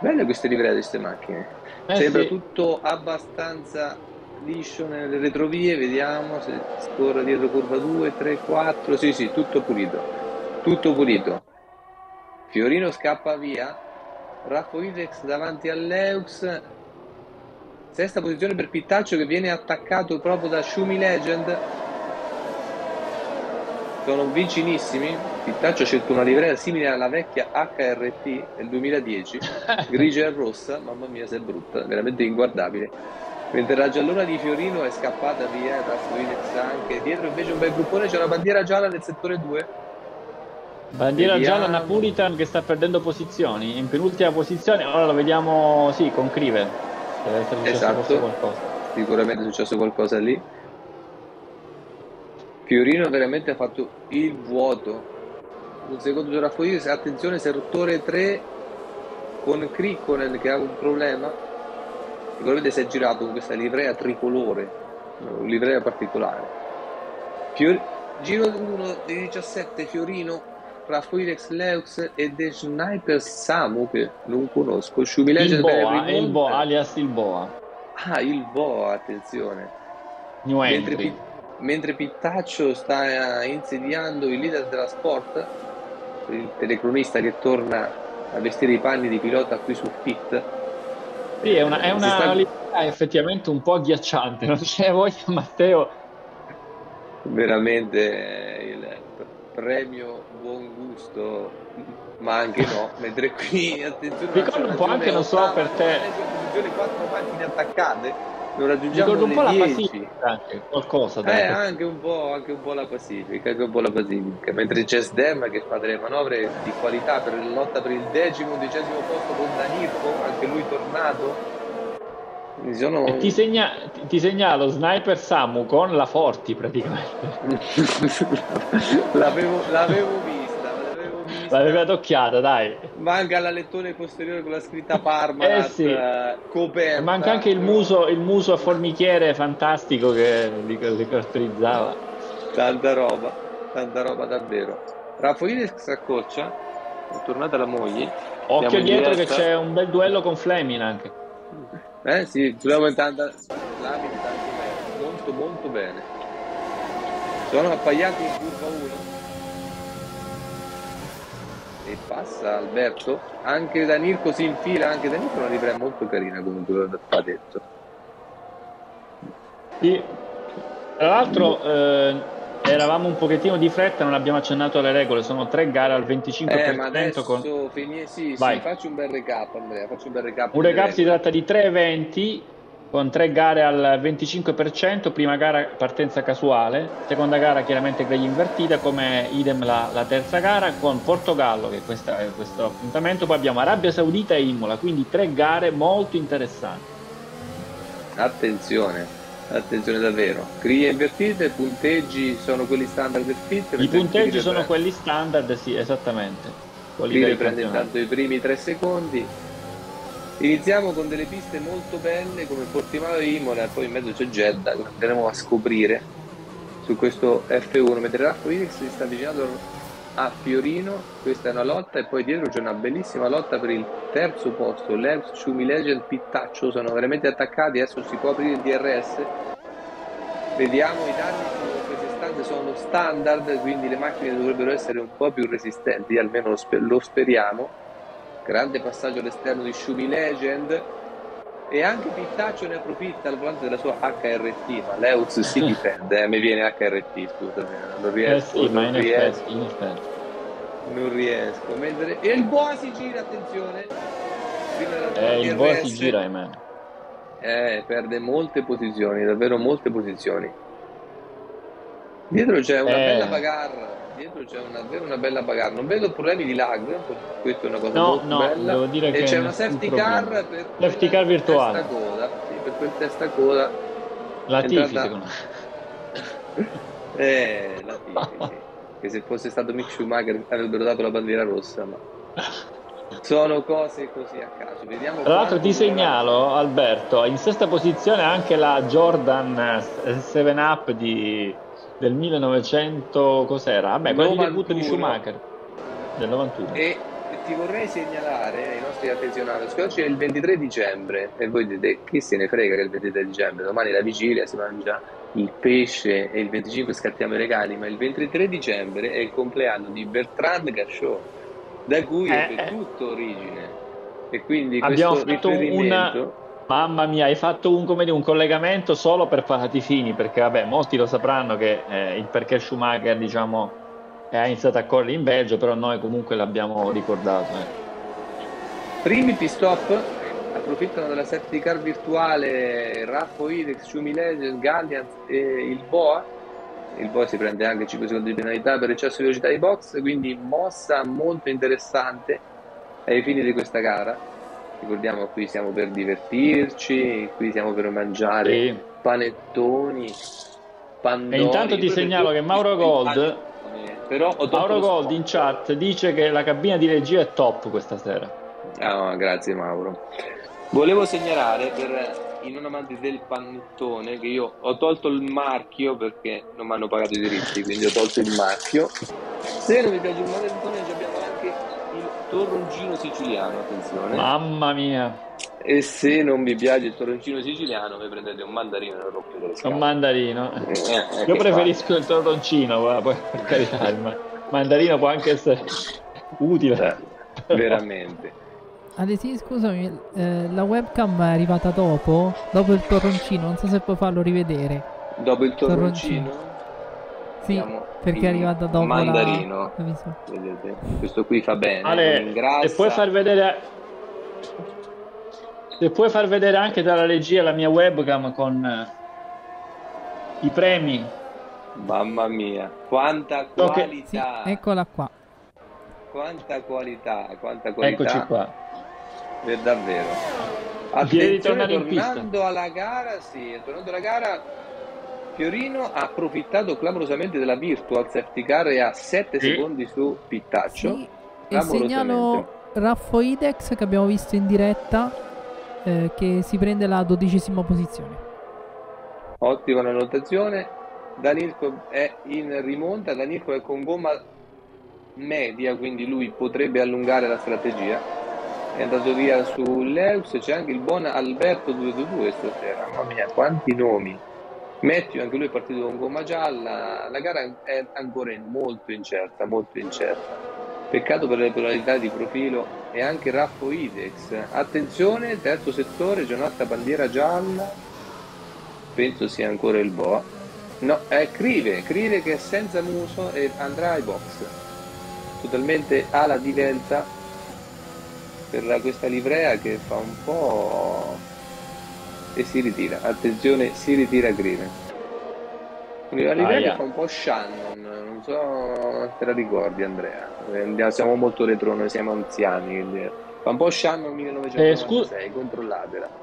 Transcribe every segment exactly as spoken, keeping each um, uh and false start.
Belle queste livree di queste macchine. Eh Sembra sì, tutto abbastanza liscio nelle retrovie, vediamo se scorre dietro curva due, tre, quattro, sì sì, tutto pulito, tutto pulito. Fiorino scappa via, Raffo Ivex davanti all'Eux, sesta posizione per Pittaccio che viene attaccato proprio da Shumi Legend, sono vicinissimi, Pittaccio ha scelto una livrea simile alla vecchia H R T del duemiladieci, grigia e rossa, mamma mia se è brutta, veramente inguardabile. Mentre la giallona di Fiorino è scappata via, il Raffo Ivex anche, dietro invece un bel gruppone, c'è una bandiera gialla nel settore due, bandiera gialla vediamo, Napolitan che sta perdendo posizioni, in penultima posizione, ora lo vediamo, sì, con Crivel, deve essere successo forse esatto, qualcosa. sicuramente è successo qualcosa lì. Fiorino veramente ha fatto il vuoto. Un secondo giro a Foyers, attenzione, settore tre con Krikkonen che ha un problema. Sicuramente si è girato con questa livrea tricolore, una livrea particolare. Fior- Giro uno dei diciassette, Fiorino, fra Foirex Leux e The Sniper Samu, che non conosco. Shumi Il Legend per Boa, è il Boa, rimonta. alias il Boa, Ah, il Boa, attenzione. new Mentre, entry. Pi- mentre Pittaccio sta insediando il leader della Sport, il telecronista che torna a vestire i panni di pilota qui su Fit, Sì, è una, è eh, si una sta libertà effettivamente un po' agghiacciante, non c'è voglia, Matteo. veramente eh, il p- premio buon gusto, ma anche no, mentre qui, attenzione, Ricorda un po' un'accelerazione anche, non so ottava, per nona, te, decima posizione, quattro macchine attaccate, non raggiungiamo ricorda un le po' la dieci. Pacifica anche, qualcosa Eh, della Pacifica. anche un po', anche un po' la Pacifica, anche un po' la Pacifica, mentre c'è Sdem che fa delle manovre di qualità per la lotta per il decimo, undicesimo posto con Danirko, anche lui tornato. Mi E ti, sono... segna- ti- ti segnalo Sniper Samu con la Forti praticamente. l'avevo, l'avevo vista, l'avevo L'avevi vista. adocchiata, dai. Manca l'alettone posteriore con la scritta Eh Parmalat sì, eh, e manca anche coperta, il però muso, il muso a formichiere fantastico che li, li caratterizzava. tanta roba, tanta roba davvero. Raffaele si accoccia, è tornata la moglie, siamo Occhio in dietro che diretta. c'è un bel duello con Fleming anche. Eh sì, troviamo tanta... Flamini tanto bene, molto molto bene. Sono appaiati in curva uno e passa Alberto. Anche Danirco si infila, anche Danirco è una livrea molto carina comunque, va detto. Sì. Tra l'altro Boh. eh, eravamo un pochettino di fretta, non abbiamo accennato alle regole, sono tre gare al Eh, ma venticinque per cento con... adesso finie... Sì, sì, Vai. faccio un bel recap, Andrea, faccio un bel recap Un delle recap si regole. tratta di tre eventi con tre gare al venticinque per cento, prima gara partenza casuale, seconda gara chiaramente griglia invertita, come idem la, la terza gara con Portogallo, che questa è questo appuntamento, poi abbiamo Arabia Saudita e Imola, quindi tre gare molto interessanti. Attenzione, attenzione davvero. Griglie invertite, punteggi sono quelli standard del fit, I mentre il punteggi Cride sono prende, quelli standard, sì, esattamente, quelli Cride del prende campionato. intanto i primi tre secondi. Iniziamo con delle piste molto belle come Portimao e Imola, e poi in mezzo c'è Jeddah, che andremo a scoprire su questo F uno, mentre Raffa Phoenix si sta avvicinando a Fiorino, questa è una lotta, e poi dietro c'è una bellissima lotta per il terzo posto, Levs, Schumi Legend, Pittaccio, sono veramente attaccati, adesso si può aprire il D R S, vediamo i danni su queste stanze sono standard, quindi le macchine dovrebbero essere un po' più resistenti, almeno lo, sper- lo speriamo. Grande passaggio all'esterno di Shumi Legend e anche Pittaccio ne approfitta al volante della sua H R T, ma Leuz si difende, eh, mi viene H R T, scusami, non Eh riesco, sì, ma non in effetti, in riesco, effetti. non riesco. Mentre... E il Boa si gira, attenzione, prima dell'arrivo al Eh, il Boa si D R S, gira, ahimè. eh, perde molte posizioni, davvero molte posizioni. Dietro c'è una bella Eh, bagarre, dietro c'è una, davvero una bella bagarre. Non vedo problemi di lag, questa è una cosa no, molto no, bella. devo dire E che c'è una nessun safety problema. car per Safety quella car virtuale. testa coda, sì, per quel testa coda è La Tifi, entrata secondo eh, la Tifi, me. sì. Che se fosse stato Mick Schumacher avrebbero dato la bandiera rossa, ma sono cose così a caso. Vediamo Tra l'altro quanto ti durerà. segnalo, Alberto, in sesta posizione anche la Jordan sette Up di, del millenovecento, cos'era? Vabbè, quella di debutto di novantuno Schumacher, del novantuno. e ti vorrei segnalare ai nostri attenzionati che oggi è il ventitré dicembre e voi dite chi se ne frega che è il ventitré dicembre, domani è la vigilia, si mangia il pesce e il venticinque scattiamo i regali, ma il ventitré dicembre è il compleanno di Bertrand Gachot, da cui Eh, ebbe eh, tutto origine. E quindi abbiamo questo fatto un... riferimento, Mamma mia, hai fatto un, come dire, un collegamento solo per fatti fini, perché vabbè, molti lo sapranno che eh, il perché Schumacher, diciamo, ha iniziato a correre in Belgio, però noi comunque l'abbiamo ricordato. eh. primi pit stop, approfittano della safety car virtuale Raffo Idex, Schumi Legend, Galliant e il Boa. Il Boa si prende anche cinque secondi di penalità per eccesso di velocità ai box, quindi mossa molto interessante ai fini di questa gara. Ricordiamo, qui siamo per divertirci, qui siamo per mangiare Sì. panettoni, E intanto pandori. ti Poi per segnalo due che mi Mauro sono i Gold, panettoni, però ho tolto Mauro lo Gold in spot. chat dice che la cabina di regia è top questa sera. Ah, grazie Mauro. Volevo segnalare per i non amanti del panettone che io ho tolto il marchio perché non mi hanno pagato i diritti, quindi ho tolto il marchio. Se non vi piace il panettone abbiamo anche il torroncino siciliano, attenzione. Mamma mia, E se non vi piace il torroncino siciliano, vi prendete un mandarino e lo rompete le è un scatole. mandarino. Eh, eh, Io che preferisco fate? il torroncino, guarda, poi, per carità, il ma- mandarino può anche essere Cioè, utile, però... veramente. Alessi, scusami, eh, la webcam è arrivata dopo, dopo il torroncino, non so se puoi farlo rivedere. Dopo il Torroncino. torroncino Sì, abbiamo perché è il arrivata dopo la, mandarino. la visuale. Vedete? Questo qui fa bene, non Ale, se puoi ingrassa. far vedere... Se puoi far vedere anche dalla regia la mia webcam con eh, i premi. Mamma mia, quanta So che... Sì, qualità! eccola qua. Quanta qualità, quanta Eccoci qualità, qua. per davvero. Direi di Attenzione, tornare in pista. tornando alla gara, sì, tornando alla gara, Fiorino ha approfittato clamorosamente della virtual safety car e ha sette Sì. secondi su Pittaccio. Sì, e Clamorosamente. segnalo Raffo Idex che abbiamo visto in diretta, eh, che si prende la dodicesima posizione. Ottima la notazione. Danilko è in rimonta, Danilko è con gomma media, quindi lui potrebbe allungare la strategia. È andato via su Leux, c'è anche il buon Alberto duecentoventidue stasera. Mamma mia, quanti nomi! Matthew, anche lui è partito con gomma gialla. La gara è ancora molto incerta, molto incerta. Peccato per le polarità di profilo e anche Raffo Idex. Attenzione, terzo settore, c'è un'altra bandiera gialla. Penso sia ancora il Boa. No, è Crive, Crive che è senza muso e andrà ai box. Totalmente ala divelta per la, questa livrea che fa un po' e si ritira. Attenzione, si ritira Crive. Una livrea Aia. che fa un po' Shannon, non so se la ricordi Andrea. Eh, Siamo molto retro, noi siamo anziani, quindi fa un po' Shannon millenovecentonovantasei, Eh, scu- controllatela.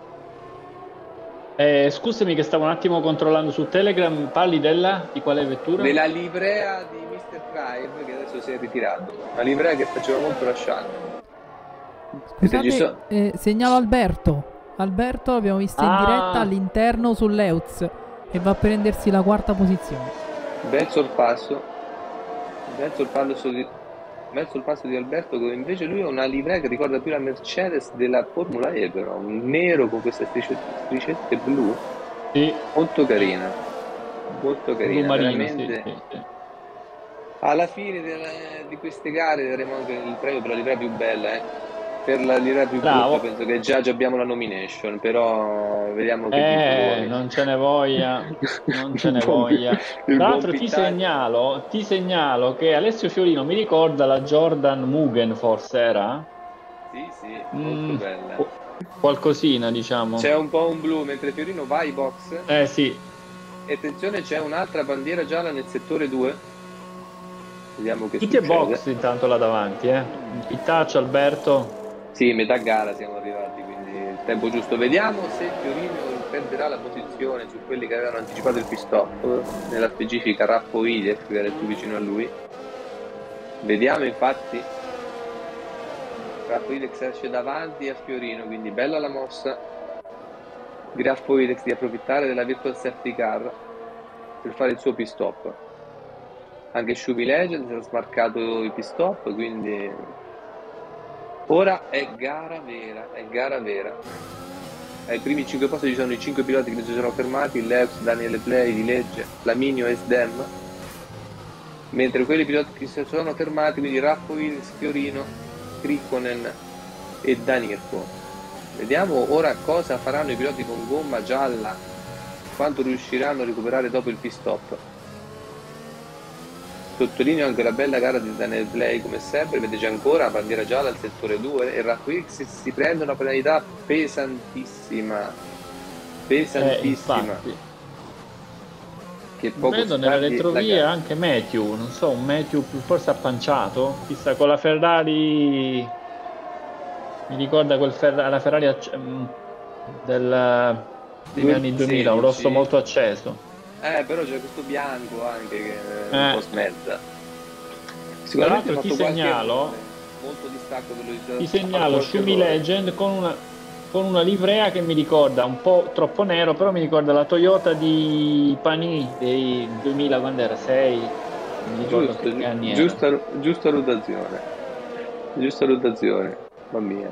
Eh, scusami che stavo un attimo controllando su Telegram, parli della, di quale vettura? Della livrea di mister Drive che adesso si è ritirato, una livrea che faceva molto la Shannon. Scusate, so- eh, segnalo Alberto. Alberto l'abbiamo visto in Ah. diretta all'interno su Leux e va a prendersi la quarta posizione. Bel sorpasso, bel sorpasso di, bel sorpasso di Alberto, che invece lui ha una livrea che ricorda più la Mercedes della Formula E, però un nero con queste striscette, striscette blu, Sì, molto carina, molto blu carina, marino, veramente. sì, sì, sì. Alla fine delle- di queste gare daremo anche il premio per la livrea più bella, eh. Per la livrea più Bravo. brutta penso che già, già abbiamo la nomination, però vediamo che dite Eh, voi. non ce ne voglia, non ce ne Il buon- voglia. il Tra buon l'altro ti Pittaccio. segnalo, ti segnalo che Alessio Fiorino mi ricorda la Jordan Mugen, forse era? Sì, sì, molto Mm, bella. qu- qualcosina, diciamo. C'è un po' un blu mentre Fiorino va ai box. Eh sì, E attenzione, c'è un'altra bandiera gialla nel settore due. Vediamo che tutti e succede. box intanto là davanti, eh. Pittaccio, Alberto. Sì, metà gara siamo arrivati, quindi il tempo giusto. Vediamo se Fiorino perderà la posizione su quelli che avevano anticipato il pit stop, nella specifica Raffo Idex, che era il più vicino a lui. Vediamo infatti. Raffo Idex esce davanti a Fiorino, quindi bella la mossa di Raffo Idex di approfittare della virtual safety car per fare il suo pit stop. Anche Shubi Legend si è smarcato il pit stop, quindi Ora è gara vera, è gara vera. Ai primi cinque posti ci sono i cinque piloti che non si sono fermati, Leux, Daniele Play, Di Legge, Flaminio e Sdem, mentre quelli piloti che si sono fermati, quindi Raffovic, Fiorino, Krikkonen e Danirko. Vediamo ora cosa faranno i piloti con gomma gialla, quanto riusciranno a recuperare dopo il pit stop. Sottolineo anche la bella gara di Daniel Play come sempre, vedete ancora bandiera gialla al settore due e Raffovic si prende una penalità pesantissima, pesantissima. Eh, che poco vedo nelle retrovie anche Matthew, non so, un Matthew forse appanciato, chissà, con la Ferrari, mi ricorda quel Ferrari, la Ferrari del, degli anni duemila, un rosso molto acceso. Eh, però c'è questo bianco anche che è un eh. po' smezza. Sicuramente ti segnalo, molto distacco dello ti segnalo Schumi Legend con una, con una livrea che mi ricorda un po' troppo nero, però mi ricorda la Toyota di Pani dei duemila, quando era sei, mi ricordo giusto, che anni giusta, era. giusta rotazione, giusta rotazione, mamma mia.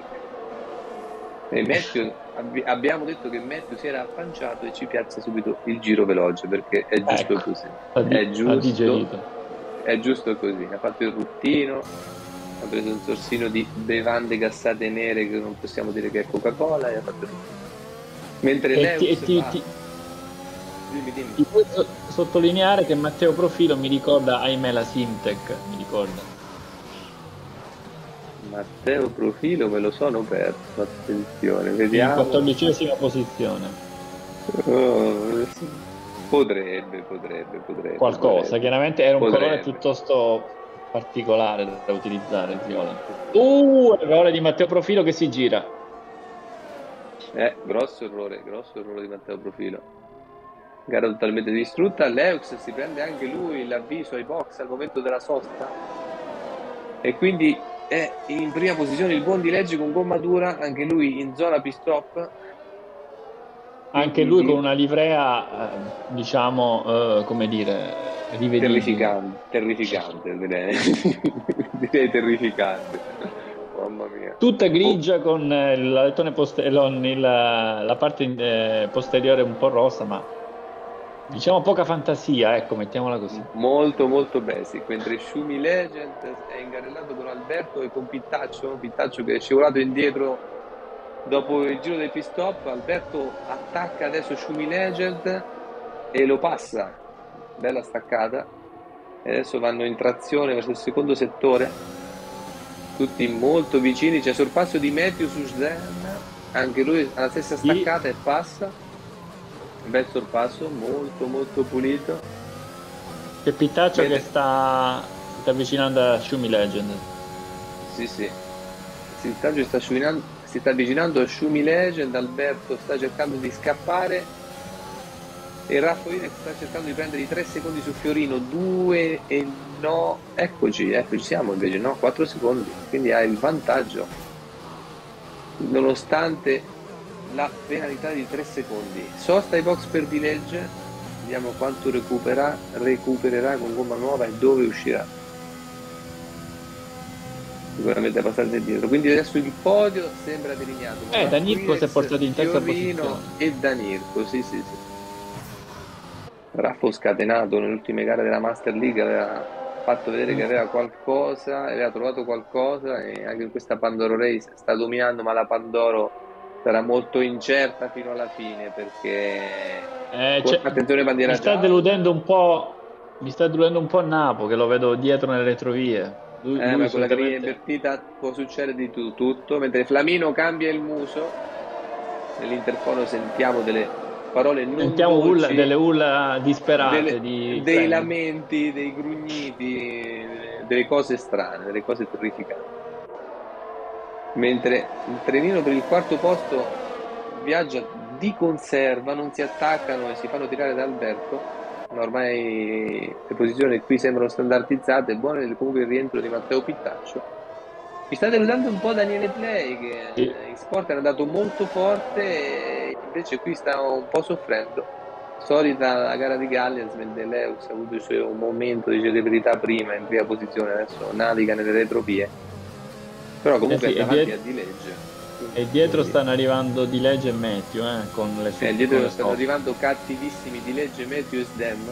E Matthew, abbiamo detto che Matthew si era appanciato e ci piazza subito il giro veloce perché è giusto ecco, così. Di- è giusto, è giusto così. Ha fatto il ruttino, ha preso un sorsino di bevande gassate nere che non possiamo dire che è Coca-Cola e ha fatto il ruttino. Mentre e Leux ti, e ti, fa... ti, dimmi, dimmi. ti puoi sottolineare che Matteo Profilo mi ricorda, ahimè, la Simtech, mi ricorda. Matteo Profilo me lo sono perso, attenzione, vediamo. In quattordicesima posizione. Oh, potrebbe, potrebbe, potrebbe. Qualcosa, potrebbe. chiaramente era un potrebbe. colore piuttosto particolare da utilizzare il viola. Uh, errore di Matteo Profilo che si gira. Eh, grosso errore, grosso errore di Matteo Profilo. Gara totalmente distrutta. Leux si prende anche lui l'avviso ai box al momento della sosta. E quindi è in prima posizione il buon Di Legge con gomma dura, anche lui in zona pit stop. Anche lui con una livrea, eh, diciamo, eh, come dire, rivedibile. Terrificante, terrificante, direi. direi terrificante. Mamma mia. Tutta grigia oh. con il alettone posteriore, la parte eh, posteriore un po' rossa, ma diciamo poca fantasia, ecco, mettiamola così. Molto molto basic, mentre Schumi Legend è ingarellato con Alberto e con Pittaccio, Pittaccio che è scivolato indietro dopo il giro del pit stop. Alberto attacca adesso Schumi Legend e lo passa, bella staccata, e adesso vanno in trazione verso il secondo settore, tutti molto vicini, c'è sorpasso di Matthew su Sden, anche lui alla stessa staccata sì. E passa, bel sorpasso, molto molto pulito. C'è Pittaccio Vede. che sta, sta avvicinando a Schumi Legend. Sì sì, Pittaccio sta avvicinando si sta avvicinando a Schumi Legend, Alberto sta cercando di scappare e Raffovic sta cercando di prendere i tre secondi su Fiorino, due e no, eccoci, eccoci siamo invece, no, quattro secondi, quindi ha il vantaggio nonostante la penalità di tre secondi. Sosta ai box per Di Legge, vediamo quanto recupera, recupererà con gomma nuova e dove uscirà. Sicuramente abbastanza indietro, quindi adesso il podio sembra delineato. Eh, Danirko si è portato in terza posizione e Danirko, sì sì sì. Raffo scatenato nelle ultime gare della Master League aveva fatto vedere che aveva qualcosa, aveva trovato qualcosa e anche in questa Pandoro Race sta dominando, ma la Pandoro sarà molto incerta fino alla fine perché eh, cioè, attenzione bandiera mi sta gialla. deludendo un po' mi sta deludendo un po' Napo che lo vedo dietro nelle retrovie. Lui, eh, lui ma con la griglia invertita può succedere di tu, tutto, mentre Flamino cambia il muso, nell'interfono sentiamo delle parole non sentiamo dolci, ulla, delle urla disperate, delle, di dei Flamino. lamenti, dei grugniti, delle cose strane, delle cose terrificanti. Mentre il trenino per il quarto posto viaggia di conserva, non si attaccano e si fanno tirare da Alberto. Ormai le posizioni qui sembrano standardizzate, buono comunque il rientro di Matteo Pittaccio. Mi sta deludendo un po' Daniele Play che sì. in sport è andato molto forte e invece qui sta un po' soffrendo. Solita la gara di Gallias, mentre Leux ha avuto il suo momento di celebrità prima in prima posizione, adesso naviga nelle retrovie Però Eh comunque è sì, e, davanti diet- a Di Legge. e dietro Quindi, stanno arrivando Di Legge e Matthew, eh, con le, eh, su- con dietro le stanno soft. arrivando cattivissimi Di Legge, Matthews, Dem,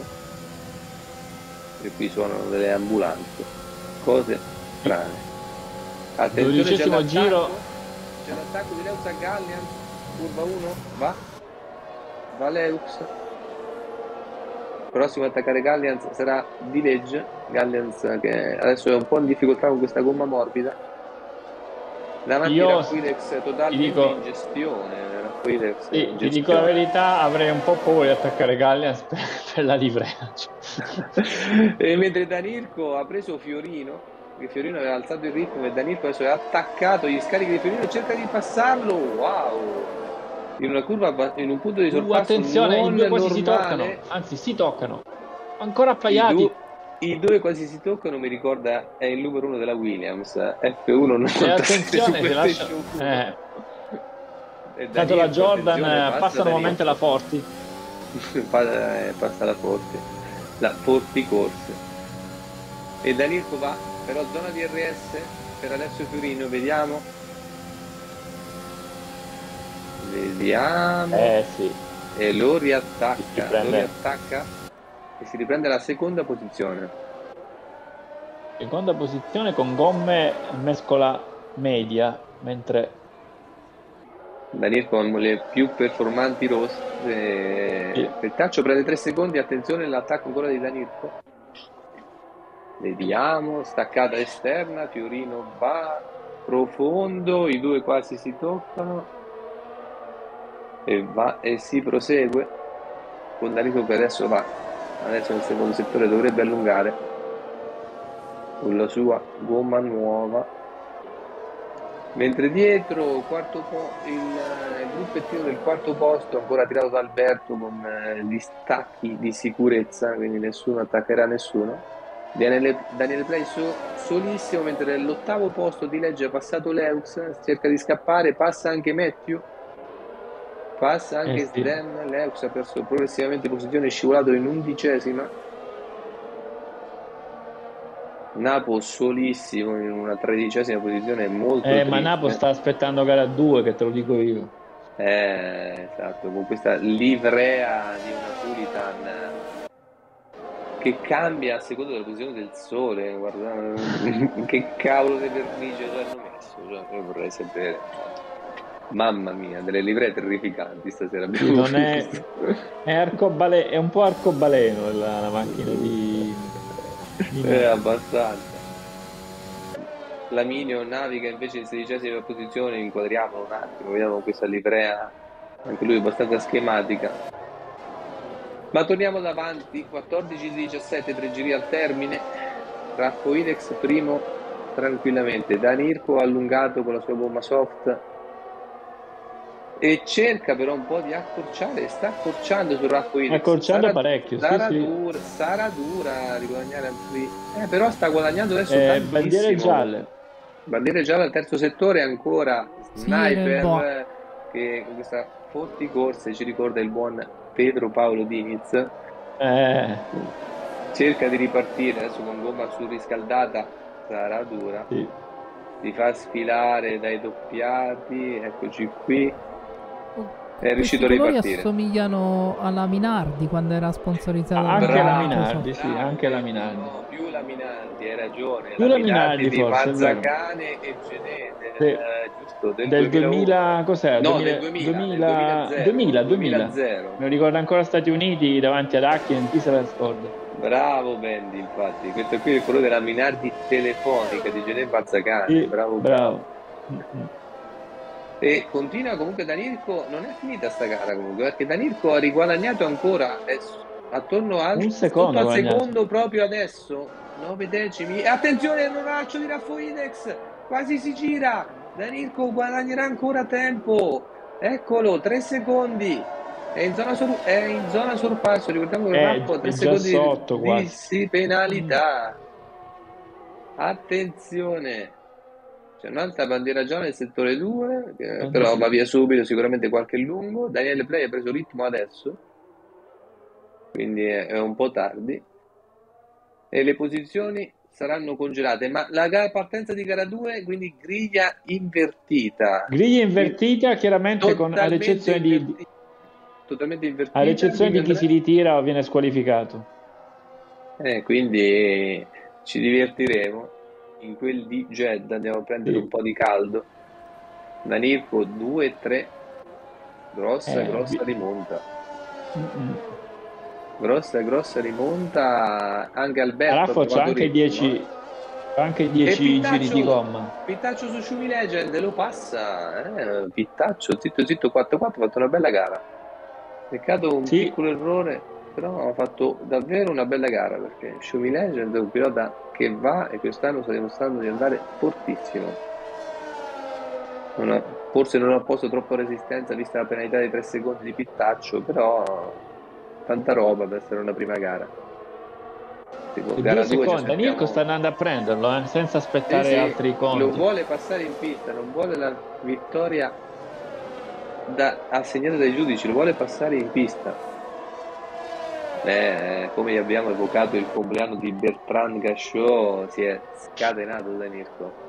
e qui suonano delle ambulanze. Cose Sì. strane. Attenzione, c'è Dodicesimo giro. l'attacco. C'è l'attacco di Leux a Gallians. Curva uno. Va. Va Leux. Prossimo a attaccare Gallians sarà Di Legge. Gallians che adesso è un po' in difficoltà con questa gomma morbida. Davanti Io s- Raffilex ti totalmente in dico, gestione. Raffilex sì, in ti dico la gestione. verità, avrei un po' paura di attaccare Gallians per, per la livrea. Cioè. E mentre Danirco ha preso Fiorino, che Fiorino aveva alzato il ritmo e Danirco adesso è attaccato, gli scarichi di Fiorino e cerca di passarlo, wow! In una curva, ba- in un punto di Uh, sorpasso attenzione, i non due quasi si toccano, normale. anzi si toccano, ancora I, appaiati. due I due quasi si toccano, mi ricorda, è il numero uno della Williams, F uno E novantasette su attenzione, si lascia... PlayStation uno. Eh, E tanto la Danirco, Jordan attenzione, eh, passa passa nuovamente la Danirco. Forti. Pa- eh, Passa la Forti, la Forti Corse. E Danirco va, però zona D R S per Alessio Fiorino, vediamo. Vediamo. Eh sì, E lo si riattacca, lo riprende. riattacca e si riprende la seconda posizione. Seconda posizione con gomme mescola media, mentre Danirco con le più performanti rosse. sì, Il taccio prende tre secondi, attenzione all'attacco ancora di Danirco. Vediamo, staccata esterna, Fiorino va profondo, i due quasi si toccano e va e si prosegue con Danirco che adesso va, adesso nel secondo settore dovrebbe allungare con la sua gomma nuova. Mentre dietro quarto po- il, il gruppettino del quarto posto ancora tirato da Alberto con eh, gli stacchi di sicurezza, quindi nessuno attaccherà nessuno. Daniele, Daniele Play so- solissimo, mentre nell'ottavo posto di legge è passato Leux, cerca di scappare, passa anche Matthew, passa eh anche sì. Sden, Leux ha perso progressivamente posizione, è scivolato in undicesima. Napo solissimo in una tredicesima posizione, molto Eh, ma Napo triste. sta aspettando gara due, che te lo dico io. Eh, esatto, con questa livrea di una Pulitan che cambia a seconda della posizione del sole. Guarda, che cavolo di vernice ci hanno messo? Cioè, io vorrei sapere. Mamma mia, delle livree terrificanti stasera Sì, abbiamo non è, visto. è, arcobale- è un po' arcobaleno la, la macchina di, di È Napo. abbastanza. Laminio naviga invece in sedicesima posizione, inquadriamolo un attimo, vediamo questa livrea, anche lui abbastanza schematica. Ma torniamo davanti, quattordici diciassette, tre giri al termine, Raffo Inex primo tranquillamente, Danirco allungato con la sua gomma soft e cerca però un po' di accorciare, sta accorciando su Raffo Inex, Accorciando sarà, parecchio, sì, sarà sì. dura, sarà dura a riguadagnare altri, eh, però sta guadagnando adesso Eh, bandiere tantissimo. gialle. Bandiere gialle al terzo settore, ancora Sì, era il Sniper boh. eh, che con questa Forti Corse ci ricorda il buon Pedro Paolo Diniz. Eh, Cerca di ripartire adesso con gomma surriscaldata, sarà dura. sì. Si fa sfilare dai doppiati, eccoci qui. È riuscito a Questi colori ripartire. assomigliano alla Minardi quando era sponsorizzata Ah, da anche la Bravo, Minardi, Microsoft. sì, bravo, anche la eh, Minardi. no, più la Minardi, hai ragione, Più la la Minardi Minardi di forse, è vero. Mazzacane e Genete, del, Sì. eh, giusto, del Del duemilauno. duemila, cos'era? No, del duemila, duemila, del duemila, duemilazero, duemila, duemila. duemilazero. Me lo ricordo ancora Stati Uniti davanti ad Hackett, chi se la scorda? Bravo Bendy, infatti, questo qui è quello della Minardi telefonica di Genete Mazzacane, Sì, bravo bravo. bravo. Mm-mm. E continua comunque Danirco, non è finita sta gara comunque, perché Danirco ha riguadagnato ancora è s- attorno al Un sotto secondo ha al guadagnato. secondo proprio adesso, nove decimi. E attenzione al rovaccio di Raffoidex, quasi si gira. Danirco guadagnerà ancora tempo. Eccolo, tre secondi. È in zona, sor- è in zona sorpasso, ricordiamo che È, Raffo ha tre è già secondi di, sotto di quasi. sì, penalità. Attenzione. C'è un'altra bandiera gialla nel settore due, che Eh, però va sì. via subito, sicuramente qualche lungo. Daniele Play ha preso ritmo adesso, quindi è, è un po' tardi. E le posizioni saranno congelate, ma la gara- partenza di gara due, quindi griglia invertita, Griglia quindi invertita, chiaramente con, ad totalmente eccezione di, invertita, totalmente ad invertita, eccezione quindi di chi andrà, si ritira o viene squalificato. eh, quindi ci divertiremo in quel di Jeddah, andiamo a prendere un Sì. po' di caldo. Danirco due tre, grossa Eh, grossa vi- rimonta, Mm-mm. grossa grossa rimonta, anche Alberto ha Araffo c'ha trovato anche ritmo, eh. dieci c'ha anche E dieci giri di Pittaccio, gomma. Pittaccio su Shumi Legend lo passa, eh, Pittaccio, zitto zitto quattro quattro, ha fatto una bella gara. Peccato un Sì, piccolo errore, però ha fatto davvero una bella gara perché Shumi Legend è un pilota che va e quest'anno sta dimostrando di andare fortissimo. Non ha- forse non ha posto troppa resistenza vista la penalità di tre secondi di Pittaccio, però tanta roba per essere una prima gara. Seco- due gara due ci secondi. Nirko sta aspettiamo. andando a prenderlo, eh, senza Sì, aspettare sì, altri lo conti. vuole passare in pista, non vuole la vittoria da- assegnata dai giudici, lo vuole passare in pista. Eh, come gli abbiamo evocato il compleanno di Bertrand Gachot, si è scatenato da Mirko.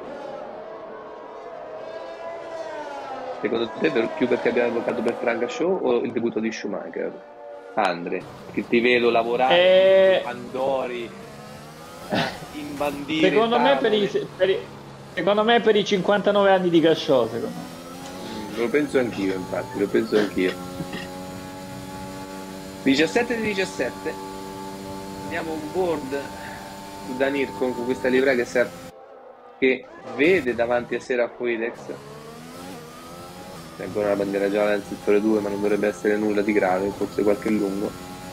Secondo te per- più perché abbiamo evocato Bertrand Gachot o il debutto di Schumacher? Andre, che ti vedo lavorare con i tuoi E... pandori, a imbandire Secondo me per i, tavole. per i- secondo me per i cinquantanove anni di Gasciò, secondo me. Mm, lo penso anch'io, infatti, lo penso anch'io. diciassette di diciassette, andiamo on board su Danir con con questa livrea che, ser- che vede davanti a sé Raffoidex. C'è ancora una bandiera gialla nel settore due, ma non dovrebbe essere nulla di grave, forse qualche lungo.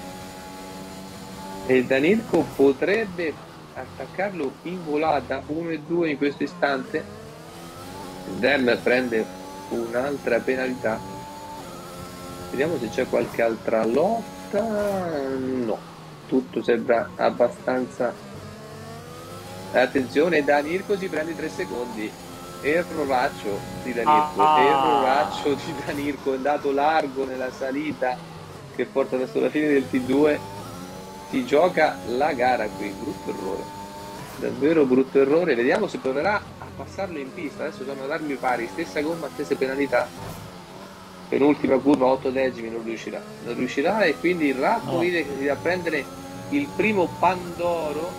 E Danirco potrebbe attaccarlo in volata uno e due in questo istante. Dem prende un'altra penalità. Vediamo se c'è qualche altra lotta. No, tutto sembra abbastanza. Attenzione, Danirco si prende tre secondi. Erroraccio di Danirco, erroraccio Ah, di Danirco, è andato largo nella salita che porta verso la fine del T due. Si gioca la gara qui, brutto errore. Davvero brutto errore. Vediamo se proverà a passarlo in pista. Adesso sono ad armi pari, stessa gomma, stesse penalità. Penultima curva, otto decimi, non riuscirà. Non riuscirà e quindi il Raffo no. vede che si va a prendere il primo Pandoro.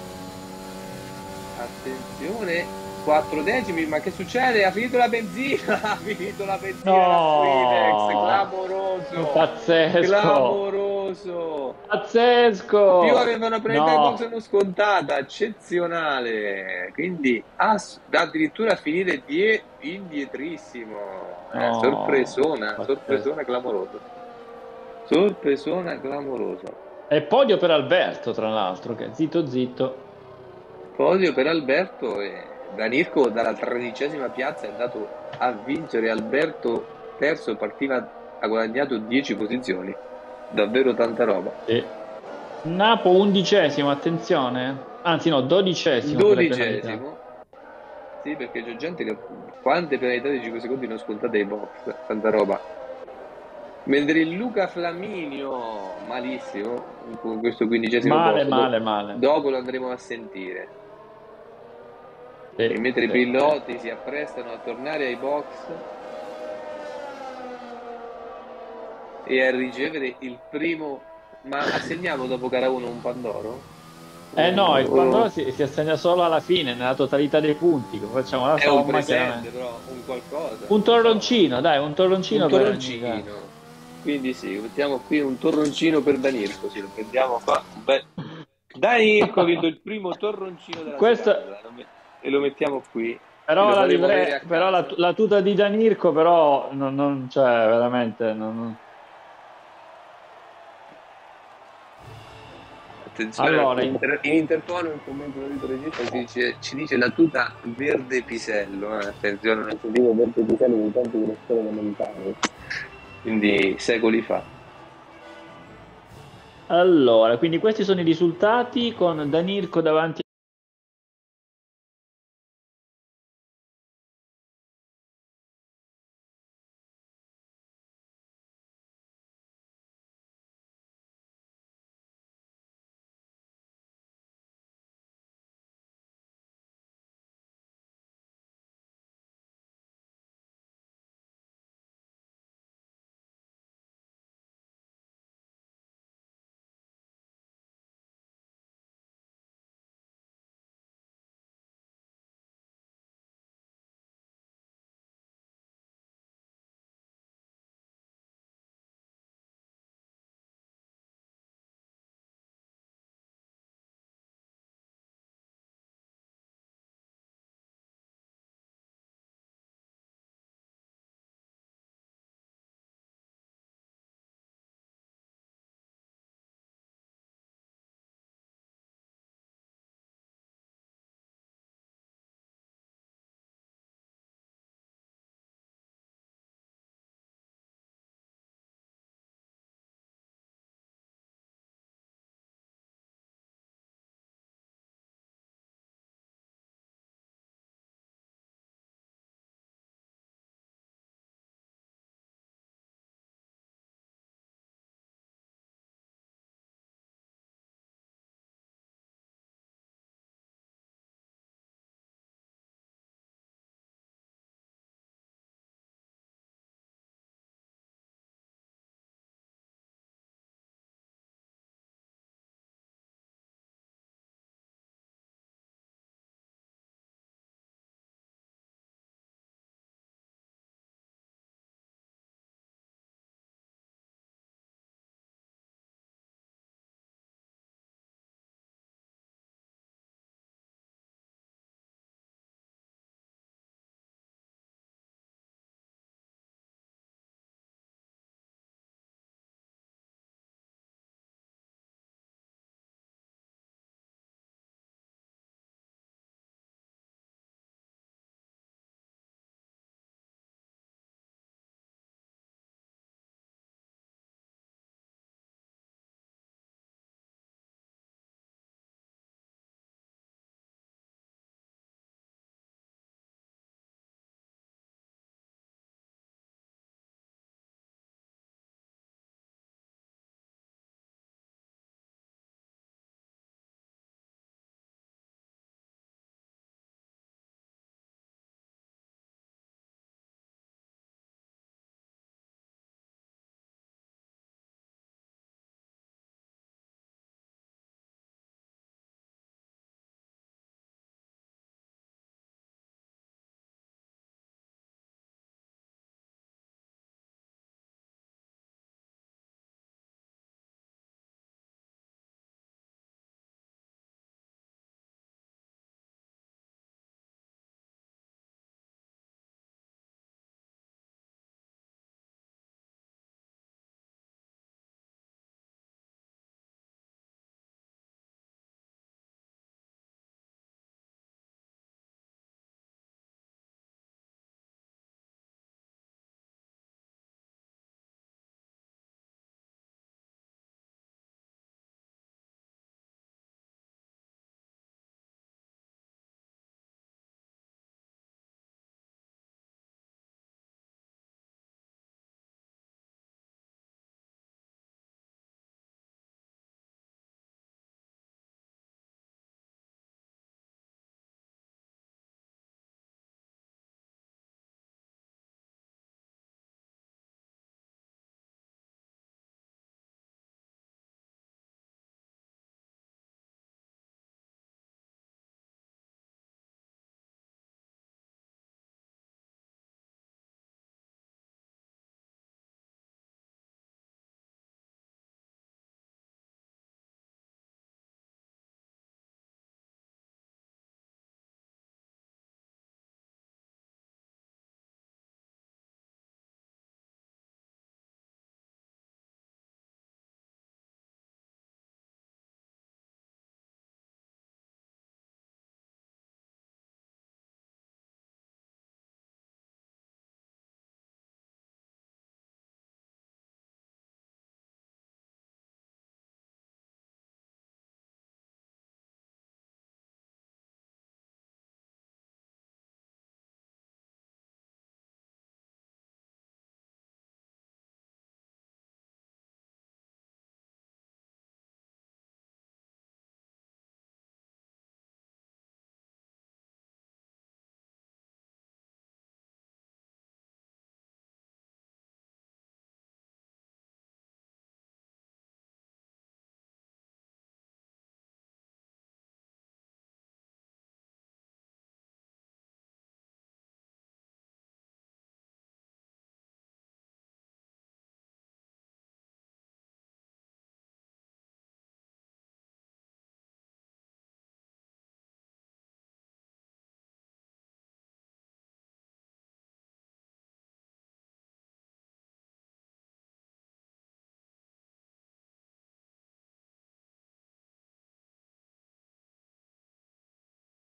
Attenzione, quattro decimi, ma che succede? Ha finito la benzina, ha finito la benzina Raffinex, No, clamoroso, pazzesco, clamoroso. Più pazzesco. aveva una penalità di box No, non scontata, eccezionale. Quindi ass- addirittura finire die- indietrissimo. Eh, no, sorpresona, pazzesco. sorpresona clamoroso. Sorpresona clamoroso. E podio per Alberto, tra l'altro, che zitto zitto. Podio per Alberto e Danirco dalla tredicesima piazza è andato a vincere. Alberto terzo, partiva, ha guadagnato dieci posizioni. Davvero tanta roba. Sì. Napo undicesimo, attenzione. Anzi no, dodicesimo per le penalità. Dodicesimo. Sì, perché c'è gente che quante penalità di cinque secondi non scontate ai box, tanta roba. Mentre il Luca Flaminio, malissimo, con questo quindicesimo Male, posto, do- male, male. dopo lo andremo a sentire. E Sì, mentre i sì, sì. piloti si apprestano a tornare ai box e a ricevere il primo, ma assegniamo dopo gara uno un Pandoro? Eh no, il O- Pandoro o- si, si assegna solo alla fine, nella totalità dei punti. Facciamo la è un somma, presente, chiaramente. però, un qualcosa, Un non so. torroncino, dai, un Un torroncino per ogni gara. torroncino. Quindi sì, mettiamo qui un torroncino per Danirco, sì, lo prendiamo qua. Un bel... Danirco ha vinto il primo torroncino della Questo, serata lo met- e lo mettiamo qui. Ce però lo la faremo avere livrea, a però la, casa. la tuta di Danirco, però non, non cioè, veramente, non- non- Attenzione, Allora, in, in- inter- in interfono un commento del video regista ci dice, ci dice la tuta verde pisello. Eh. Attenzione, non sentivo verde pisello in tanto che lo storia elementare. Quindi secoli fa. allora, quindi questi sono i risultati con Danirco davanti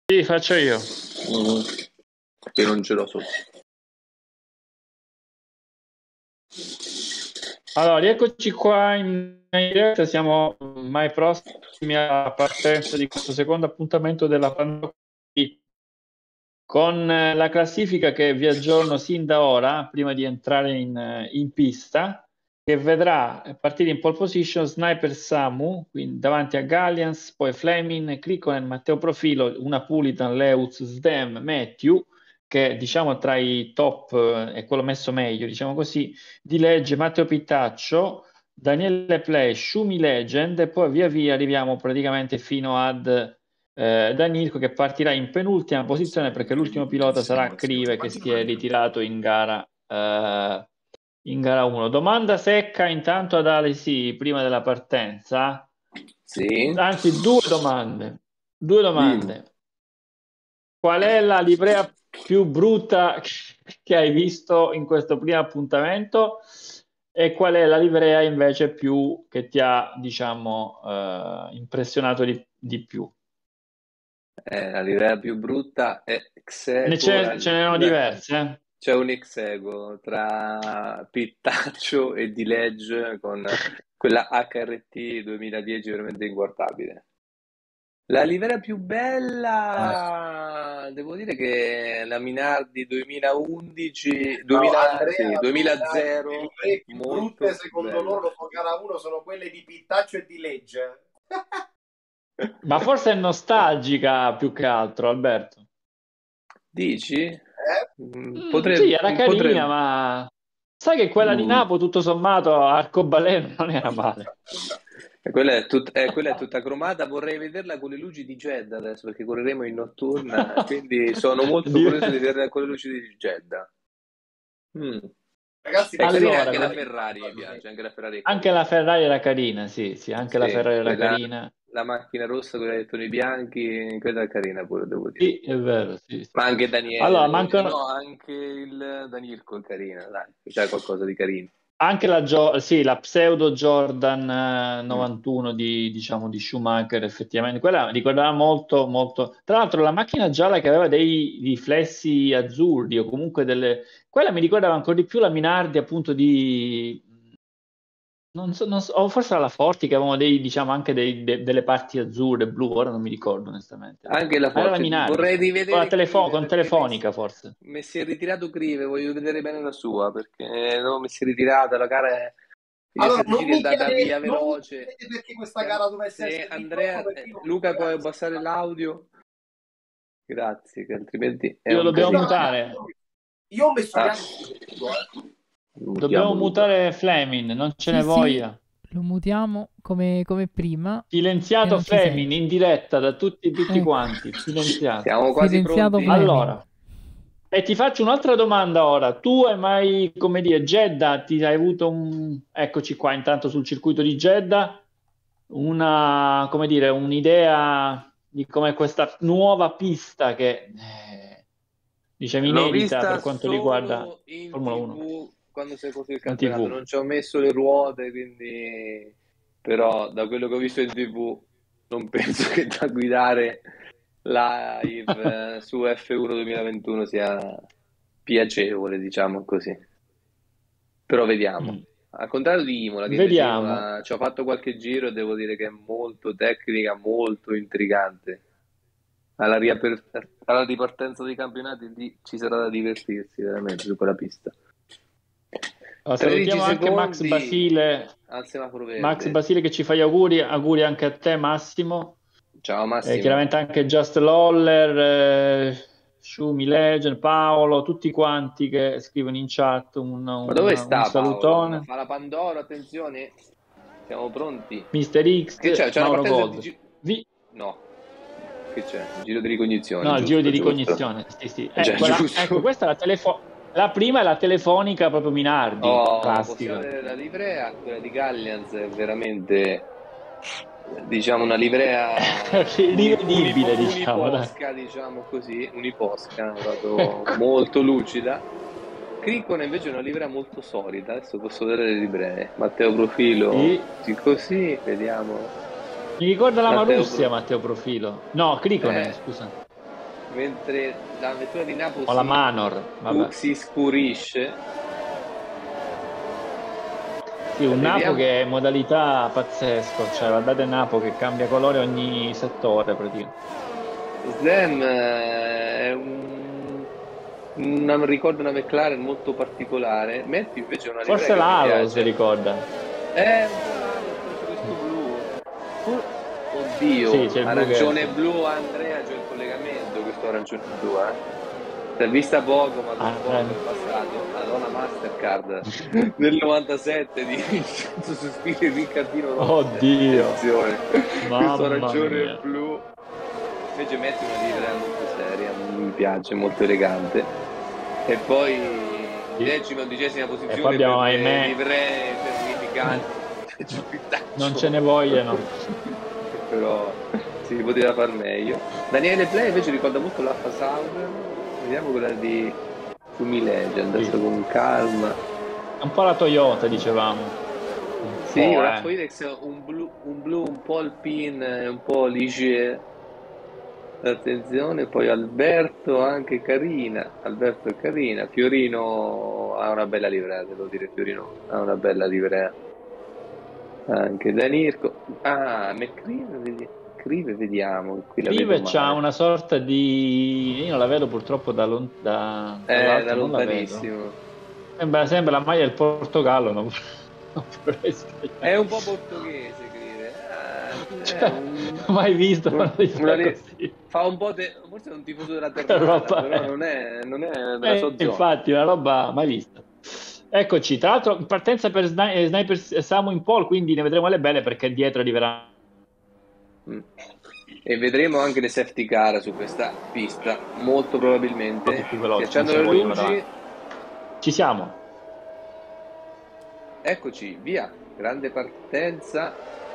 Sì, faccio io. Mm. Io non ce l'ho sotto. Allora, rieccoci qua in diretta, siamo mai prossimi alla partenza di questo secondo appuntamento della Pandora con la classifica che vi aggiorno sin da ora, prima di entrare in, in pista, che vedrà partire in pole position Sniper Samu, quindi davanti a Gallians, poi Fleming, Krikonen, Matteo Profilo, una Pulitan, Leutz, Sdem, Matthew, che diciamo tra i top eh, è quello messo meglio, diciamo così, di Legge, Matteo Pittaccio, Daniele Play, Schumi Legend, e poi via via arriviamo praticamente fino ad eh, Danilco, che partirà in penultima posizione perché l'ultimo pilota sarà Crive, che si è ritirato in gara eh, in gara uno. Domanda secca intanto ad Alesi prima della partenza. Sì. Anzi, due domande. Due domande. Dimmi. Qual è la livrea più brutta che hai visto in questo primo appuntamento? E qual è la livrea invece più che ti ha, diciamo, eh, impressionato di, di più? Eh, la livrea più brutta è Ne Xeco. c'è- la- ce n'erano diverse, eh? C'è un Xeco tra Pittaccio e Dilegge con quella H R T duemiladieci veramente inguardabile. La livrea più bella, devo dire che la Minardi duemilaundici, No, duemila, Andrea, sì, tu duemila sai, le livree più molto brutte secondo bella. loro dopo gara uno sono quelle di Pittaccio e di Legge. Ma forse è nostalgica più che altro, Alberto. Dici? Eh? Mm, Mm, Potrebbe, sì, era carina, potrebbe. ma sai che quella di Mm. Napoli, tutto sommato, a arcobaleno non era male. E Quella è, tut- eh, quella è tutta cromata, vorrei vederla con le luci di Jeddah adesso perché correremo in notturna, quindi sono molto curioso di vederla con le luci di Jeddah. Mm. Ragazzi, È carina Allora, anche la vedi- Ferrari, mi piace, anche la Ferrari è anche carina. la Ferrari era carina, sì, sì, anche la Sì, Ferrari era quella- carina. la macchina rossa, quella dei toni bianchi, quella è carina pure, devo dire. Sì, è vero, sì, sì. Ma anche Daniele, Allora, devo dire, mancano no, anche il Danilco è carina, dai, c'è qualcosa di carino. anche la, Gio- sì, la pseudo Jordan eh, Mm. novantuno di, diciamo, di Schumacher, effettivamente. Quella ricordava molto, molto. Tra l'altro, la macchina gialla che aveva dei riflessi azzurri o comunque delle. Quella mi ricordava ancora di più la Minardi, appunto, di. Non so, non so- o forse era la Forti che avevano dei, diciamo, anche dei- de- delle parti azzurre, blu, ora non mi ricordo onestamente. Anche la Ma era la Forte, Minardi, vorrei forse. O la rivedere telefo- Crive con perché mi, Telefonica, forse. mi si è ritirato Crive, voglio vedere bene la sua perché no, mi si è ritirata, la gara è, in allora effetti non giri è mi andata chiedete, via non mi veloce. chiedete perché questa Se, gara dovesse se essere di troppo, Andrea, perché eh, io, Luca puoi ragazzi, abbassare l'audio? Grazie, che altrimenti è Io un dobbiamo io, casino. mutare. io ho messo Ah, piano stupido, eh. Dobbiamo mutiamo Luca. mutare Fleming, non ce Sì, ne sì, voglia. lo mutiamo come, come prima e Silenziato non si Fleming sente. in diretta da tutti, tutti Ecco, quanti. Silenziato. Siamo quasi silenziato pronti? Fleming. Allora, e ti faccio un'altra domanda ora. Tu hai mai, come dire, Jeddah, ti hai avuto un. Eccoci qua intanto sul circuito di Jeddah, una, come dire, un'idea di come questa nuova pista che, eh, diciamo, L'ho inedita vista per quanto riguarda solo in Formula uno, T V quando si è corso il in campionato, T V. non ci ho messo le ruote, quindi però da quello che ho visto in T V non penso che da guidare live eh, su F uno duemilaventuno sia piacevole, diciamo così. Però vediamo. Mm. Al contrario di Imola, che invece Vediamo. Imola ci ho fatto qualche giro e devo dire che è molto tecnica, molto intrigante. Alla, riaper- alla ripartenza dei campionati lì ci sarà da divertirsi veramente su quella pista. Allora, tredici salutiamo anche Max secondi Basile. al semaforo Max verde. Basile che ci fa gli auguri, auguri anche a te Massimo. Ciao Eh, Massimo. chiaramente anche Just Loller, eh, Schumi Legend, Paolo, tutti quanti che scrivono in chat un, Ma un- dove un sta Paolo? salutone. Fa la Pandora, attenzione. Siamo pronti. mister X, Che c'è? C'è una Mauro partenza Gold. di gi- Vi- No. Che c'è? Giro di ricognizione, No, il giro di giusto, giusto. ricognizione. Sì, sì. Eh, Già, quella- giusto. ecco, questa è la telefo- La prima è la telefonica proprio Minardi, Oh, classica. possiamo vedere la livrea, quella di Gallians è veramente, diciamo, una livrea uni- Rivedibile, unipo- diciamo, dai. uniposca, diciamo così, uniposca, proprio molto lucida. Krikkonen invece è una livrea molto solida, adesso posso vedere le livree. Matteo Profilo, Sì. sì, così, vediamo. Mi ricorda la Matteo Marussia, Pro- Matteo Profilo. No, Krikonen, Eh. scusa. mentre la vettura di Napoli O la si, Manor, vabbè. si scurisce. Sì, un Napo Vediamo. che è modalità pazzesco, cioè guardate Napo che cambia colore ogni settore praticamente. Slam eh, è un, una, ricordo una McLaren molto particolare. Matthew invece è una livrea Forse che mi l'Halo si piace. ricorda. È un po' l'Halo, questo blu. For- Oddio, Sì, c'è il blu che- arancione sì. blu, Andrea, c'è il collegamento, questo arancione blu, eh. Si è vista poco, ma Ah, non poco eh. è passato. Madonna Mastercard del novantasette di Vincenzo Sospiri e Riccardino Rossi. Oddio. Attenzione, questo Mamma arancione mia. blu. Invece metti una livrea molto seria, mi piace, molto elegante. E poi Sì. decima, undicesima posizione E poi abbiamo, per le ahimè, livree terrificanti. non ce ne vogliono. Però si poteva far meglio. Daniele Play invece ricorda molto l'Alfa Sauber. Vediamo quella di Fumi Legend, adesso Sì. con calma. È un po' la Toyota, dicevamo. Un Sì, po', la eh. Foilex un blu, un blu un po' alpine, un po' ligier. Attenzione, poi Alberto anche carina. Alberto è carina. Fiorino ha una bella livrea, devo dire. Fiorino ha una bella livrea. Anche Danirco. Ah, McCreeve, vedi- McCreeve, vediamo. Qui la vedo Rive c'ha male. una sorta di... io non la vedo purtroppo da lon- da- Eh, dall'alto, da non la vedo. lontanissimo. Sembra, sembra la maglia del Portogallo, non, non vorrei È sbagliare. un po' portoghese, Crive. Ah, Cioè, è un- mai visto un- una livrea una li- così. fa un po' te- forse è un tifoso della Che Ternana, roba però è? non è, non è della Eh, sua zona. infatti, una roba mai vista. Eccoci, tra l'altro in partenza per Sni- eh, Sniper Samu in pole, quindi ne vedremo le belle perché dietro arriverà. Mm. E vedremo anche le safety car su questa pista, molto probabilmente. Molto più veloci, Si accendono non le ce ne vogliono luci, Ci siamo. eccoci, via, grande partenza.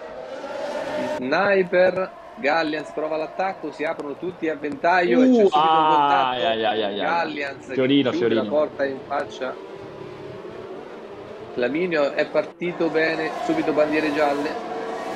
Sniper, Gallians prova l'attacco, si aprono tutti a ventaglio e c'è Uh, subito un ah, contatto. ai, ai, ai, ai. Gallians Fiorino, che chiude la Fiorino. porta in faccia. Flaminio è partito bene, subito bandiere gialle.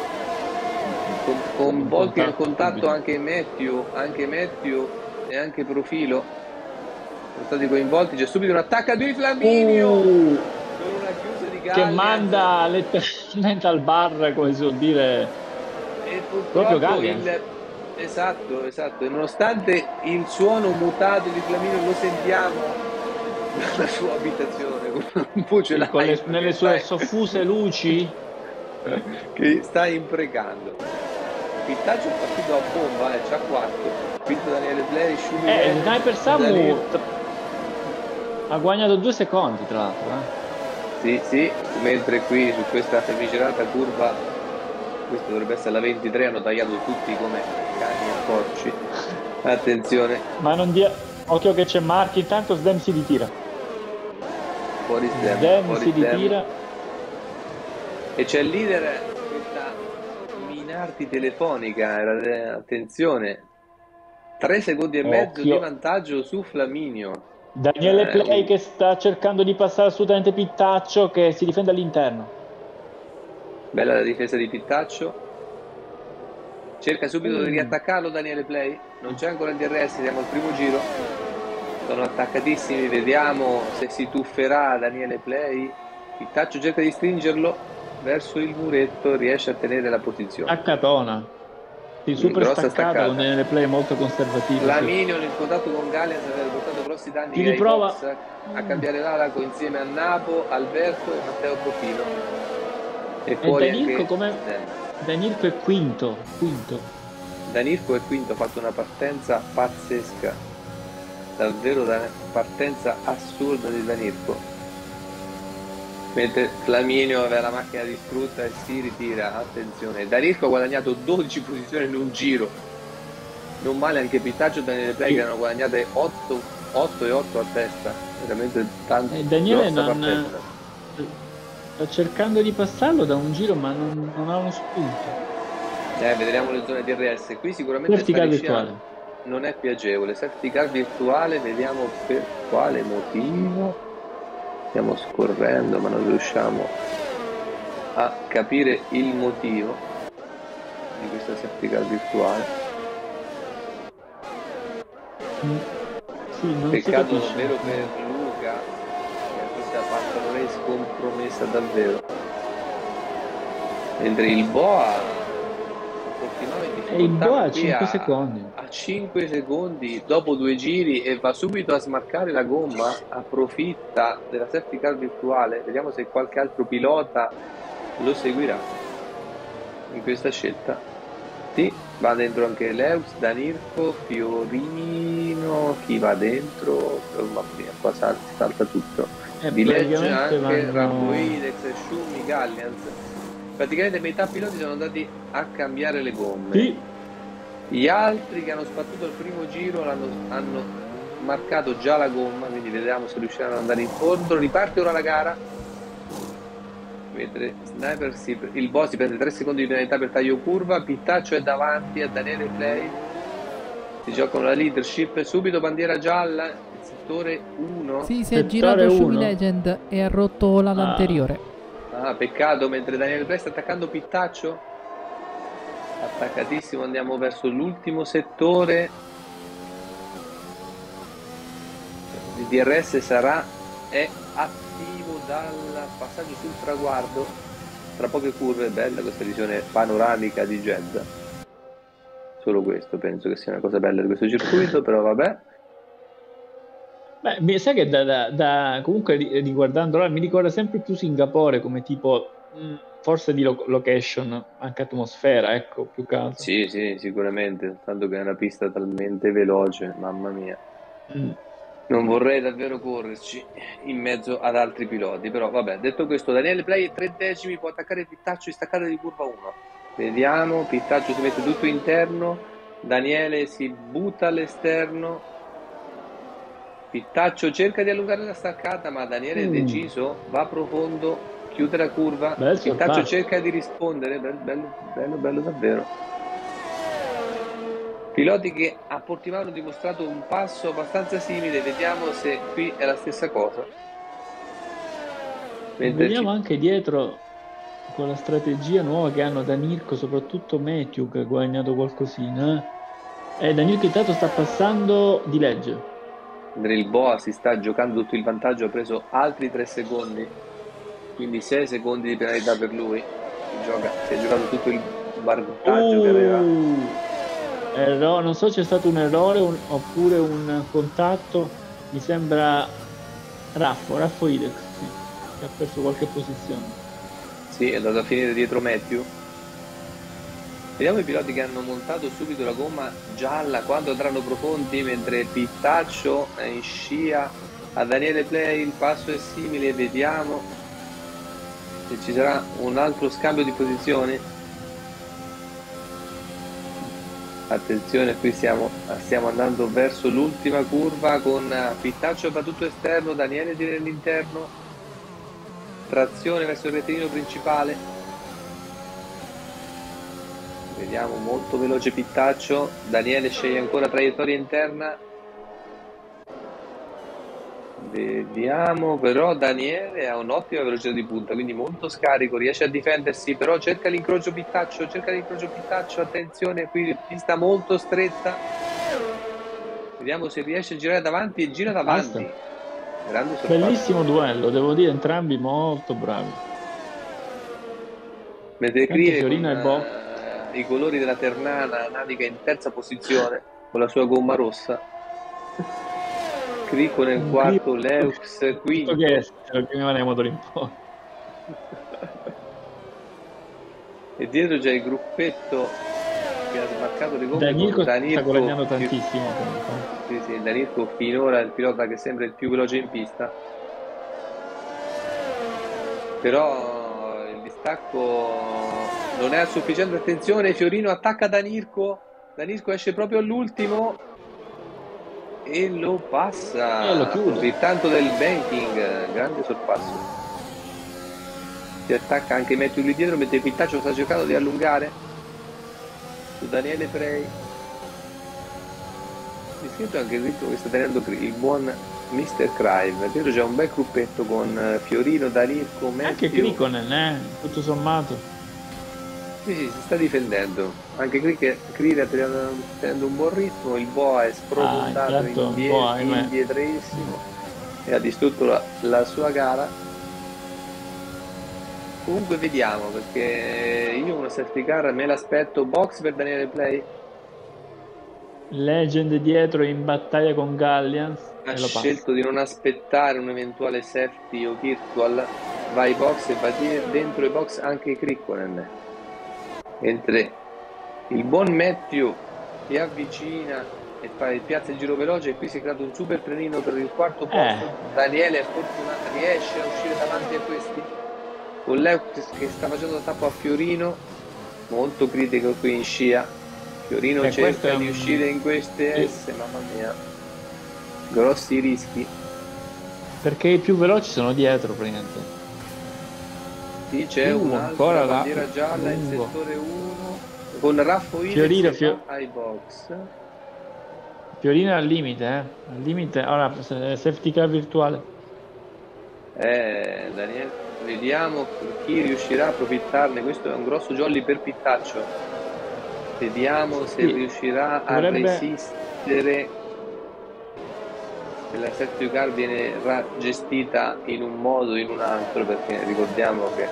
Con, con Volpi in contatto anche Matthew, anche Matthew e anche Profilo sono stati coinvolti. C'è subito un attacco di Flaminio Uh, con una chiusa di che Gallians. manda letteralmente al bar, come si suol dire. E Proprio purtroppo Gallians. il... Esatto, esatto. E nonostante il suono mutato di Flaminio lo sentiamo dalla sua abitazione con un Sì, con le- nelle sue soffuse luci. che sta imprecando. Pittaggio è partito a bomba, eh, c'ha quattro. Quinto Daniele Play, Schumi Eh, Legend, Sniper Samu Danilo. t- ha guadagnato due secondi, tra l'altro. Eh. Sì, sì, mentre qui su questa famigerata curva, questo dovrebbe essere la ventitré, hanno tagliato tutti come cani e porci. Attenzione, Ma non dia... Occhio che c'è Marchi, intanto Sdem si ritira. fuori Sdem, Sdem fuori si Sdem. ritira. E c'è il leader, questa Minardi telefonica, era- attenzione, tre secondi e mezzo Occhio. di vantaggio su Flaminio. Daniele Eh, Play un- che sta cercando di passare assolutamente Pittaccio, che si difende all'interno. Bella la difesa di Pittaccio. Cerca subito di Mm. riattaccarlo Daniele Play. Non c'è ancora il D R S, siamo al primo giro. Sono attaccatissimi, vediamo se si tufferà Daniele Play. Pittaccio cerca di stringerlo verso il muretto, riesce a tenere la posizione. Accatona. Sì, super grossa staccata staccata. con Daniele Play molto conservativo. Sì. Flaminio nel contatto con Gallians aveva portato grossi danni Chi ai riprova? box a cambiare l'alaco insieme a Napo, Alberto e Matteo Profilo. E E poi Danirco anche come... eh, Danirco è quinto. Quinto. Danirco è quinto, ha fatto una partenza pazzesca, davvero una partenza assurda di Danirco. Mentre Flaminio aveva la macchina distrutta e si ritira, attenzione. Danirco ha guadagnato dodici posizioni in un giro, non male anche Pittaccio e Daniele Play che hanno guadagnate otto, otto e otto a testa, veramente tanto. E Daniele grossa non... partenza. sta cercando di passarlo da un giro ma non, non ha uno spunto. Eh, vedremo le zone D R S. Qui sicuramente Safety car Fariscia virtuale. non è piacevole. Safety car virtuale, vediamo per quale motivo. Stiamo scorrendo ma non riusciamo a capire il motivo di questa safety car virtuale. Mm. Sì, non si Peccato capisce. davvero per Luca, che questa palla race compromessa davvero. Mentre il Boa Portimao in E il difficoltà, Boa ma a qui cinque a, secondi. a cinque secondi dopo due giri e va subito a smarcare la gomma, approfitta della safety car virtuale. Vediamo se qualche altro pilota lo seguirà in questa scelta. Sì, va dentro anche Leux, Danirco, Fiorino, chi va dentro? Oh, mamma mia, qua salta, salta tutto. E Di Legge praticamente anche, vanno... Raboidex, Schumi, Gallians. Praticamente metà piloti sono andati a cambiare le gomme. Sì, Gli altri che hanno sbattuto il primo giro l'hanno, hanno marcato già la gomma, quindi vediamo se riusciranno ad andare incontro. Riparte ora la gara. Mentre Sniper si, il boss si prende tre secondi di penalità per taglio curva. Pittaccio è davanti a Daniele Play. Si giocano la leadership. Subito bandiera gialla. Il settore uno. Sì, si è Settore girato Shumi uno. Legend e ha rotto l'ala Ah. anteriore. Ah, peccato, mentre Daniele Play sta attaccando Pittaccio. Attaccatissimo, andiamo verso l'ultimo settore. Il D R S sarà è attivo dal passaggio sul traguardo. Tra poche curve, bella questa visione panoramica di Jeddah. Solo questo penso che sia una cosa bella di questo circuito, però vabbè. Beh, mi sa che da, da- da- comunque ri- riguardandolo mi ricorda sempre più Singapore come tipo mh, forse di lo- location, anche atmosfera, ecco, più che altro. Sì, sì, sicuramente, tanto che è una pista talmente veloce, mamma mia. Mm. Non vorrei davvero correrci in mezzo ad altri piloti, però vabbè, detto questo, Daniele Play tre decimi, può attaccare Pittaccio in staccata di curva uno. Vediamo, Pittaccio si mette tutto interno, Daniele si butta all'esterno, Pittaccio cerca di allungare la staccata, ma Daniele è Mm. deciso, va profondo, chiude la curva, Bel Pittaccio sorpasso. cerca di rispondere, bello, bello, bello, bello davvero. Piloti che a Portimao hanno dimostrato un passo abbastanza simile, vediamo se qui è la stessa cosa. Mentre Vediamo ci- anche dietro con la strategia nuova che hanno Danirco, soprattutto Matthew che ha guadagnato qualcosina. E Danirco intanto sta passando di legge. mentre il Boa si sta giocando tutto il vantaggio, ha preso altri tre secondi, quindi sei secondi di penalità per lui. Si, gioca, si è giocato tutto il vantaggio che aveva. Uh, erro- non so se c'è stato un errore un- oppure un contatto, mi sembra Raffo, Raffo Idex, sì, che ha perso qualche posizione. Sì, è andato a finire dietro Matthew. Vediamo i piloti che hanno montato subito la gomma gialla quando andranno profondi, mentre Pittaccio è in scia a Daniele Play, il passo è simile, vediamo se ci sarà un altro scambio di posizioni. Attenzione, qui stiamo, stiamo andando verso l'ultima curva con Pittaccio battuto esterno, Daniele direi all'interno, trazione verso il rettilineo principale. Vediamo, molto veloce Pittaccio, Daniele sceglie ancora traiettoria interna. Vediamo, però Daniele ha un'ottima velocità di punta, quindi molto scarico, riesce a difendersi, però cerca l'incrocio Pittaccio, cerca l'incrocio Pittaccio, attenzione, qui pista molto stretta. Vediamo se riesce a girare davanti e gira davanti. Basta. Grande sorpasso. Bellissimo duello, devo dire, entrambi molto bravi. Mentre Tanto Crie Fiorino con e Bo. eh, i colori della Ternana naviga in terza posizione con la sua gomma rossa. Crico nel Un quarto, Crio- Leux Tutto quinto. che ce lo chiamavano nei motori in po'. E dietro c'è il gruppetto che ha smarcato le gomme Danirco con sta Danirco. guadagnando tantissimo comunque. Sì, sì, Danirco finora è il pilota che sembra il più veloce in pista. Però il distacco non è a sufficiente. Attenzione, Fiorino attacca Danirco. Danirco esce proprio all'ultimo e lo passa, E lo chiude. approfittando del banking. Grande sorpasso. Si attacca anche Matthew lì dietro, mentre Pittaccio sta cercando di allungare su Daniele Frey. Mi sento anche il ritmo che sta tenendo il buon mister Crive. Dietro c'è un bel gruppetto con Fiorino, Danirco, Matthew. Anche Krikonen, eh, tutto sommato. Sì, sì, si sta difendendo. Anche qui che Crive sta tenendo un buon ritmo, il Boa è Ah, sprofondato intanto il indie- Boa, ahimè. indietrissimo e ha distrutto la, la sua gara. Comunque vediamo, perché io una safety car me l'aspetto. Box per Daniele Play. Legend dietro in battaglia con Gallians Ha e lo passa. scelto di non aspettare un eventuale safety o virtual, va ai box e va di- dentro i box anche Krikkonen. Mentre il buon Matthew si avvicina e fa il piazza il giro veloce, e qui si è creato un super trenino per il quarto posto. Eh. Daniele è fortunato, riesce a uscire davanti a questi con Leux che sta facendo da tappo a Fiorino, molto critico qui in scia. Fiorino E questo cerca è di un- uscire in queste Sì. S, mamma mia, grossi rischi. Perché i più veloci sono dietro praticamente. Sì, c'è Uh, un'altra ancora la- bandiera gialla in lungo. settore uno con Raffo Iles Fiorino, che Fio- va ai box. Fiorino è al limite, eh. Al limite. Ora, se- safety car virtuale. Eh, Daniele, vediamo chi riuscirà a approfittarne. Questo è un grosso jolly per Pittaccio. Vediamo se Sì, riuscirà a dovrebbe- resistere. Se la safety car viene ra- gestita in un modo o in un altro, perché ricordiamo che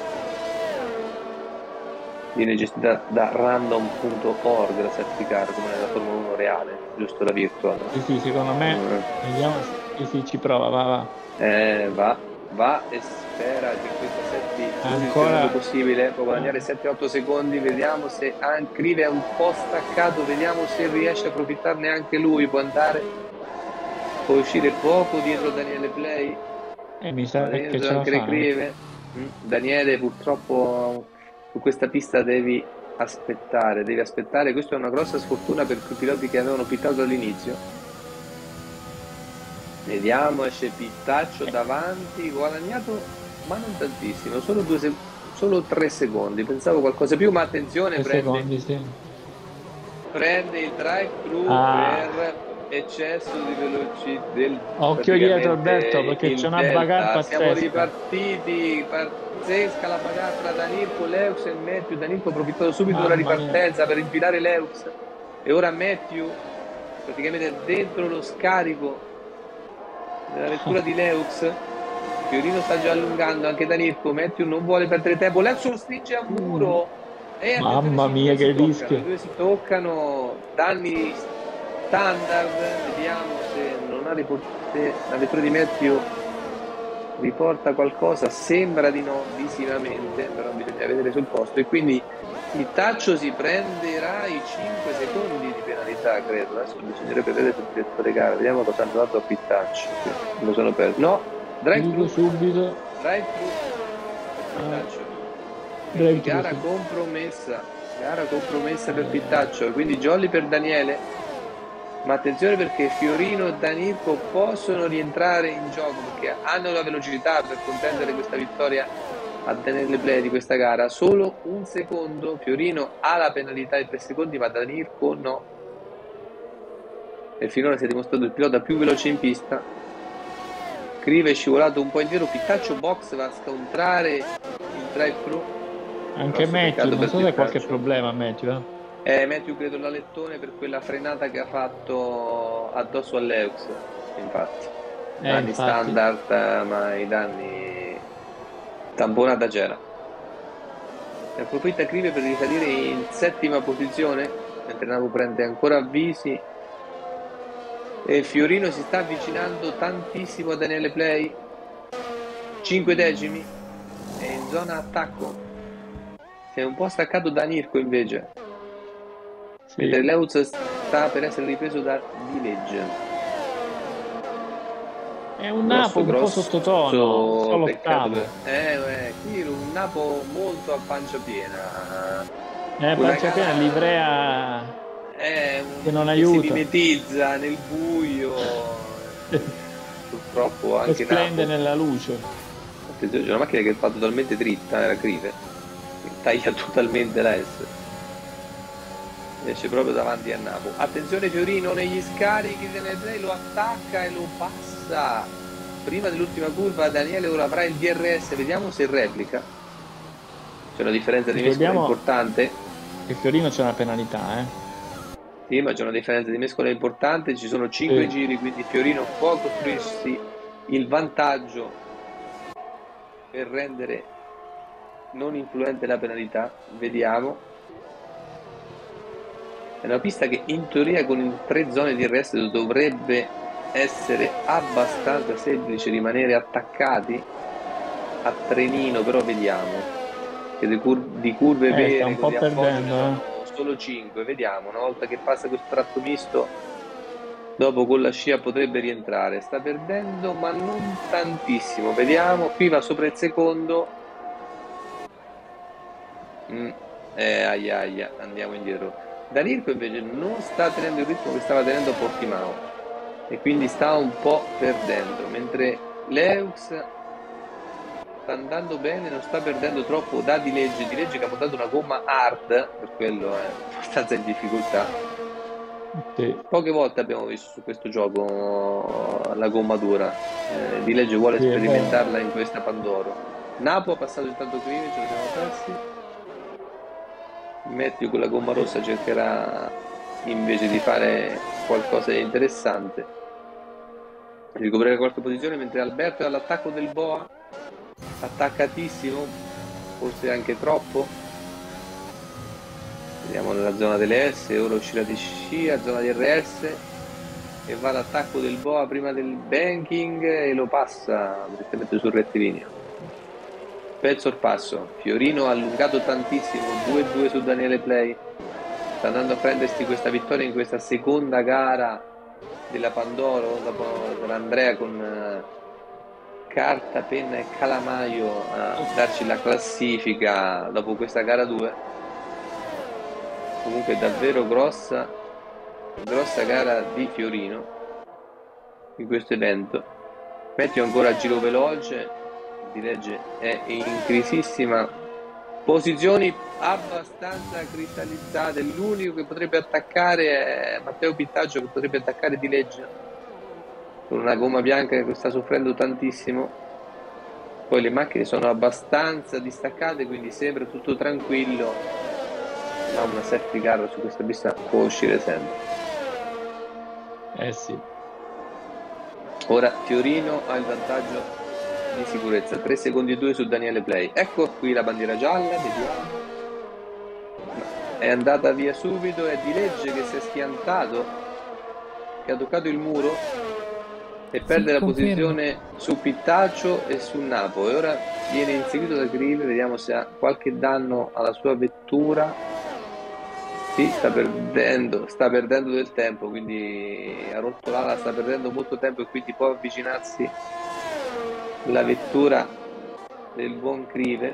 viene gestita da random punto org la safety car, come nella Formula uno reale, giusto, la virtual. Sì, sì, secondo me. Mm. Vediamo. Sì, sì, ci prova, va, va. Eh, va, va e spera che questa safety usi il Ancora- secondo possibile, può guadagnare sette otto secondi. Vediamo se Crive è un po' staccato, vediamo se riesce a approfittarne anche lui. Può andare, può uscire poco dietro Daniele Play, E mi sa ma che dentro ce la anche fa. eh. Crive. Mm, Daniele, purtroppo su questa pista devi aspettare, devi aspettare. Questa è una grossa sfortuna per i piloti che avevano pittato all'inizio. Vediamo, esce Pittaccio davanti, guadagnato ma non tantissimo, solo, due sec- solo tre secondi, pensavo qualcosa più, ma attenzione, Tre prende, secondi, sì. prende il drive-thru Ah. per eccesso di velocità del Occhio dietro, praticamente Alberto, perché il c'è una delta. bagarre Siamo pazzesca. ripartiti, pazzesca la bagarre tra Danilco, Leux e Matthew. Danilco ha approfittato subito della Mamma mia. ripartenza per infilare Leux e ora Matthew praticamente dentro lo scarico nella vettura di Leux. Fiorino sta già allungando, anche Danilco. Matthew non vuole perdere tempo, Leux lo stringe a muro e attenzione, Mamma sì, mia, i due che si toccano, rischio. i due si toccano, danni standard. Vediamo se non ha riporte la vettura di Matthew riporta qualcosa, sembra di no visivamente, però bisogna vedere sul posto. E quindi il Taccio si prenderà i cinque secondi di penalità, credo. Adesso bisognerebbe vedere sul direttore gara, vediamo cosa hanno dato a Pittaccio. Sì, lo sono perso. No, drive Dico thru, subito. drive thru Pittaccio. Quindi Drive-thru, gara sì. compromessa, gara compromessa per Pittaccio, quindi jolly per Daniele. Ma attenzione, perché Fiorino e Danilco possono rientrare in gioco, perché hanno la velocità per contendere questa vittoria a Daniele Play di questa gara. Solo un secondo, Fiorino ha la penalità di tre secondi, ma Danilco no. E finora si è dimostrato il pilota più veloce in pista. Crive è scivolato un po' indietro, Pittaccio box va a scontrare il drive-thru. Anche Grosso Matthew, peccato non per so se ha qualche Pittaccio. problema Matthew, eh. Eh, Matthew credo l'alettone per quella frenata che ha fatto addosso a Leux, infatti. Eh, Danni infatti. standard, eh, ma i danni tamponata c'era. Ne approfitta Crive per risalire in settima posizione, mentre Napo prende ancora avvisi. E Fiorino si sta avvicinando tantissimo a Daniele Play, cinque decimi, è in zona attacco. Si è un po' staccato da Nirko invece. Sì. Mentre Leux sta per essere ripreso da Village. È un Grosso, Napo un po' grosso sottotono, solo peccato ottavo. per- eh, eh, qui un Napo molto a pancia piena. Eh, Una pancia gara- piena, livrea È un che non che aiuta. si mimetizza nel buio. Purtroppo e anche splende Napo. nella luce. Attenzione, c'è una macchina che fa totalmente dritta, era Crive, che taglia totalmente la S. Esce proprio davanti a Napo. Attenzione Fiorino negli scarichi, Daniele lo attacca e lo passa prima dell'ultima curva. Daniele ora avrà il D R S, vediamo se replica. C'è una differenza di messa Ricordiamo- importante. che Fiorino c'è una penalità, eh. Sì, ma c'è una differenza di mescola importante, ci sono cinque Sì. giri, quindi Fiorino può costruirsi il vantaggio per rendere non influente la penalità. Vediamo. È una pista che in teoria con tre zone di arresto dovrebbe essere abbastanza semplice rimanere attaccati a trenino, però vediamo che di, cur- di curve Eh, sta vere un po' così a fondo ce ne perdendo, eh. sono solo cinque. Vediamo, una volta che passa questo tratto misto, dopo con la scia potrebbe rientrare. Sta perdendo, ma non tantissimo. Vediamo, qui va sopra il secondo. Mm, eh, aia, aia, andiamo indietro. Danirco invece non sta tenendo il ritmo che stava tenendo a Portimao e quindi sta un po' perdendo, mentre Leux sta andando bene, non sta perdendo troppo da Di Legge. Di Legge che ha montato una gomma hard, per quello è abbastanza in difficoltà. Sì. Poche volte abbiamo visto su questo gioco la gomma dura. Eh, Di Legge vuole Sì, è vero. sperimentarla in questa Pandoro. Napo ha passato intanto Crive, ce lo siamo persi. Matthew con la gomma rossa cercherà invece di fare qualcosa di interessante, recuperare qualche posizione, mentre Alberto è all'attacco del Boa, attaccatissimo, forse anche troppo. Vediamo nella zona delle S, ora uscirà di scia, zona di R S e va all'attacco del Boa prima del banking e lo passa direttamente sul rettilineo. Bel sorpasso, Fiorino ha allungato tantissimo, due due su Daniele Play, sta andando a prendersi questa vittoria in questa seconda gara della Pandoro, dopo l'Andrea con uh, carta, penna e calamaio a darci la classifica dopo questa gara due. Comunque davvero grossa, grossa gara di Fiorino in questo evento. Metti ancora a giro veloce, Di Legge è in crisissima, posizioni abbastanza cristallizzate. L'unico che potrebbe attaccare è Matteo Pittaggio, che potrebbe attaccare Di Legge con una gomma bianca che sta soffrendo tantissimo. Poi le macchine sono abbastanza distaccate, quindi sembra tutto tranquillo, ma una safety car su questa pista può uscire sempre. Eh sì. Ora Fiorino ha il vantaggio di sicurezza, tre secondi e due su Daniele Play. Ecco qui la bandiera gialla, vediamo. È andata via subito, è Di Legge che si è schiantato, che ha toccato il muro e perde Sì, la confermo. posizione su Pittaccio e su Napo, e ora viene inseguito da Grill. Vediamo se ha qualche danno alla sua vettura. Sì, sta perdendo, sta perdendo del tempo, quindi ha rotto l'ala, sta perdendo molto tempo e quindi può avvicinarsi la vettura del buon Crive.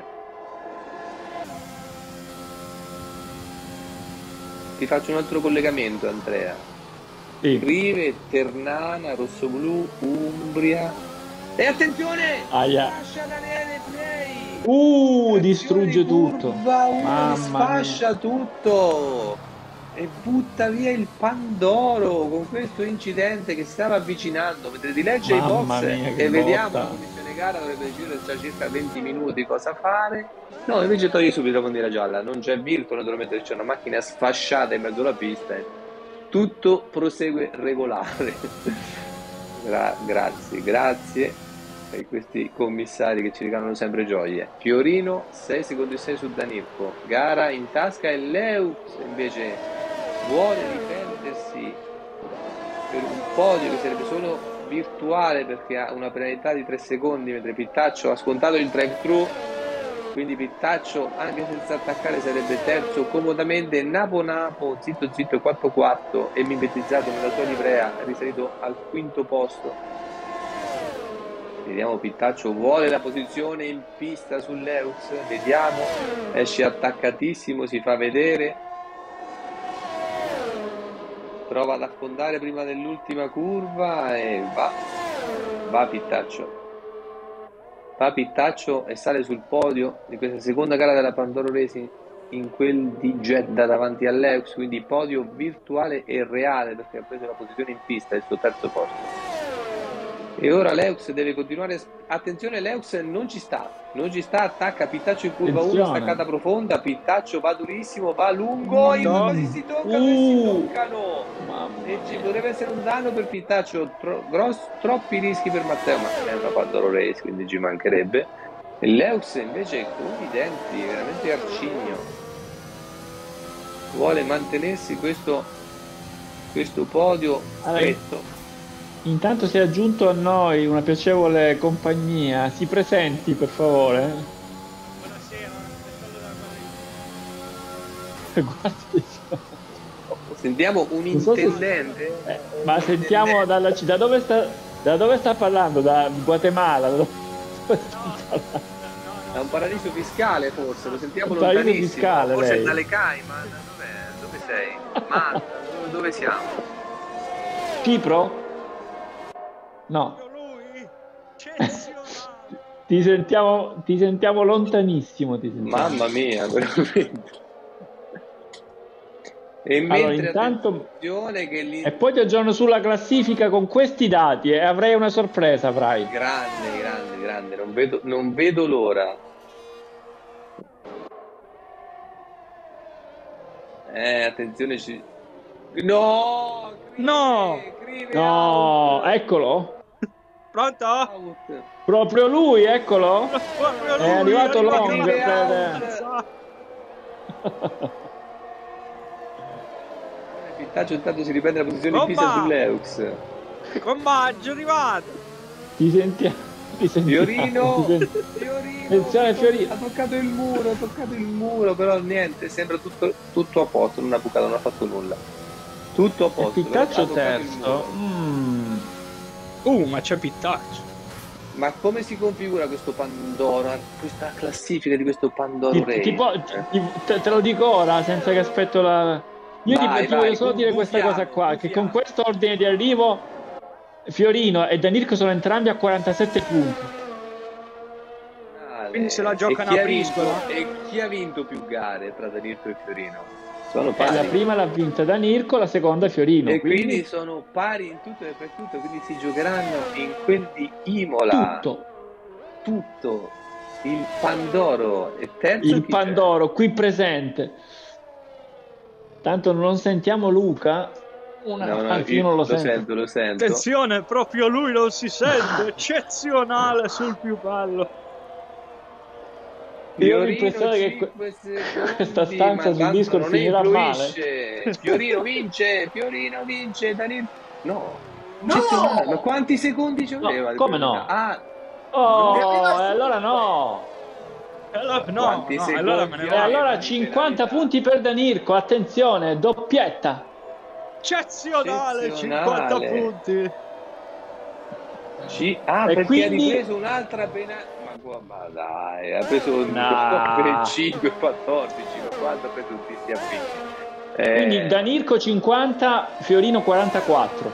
Ti faccio un altro collegamento, Andrea. Sì. Crive, Ternana, Rossoblu, Umbria. E attenzione! Aia. Lascia Daniele Play! Uh, Trazione distrugge tutto. curva uno, Mamma sfascia tutto e butta via il Pandoro con questo incidente che stava avvicinando, mentre Di Legge i Mamma box mia, che e vediamo botta. la commissione gara dovrebbe decidere tra circa venti minuti cosa fare. No, invece toglie subito la bandiera gialla, non c'è virtuo, naturalmente c'è una macchina sfasciata in mezzo alla pista e tutto prosegue regolare. Gra- grazie, grazie per questi commissari che ci regalano sempre gioie. Fiorino sei secondi e sei su Danirco, gara in tasca e Leux invece vuole riprendersi per un podio che sarebbe solo virtuale perché ha una penalità di tre secondi, mentre Pittaccio ha scontato il drive-thru, quindi Pittaccio anche senza attaccare sarebbe terzo comodamente. Napo Napo zitto zitto quattro quattro e mimetizzato nella sua livrea è risalito al quinto posto. Vediamo, Pittaccio vuole la posizione in pista su Leux, vediamo, esce attaccatissimo, si fa vedere, prova ad affondare prima dell'ultima curva e va, va Pittaccio. Va Pittaccio e sale sul podio di questa seconda gara della Pandoro Racing in quel di Jeddah davanti a Leux, quindi podio virtuale e reale perché ha preso la posizione in pista, il suo terzo posto. E ora Leux deve continuare. Attenzione, Leux non ci sta, non ci sta, attacca Pittaccio in curva uno, Attenzione. staccata profonda, Pittaccio va durissimo, va lungo, i due No. quasi si toccano e si Uh. toccano. Mamma E ci mia. potrebbe essere un danno per Pittaccio, tro- gross- troppi rischi per Matteo, ma è una Pandoro Race, quindi ci mancherebbe. E Leux invece con i denti, veramente arcigno, vuole mantenersi questo, questo podio Allora, stretto. Intanto si è aggiunto a noi una piacevole compagnia. Si presenti, per favore. Buonasera, è solo da Guardi. Sentiamo un Non so se- intendente. Eh, ma sentiamo dalla città. Da dove sta, da dove sta parlando? Da Guatemala? Da dove sta parlando? È un paradiso fiscale forse, lo sentiamo Un paradiso lontanissimo. fiscale, Forse lei. dalle Cayman, dov'è? Dove sei? Malta, dove, dove siamo? Cipro? No. Proprio lui, eccezionale. Ti sentiamo, ti sentiamo lontanissimo. Ti sentiamo. Mamma mia, veramente. E Allora, mentre intanto- attenzione che lì E poi ti aggiorno sulla classifica con questi dati e avrei una sorpresa, avrai. grande, grande, grande, non vedo, non vedo l'ora. Eh, attenzione, ci... No! Crive, No! Crive No, out! eccolo. Pronto? Out! Proprio lui, eccolo. Proprio lui, È arrivato arrivato Long Crive per- out! Pittaccio intanto si riprende la posizione Bomba! fissa su Leux. Combaggio arrivato. Ti sentiamo. Ti sentiamo. Fiorino, Ti senti- Fiorino, Attenzione, Fiorino. ha toccato il muro, ha toccato il muro, però niente, sembra tutto, tutto a posto, non ha bucato, non ha fatto nulla. Tutto a E posto. Pittaccio ha toccato il terzo. muro. Mm. Uh, ma c'è Pittaccio. Ma come si configura questo Pandoro, questa classifica di questo Pandoro Ti- Race? ti po- ti- te, te lo dico ora senza che aspetto la. Io ti- Vai, ti, voglio vai, solo dire questa buffiamo, cosa qua: che con buffiamo. questo ordine di arrivo Fiorino e Danirco sono entrambi a quarantasette punti. Quindi se la E giocano chi a ha vinto- briscola? E chi ha vinto più gare tra Danirco e Fiorino? Sono Eh, pari. la prima l'ha vinta Danirco, la seconda Fiorino. E quindi quindi sono pari in tutto e per tutto, quindi si giocheranno in quel di Imola. tutto. Tutto. Il Pandoro. E terzo Il chi c'è? Pandoro qui presente. Tanto non sentiamo Luca. Una... No, no, Anzi, io non lo, sento. sento, lo sento. Attenzione, proprio lui non si sente. Eccezionale sul più bello. Io ho Fiorino, l'impressione che que- cinque secondi, questa stanza ma sul tanto Discord non finirà influisce. Fiorino vince, Fiorino vince, Danilo... No, No! eccezionale. Ma quanti secondi ci No, aveva? come no? Ah, Oh, No. e allora no. Allora, no, Quanti no, secondi allora me ne E Vai, vado. allora vai, cinquanta verità. punti per Danirco. Attenzione, doppietta. Eccezionale, Eccezionale. cinquanta punti. ci... ah E perché quindi- ha ripreso un'altra pena... Ma, qua- ma dai, ha preso un No. cinque quattordici, ma quanto ha preso un T T A B? Eh, Quindi Danirco cinquanta, Fiorino quarantaquattro.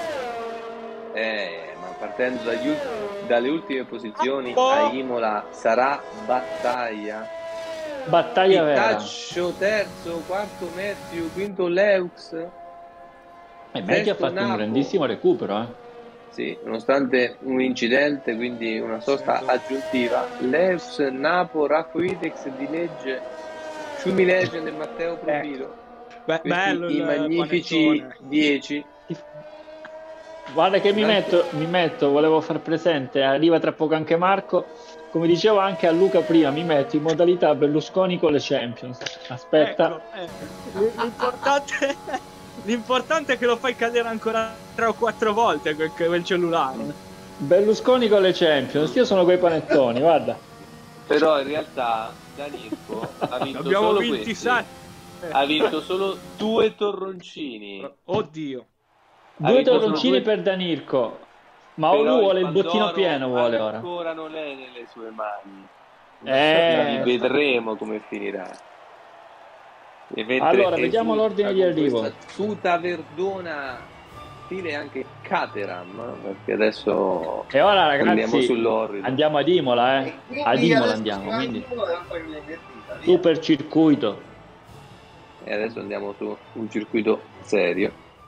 Eh, ma partendo dagli ul- dalle ultime posizioni Oh. a Imola sarà battaglia. Battaglia vera. Pittaccio terzo, quarto Matthew, quinto Leux. E Matthew ha Sesto fatto un Napo. grandissimo recupero, eh. Sì, nonostante un incidente, quindi una sosta Sì. aggiuntiva. Leux, Napo, Raffo Itex, Di Legge, Ciumi Legend e Matteo Profilo. Beh, Questi bello i il magnifici panettone. dieci. Guarda che mi Ecco. metto, mi metto, volevo far presente, arriva tra poco anche Marco. Come dicevo anche a Luca prima, mi metto in modalità Berlusconi con le Champions. Aspetta. Ecco, eh. L'importante, l'importante è che lo fai cadere ancora tre o quattro volte quel, quel cellulare. Berlusconi con le Champions. Io sono quei panettoni, guarda. Però in realtà Danirco ha vinto Abbiamo solo ventisette. questi. Ha vinto solo due torroncini. Oddio. Due vinto solo torroncini due- per Danirco. Ma Però lui vuole il Pandoro bottino pieno, vuole ora. ancora non è nelle sue mani. Eh. Vedremo come finirà. E mentre Allora, vediamo esulta l'ordine di con arrivo. questa tuta verdona, stile anche Caterham, perché adesso E ora andiamo ragazzi, sull'orrido. andiamo ad Imola, eh. Quindi Ad Imola adesso andiamo, si va in quindi Imola e poi viene invertita, via. super circuito. E adesso andiamo su un circuito serio.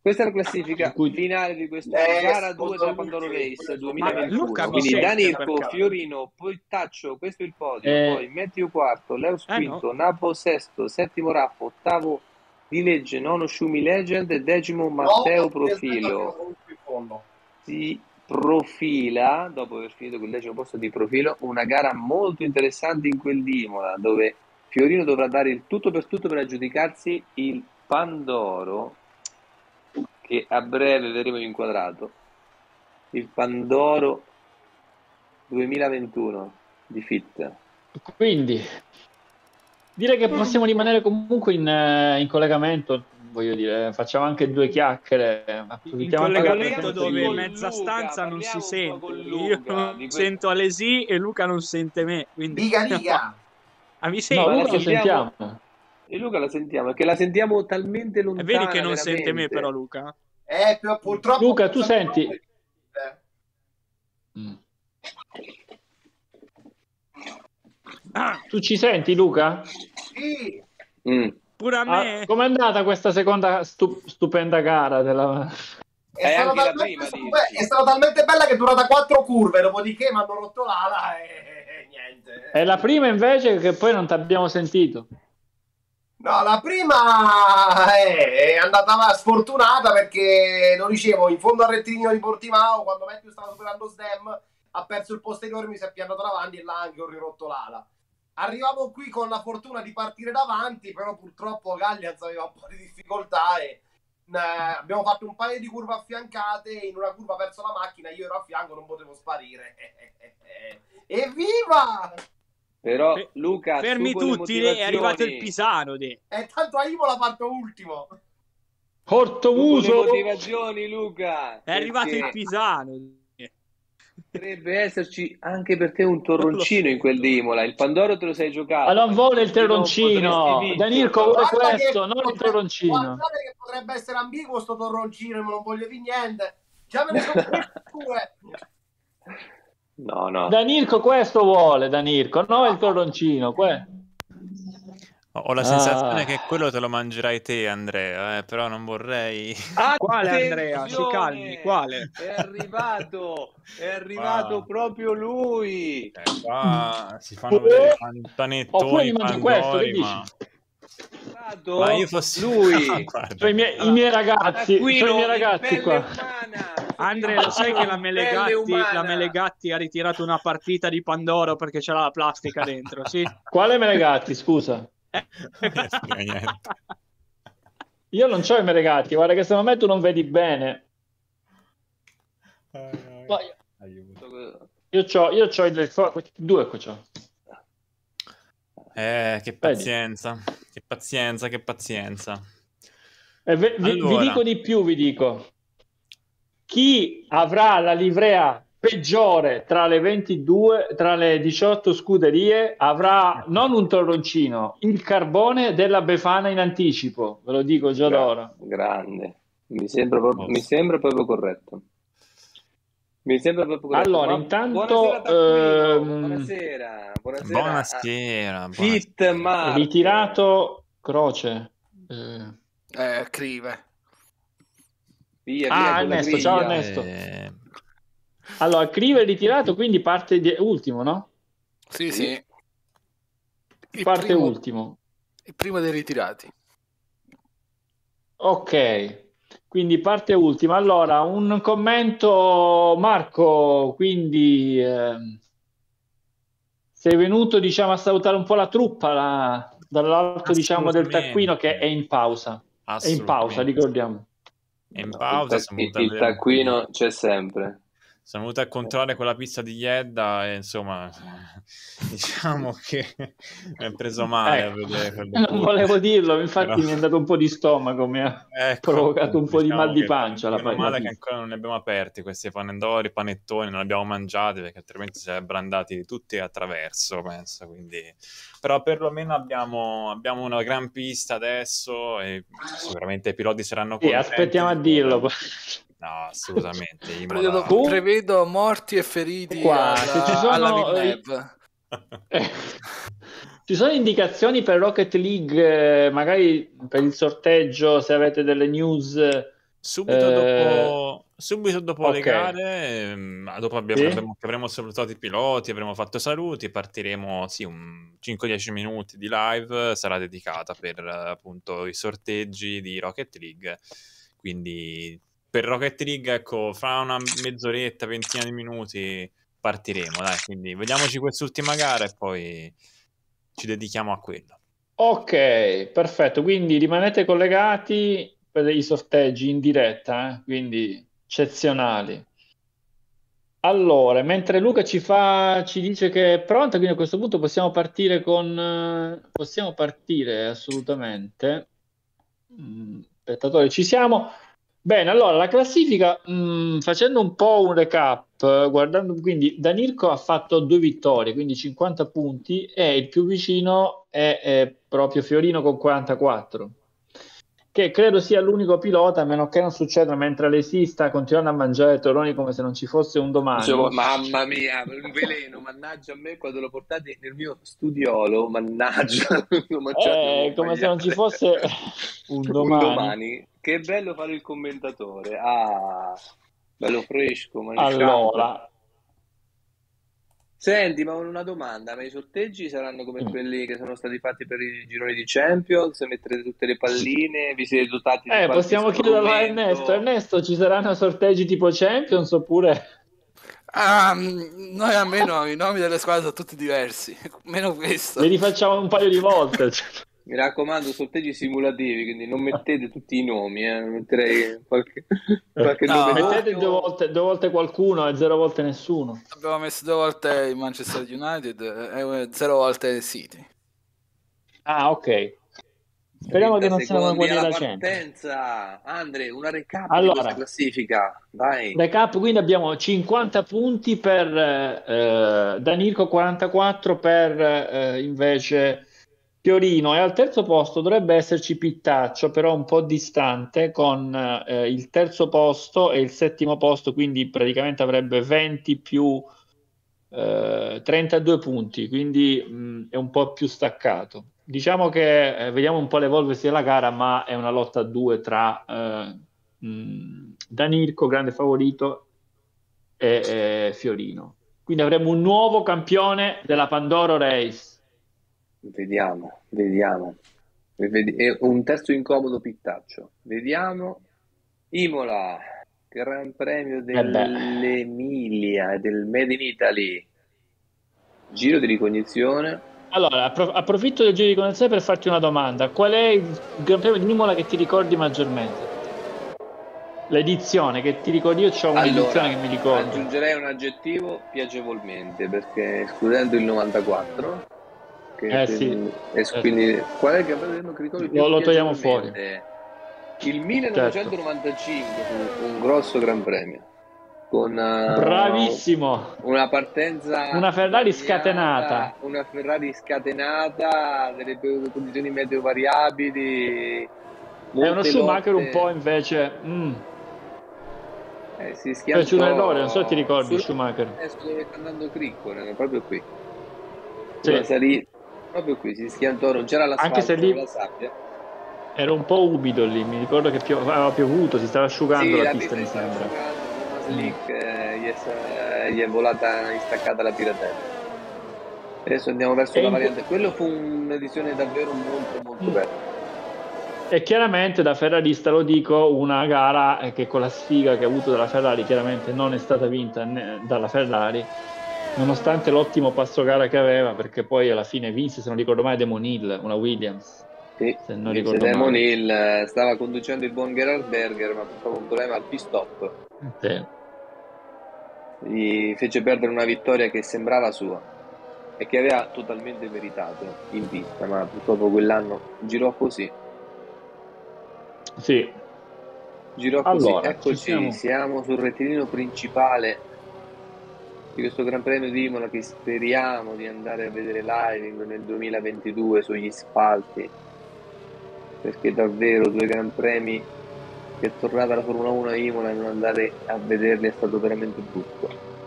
Questa è la classifica Cui... finale di questa Eh, gara due della scusa, Pandoro Race Ma duemilaventuno. Luca mi Quindi sente, Danirco, per caso? Fiorino, poi Taccio, questo è il podio, Eh, poi Matthew quarto, Leus Eh no. quinto, Napo sesto, settimo Raffo, ottavo Di Legge, nono Schumi Legend e decimo Matteo Profilo. Si profila, dopo aver finito quel decimo posto di Profilo, una gara molto interessante in quel di Imola, dove Fiorino dovrà dare il tutto per tutto per aggiudicarsi il Pandoro, che a breve vedremo inquadrato, il Pandoro duemilaventuno di Fit. Quindi direi che possiamo rimanere comunque in, eh, in collegamento, voglio dire, facciamo anche due chiacchiere, In approfittiamo anche della collegamento presenza dove di... in mezza Luca, stanza non si parliamo un po' sente. con Io Luca non di que- sento Alesi e Luca non sente me. Quindi... Diga, diga. Ah, mi No, senti? Ma la Luca lo sentiamo? sentiamo. E Luca la sentiamo, perché la sentiamo talmente E lontana, vedi che non sente me veramente. però Luca? Eh, pu- purtroppo... Luca, tu senti? Eh. Mm. Ah, Tu ci senti, Luca? Sì. Mm. pure a Ah, me? com'è andata questa seconda stu- stupenda gara della... È È stata, anche la talmente, prima, stupe- dici? è stata talmente bella che è durata quattro curve, dopodiché mi hanno rotto l'ala e, e niente. È la prima invece che poi non ti abbiamo sentito. No, la prima è, è andata sfortunata perché non dicevo, in fondo al rettilineo di Portimao, quando Matthew stava superando Sdem, ha perso il posteriore, mi si è piantato davanti e là anche ho rirotto l'ala. Arrivavo qui con la fortuna di partire davanti, però purtroppo Galliaz aveva un po' di difficoltà e eh, abbiamo fatto un paio di curve affiancate, in una curva perso la macchina, io ero a fianco, non potevo sparire. Evviva! Però Fe- Luca, Fermi su con le tutti, è arrivato il motivazioni. Pisano. De. E tanto a Imola parto ultimo. Su con le Ortomuso! motivazioni, Luca. È arrivato il perché Pisano. potrebbe esserci anche per te un torroncino in quel di Imola. Il Pandoro te lo sei giocato. Ma non vuole il perché non terroncino! potresti Danirco vincerlo. vuole Guarda questo, che non il potrebbe- terroncino. Guardate che potrebbe essere ambiguo sto torroncino, ma non voglio dire niente. Già me ne sono presi due. No, no. Danirco questo vuole, Danirco, no il torroncino. Que... Ho la Ah. sensazione che quello te lo mangerai te, Andrea, eh, però non vorrei... Quale Andrea? Si calmi, quale? È arrivato, è arrivato Ah. proprio lui. Eh, qua si fanno vedere Oppure pantanettoni, gli mangio questo, che pandori, dici? ma... È arrivato ma io fossi... lui. Guarda. Sono i miei, i miei ragazzi, sono Taccuino i miei in ragazzi pelle qua. umana. Andre, lo sai che la In Melegatti, pelle umana. la Melegatti ha ritirato una partita di Pandoro perché c'era la plastica dentro, sì? Quale Melegatti, scusa? Eh. Non frega niente. Io non c'ho i Melegatti, guarda che secondo me tu non vedi bene. Ma io- Aiuto. Io c'ho, io c'ho i questi due qua c'ho. Eh, che pazienza, che pazienza, che pazienza. E ve- vi, Allora. vi dico di più, vi dico. Chi avrà la livrea peggiore tra le ventidue, tra le diciotto scuderie, avrà non un torroncino, il carbone della Befana in anticipo, ve lo dico già d'ora. Grande. Mi sembra proprio, mi sembra proprio corretto. Mi sembra proprio corretto. Allora, Ma intanto, buonasera, Taccuino. ehm, buonasera. Buonasera. Buonasera. Fit buonasera. Mark. Ritirato Croce. Eh. Eh, Crive. Via, Ah, via con la Ernesto, ciao, griglia. Ernesto. Eh, Allora, Crive è ritirato, quindi parte di- ultimo, no? Sì, sì. Il Parte primo, ultimo. il primo dei ritirati. Ok, quindi parte ultima. Allora, un commento, Marco, quindi ehm, sei venuto, diciamo, a salutare un po' la truppa la- dall'alto, diciamo, del Assolutamente. taccuino che è in pausa. È in pausa, assolutamente. ricordiamo. È in No, pausa, il, sono tac- venuto a il vedere un taccuino po'. c'è sempre. Sono venuto a controllare quella pista di Jeddah e insomma diciamo che mi è preso male a Ecco, vedere quelle non curve. volevo dirlo, infatti Però- mi è andato un po' di stomaco, mi ha Ecco, provocato un po' di diciamo mal di che pancia la meno la male che pista. ancora non ne abbiamo aperti questi panendori, panettoni, non li abbiamo mangiati perché altrimenti si sarebbero andati tutti attraverso, penso, quindi... però perlomeno abbiamo, abbiamo una gran pista adesso e sicuramente i piloti saranno Sì, contenti aspettiamo a di dirlo. correre. No, assolutamente. Imola- Prevedo, Tu- prevedo morti e feriti Qua, alla, se ci sono, alla eh, Villeneuve. Eh, Ci sono indicazioni per Rocket League, eh, magari per il sorteggio, se avete delle news Subito Eh, dopo, subito dopo le ok. gare, ehm, dopo abbiamo, Sì? avremo, che avremo salutato i piloti, avremo fatto saluti, partiremo, sì, un cinque dieci minuti di live sarà dedicata per eh, appunto i sorteggi di Rocket League. Quindi per Rocket League, ecco, fra una mezz'oretta, ventina di minuti partiremo, dai. Quindi vediamoci quest'ultima gara e poi ci dedichiamo a quello. Ok, perfetto. Quindi rimanete collegati per i sorteggi in diretta, eh? Quindi eccezionali. Allora, mentre Luca ci fa, ci dice che è pronta, quindi a questo punto possiamo partire con, eh, possiamo partire assolutamente. Mm, spettatori, ci siamo. Bene, allora la classifica, mm, facendo un po' un recap, eh, guardando quindi Danirco ha fatto due vittorie, quindi cinquanta punti, e il più vicino è, è proprio Fiorino con quarantaquattro, che credo sia l'unico pilota, a meno che non succeda mentre lei sta continuando a mangiare torroni come se non ci fosse un Dicevo, domani. mamma mia, un veleno, mannaggia a me quando lo portate nel mio studiolo, mannaggia, l'ho mangiato È un come se non ci maiale. fosse un Un domani. domani. Che bello fare il commentatore. Ah, bello fresco, manciante. Allora, Senti, ma una domanda, ma i sorteggi saranno come mm, quelli che sono stati fatti per i gironi di Champions? Metterete tutte le palline? Vi siete dotati di eh, qualche possiamo chiederlo a Ernesto. strumento? Ernesto, ci saranno sorteggi tipo Champions oppure... Ah, mm, noi almeno i nomi delle squadre sono tutti diversi, meno questo. Li rifacciamo un paio di volte. cioè. Mi raccomando, sorteggi simulativi, quindi non mettete tutti i nomi, eh. Metterei qualche, qualche nome No, Mettete due doppio. volte, due volte qualcuno e zero volte nessuno. abbiamo messo due volte il Manchester United e zero volte il City. Ah, ok. Speriamo che trenta non siano come secondi quelli alla della Champions. partenza. Andre, una recap di questa Allora, classifica. Vai. recap, quindi abbiamo cinquanta punti per eh, Danirco, quarantaquattro per eh, invece Fiorino, e al terzo posto dovrebbe esserci Pittaccio, però un po' distante, con eh, il terzo posto e il settimo posto, quindi praticamente avrebbe venti più eh, trentadue punti, quindi mh, è un po' più staccato. Diciamo che eh, vediamo un po' l'evolversi della gara, ma è una lotta a due tra eh, mh, Danirco, grande favorito, e, e Fiorino. Quindi avremo un nuovo campione della Pandoro Race. Vediamo, vediamo. Vedi- E un terzo incomodo Pittaccio. Vediamo. Imola, Gran Premio Eh beh. dell'Emilia e del Made in Italy. Giro di ricognizione. Allora, appro- approfitto del giro di connessione per farti una domanda. Qual è il Gran Premio di Imola che ti ricordi maggiormente? L'edizione che ti ricordi? Io ho un'edizione Allora, che mi ricordo. aggiungerei un aggettivo piacevolmente, perché escludendo il novantaquattro, che Eh sì, e certo. quindi qual è il Gran Premio che ricordo più Lo, lo togliamo fuori. piacevolmente? Il Certo. millenovecentonovantacinque fu un grosso Gran Premio, con uh, Bravissimo! una partenza Una Ferrari bagnata, scatenata. una Ferrari scatenata, delle condizioni meteo variabili, È uno molte Schumacher un lotte. po' invece... mm, Eh, si fece un errore, non so se ti schiantò ricordi sul Schumacher. adesso dove sta andando Criconen, proprio qui. Sì, Sulla salita, proprio qui, si schiantò, non c'era anche se l'asfalto, c'era lì la sabbia. era un po' umido lì, mi ricordo che pio- aveva piovuto, si stava asciugando Sì, la la pista, pista mi si stava sembra. asciugando, con una Mm. slick, eh, gli, è, gli è volata instaccata la piratella. Adesso andiamo verso E la in que- variante. Quello fu un'edizione davvero molto molto Mm. bella. E chiaramente da ferrarista lo dico, una gara eh, che con la sfiga che ha avuto dalla Ferrari chiaramente non è stata vinta né- dalla Ferrari, nonostante l'ottimo passo gara che aveva, perché poi alla fine vinse, se non ricordo male, Damon Hill, una Williams, Sì, se non vinse ricordo Damon male. Hill, eh, stava conducendo il buon Gerhard Berger, ma purtroppo un problema al pit stop Sì. gli fece perdere una vittoria che sembrava sua e che aveva totalmente meritato in pista, ma purtroppo quell'anno girò così. Sì. Girò così. Allora, ci Eccoci, siamo. siamo sul rettilineo principale di questo Gran Premio di Imola che speriamo di andare a vedere live nel duemilaventidue sugli spalti, perché davvero due Gran Premi che è tornata la Formula uno a Imola e non andare a vederli è stato veramente brutto.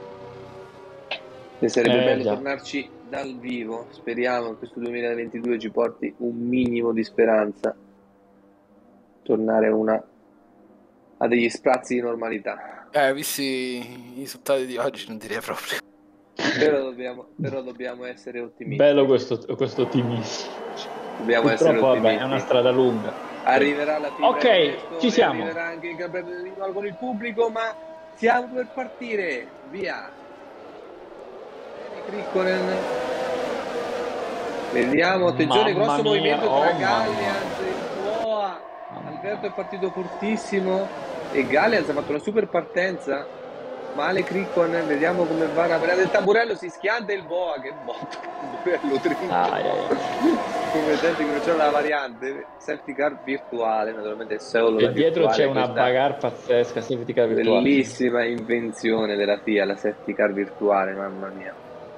E sarebbe Eh, bello già. tornarci dal vivo, speriamo che questo duemilaventidue ci porti un minimo di speranza, tornare a una ha degli sprazzi di normalità. Eh, visti i risultati di oggi, non direi proprio. Però dobbiamo, però dobbiamo essere ottimisti. Bello questo, questo ottimismo. Dobbiamo essere Purtroppo, vabbè, ottimisti. è una strada lunga. Arriverà la fibra Ok, di questo ci e siamo. arriverà anche il Gran Premio di Imola con il pubblico, ma siamo per partire. Via. Criconen. Vediamo, attenzione, Mamma grosso mia, movimento oh tra mamma. Gallians e Boa. Alberto è partito fortissimo e Gallians ha fatto una super partenza. Male Criconen, vediamo come va la del tamburello, si schianta il Boa, che botto, tamburello dritto. Ah, yeah, yeah. Come senti che c'è una variante, safety car virtuale, naturalmente è solo E la dietro virtuale, c'è una questa bagarre pazzesca, safety car virtuale. bellissima invenzione della F I A, la safety car virtuale, mamma mia.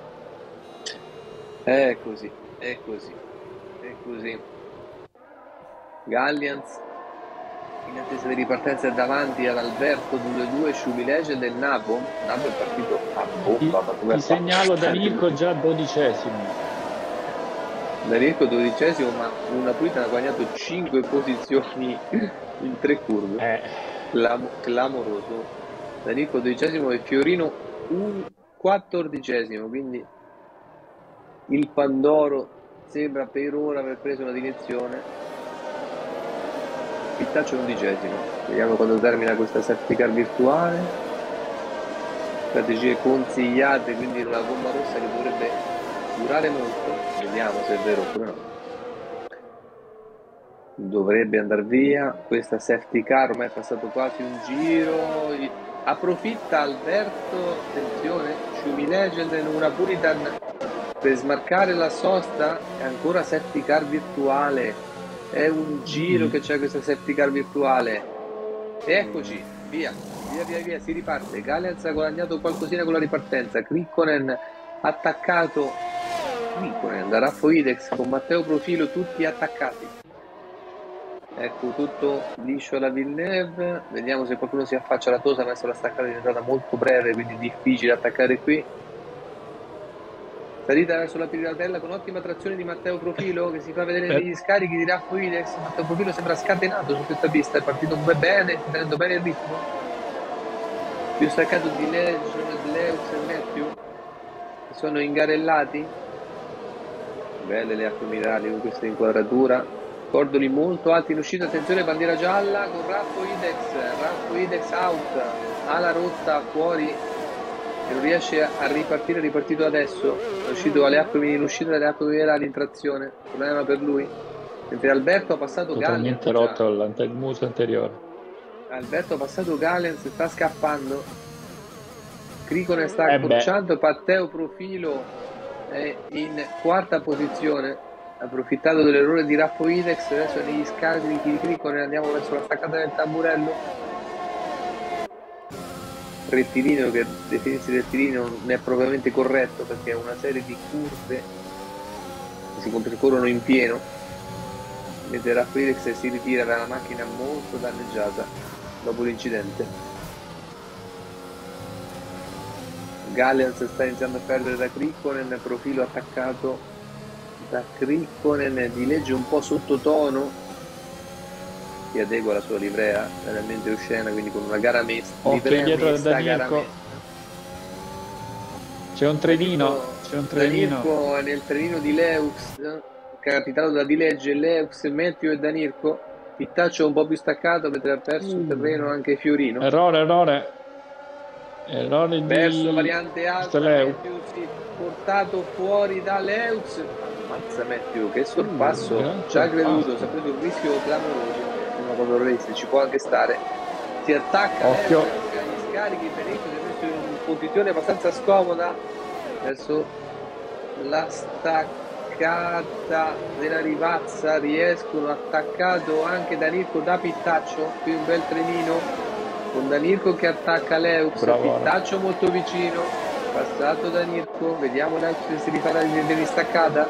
È così, è così, è così. Gallians in attesa di ripartenza davanti ad Alberto due due, Sciumilegge del Napo. Napo è partito a bomba. Ti, ti segnalo Danirco già dodicesimo. Danirco dodicesimo, ma una Pulita ha guadagnato cinque posizioni in tre curve. Eh. Clam- clamoroso. Danirco dodicesimo e Fiorino un quattordicesimo, quindi il Pandoro sembra per ora aver preso una direzione. Pittaccio undicesimo, vediamo quando termina questa safety car virtuale. Strategie consigliate, quindi una gomma rossa che dovrebbe durare molto, vediamo se è vero oppure no. Dovrebbe andare via questa safety car, ormai è passato quasi un giro, approfitta Alberto, attenzione, Schumi Legend in una Puritan per smarcare la sosta, e ancora safety car virtuale. È un giro che c'è questa safety car virtuale. E eccoci, via, via, via, via, si riparte. Gallians ha guadagnato qualcosina con la ripartenza. Criconen attaccato. Criconen da Raffo Idex con Matteo Profilo, tutti attaccati. Ecco, tutto liscio alla Villeneuve. Vediamo se qualcuno si affaccia alla Tosa, adesso la staccata è diventata molto breve, quindi difficile attaccare qui. Salita verso la Piratella con ottima trazione di Matteo Profilo che si fa vedere negli scarichi di Raffo Idex. Matteo Profilo sembra scatenato su questa pista, è partito bene, sta tenendo bene il ritmo. Più staccato di Legge, Leux e Matthew che sono ingarellati. Belle le acque minerali con questa inquadratura. Cordoli molto alti in uscita, attenzione bandiera gialla con Raffo Idex. Raffo Idex out, ala rotta fuori. E non riesce a ripartire, è ripartito adesso, è uscito alle acque in uscita dalle acque minerali in trazione, problema per lui. Mentre Alberto ha passato Gallians. Totalmente rotto il muso anteriore. Alberto ha passato Gallians, sta scappando. Criconen sta Eh accorciando, Matteo Profilo è in quarta posizione, ha approfittato dell'errore di Raffo Idex, adesso negli scarichi di Criconen, andiamo verso la staccata del tamburello. Rettilineo, che definirsi rettilineo non è propriamente corretto perché è una serie di curve che si percorrono in pieno, mentre Raffo Idex si ritira da una macchina molto danneggiata dopo l'incidente. Gallians sta iniziando a perdere da Criconen, Profilo attaccato da Criconen, di legge un po' sottotono, si adegua alla sua livrea, veramente oscena, quindi con una gara mesta. Occhio dietro da Danirco. C'è un trenino, c'è un trenino. Danirco è nel trenino di Leux, capitato da Di Legge, Leux, Matthew e Danirco. Pittaccio un po' più staccato mentre ha perso il terreno anche Fiorino. Errore, errore. Errore di... Verso variante alta, Matthew si è portato fuori da Leux. Ammazza Matthew, che sorpasso, uh, ci ha creduto, si è preso un rischio clamoroso. Quando race ci può anche stare, si attacca occhio agli scarichi, Benito si è messo in una posizione abbastanza scomoda verso la staccata della Rivazza, riescono, attaccato anche Danirco da Pittaccio, qui un bel trenino con Danirco che attacca Leux, bravo, Pittaccio no. Molto vicino, passato Danirco, vediamo Leux se si rifarà di staccata.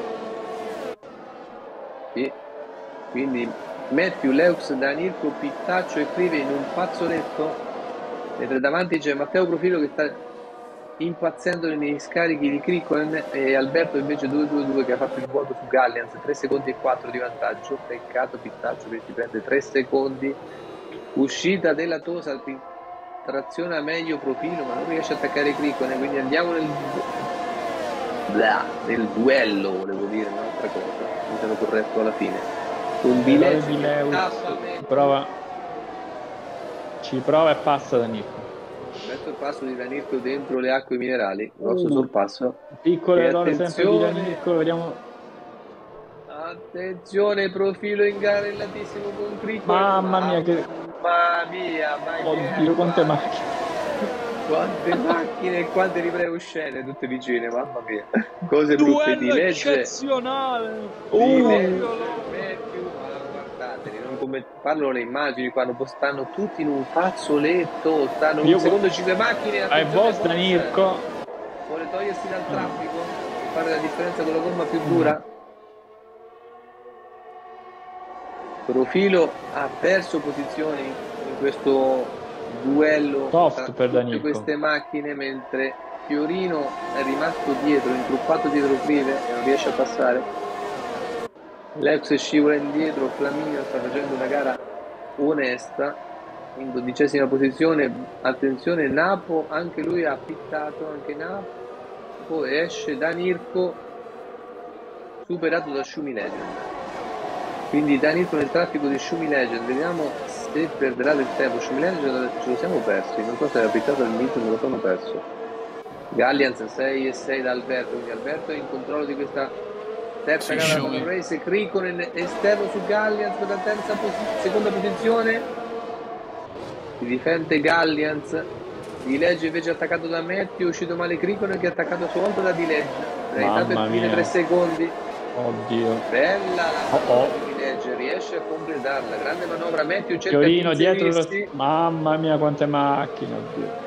Sì. Quindi Matthew, Leux, Danirco, Pittaccio e Crive in un fazzoletto, mentre davanti c'è Matteo Profilo che sta impazzendo negli scarichi di Criconen e Alberto invece due due due che ha fatto il vuoto su Gallians, tre secondi e quattro di vantaggio. Peccato Pittaccio che si prende tre secondi uscita della Tosa, traziona meglio profilo ma non riesce a attaccare Criccone, quindi andiamo nel Blah, nel duello, volevo dire un'altra cosa, mi sono corretto alla fine. Un biletto di Leux prova, ci prova e passa da Nirko. Questo il passo di Danirko dentro le acque minerali, grosso Uh, sorpasso. Piccolo E errore sempre di attenzione, Danirko, vediamo. Attenzione, profilo ingarellatissimo con Criccone. Mamma mia che... Mamma mia, ma Oddio, che... quante macchine. Quante macchine e quante riprese scene tutte vicine, mamma mia. Cose brutte di Duello legge. eccezionale. Di Uh. legge, Matthew, ma guardateli, non come parlano le immagini quando stanno tutti in un fazzoletto, stanno Io un secondo cinque macchine. Ai boss attenzione, Danirko. vuole togliersi dal traffico, fare la differenza con la gomma più dura. Profilo ha perso posizioni in questo duello Soft tra per tutte Danirko. queste macchine, mentre Fiorino è rimasto dietro, intruppato dietro Prive e non riesce a passare. Leux scivola indietro, Flaminio sta facendo una gara onesta in dodicesima posizione. Attenzione, Napo, anche lui ha pittato, anche Napo, e esce Danirko superato da Shumi Legend. Quindi Danirko nel traffico di Shumi Legend, vediamo se perderà del tempo. Shumi Legend ce lo siamo persi, non so se era pittato all'inizio, me lo sono perso. Gallians sei e sei da Alberto, quindi Alberto è in controllo di questa terza Sì, gara Shumi. del race. Criconen esterno su Gallians per la terza posi- seconda posizione, si difende Gallians, Di Legge invece attaccato da Matthew, è uscito male Criconen che è attaccato a sua volta da Di Legge, realtà per Mamma finire mia. tre secondi. Oddio. Bella la Oh, oh. manovra di Di Legge, riesce a completarla, grande manovra. Matthew cerca Fiorino dietro lo... Pizzeristi Mamma mia quante macchine, oddio.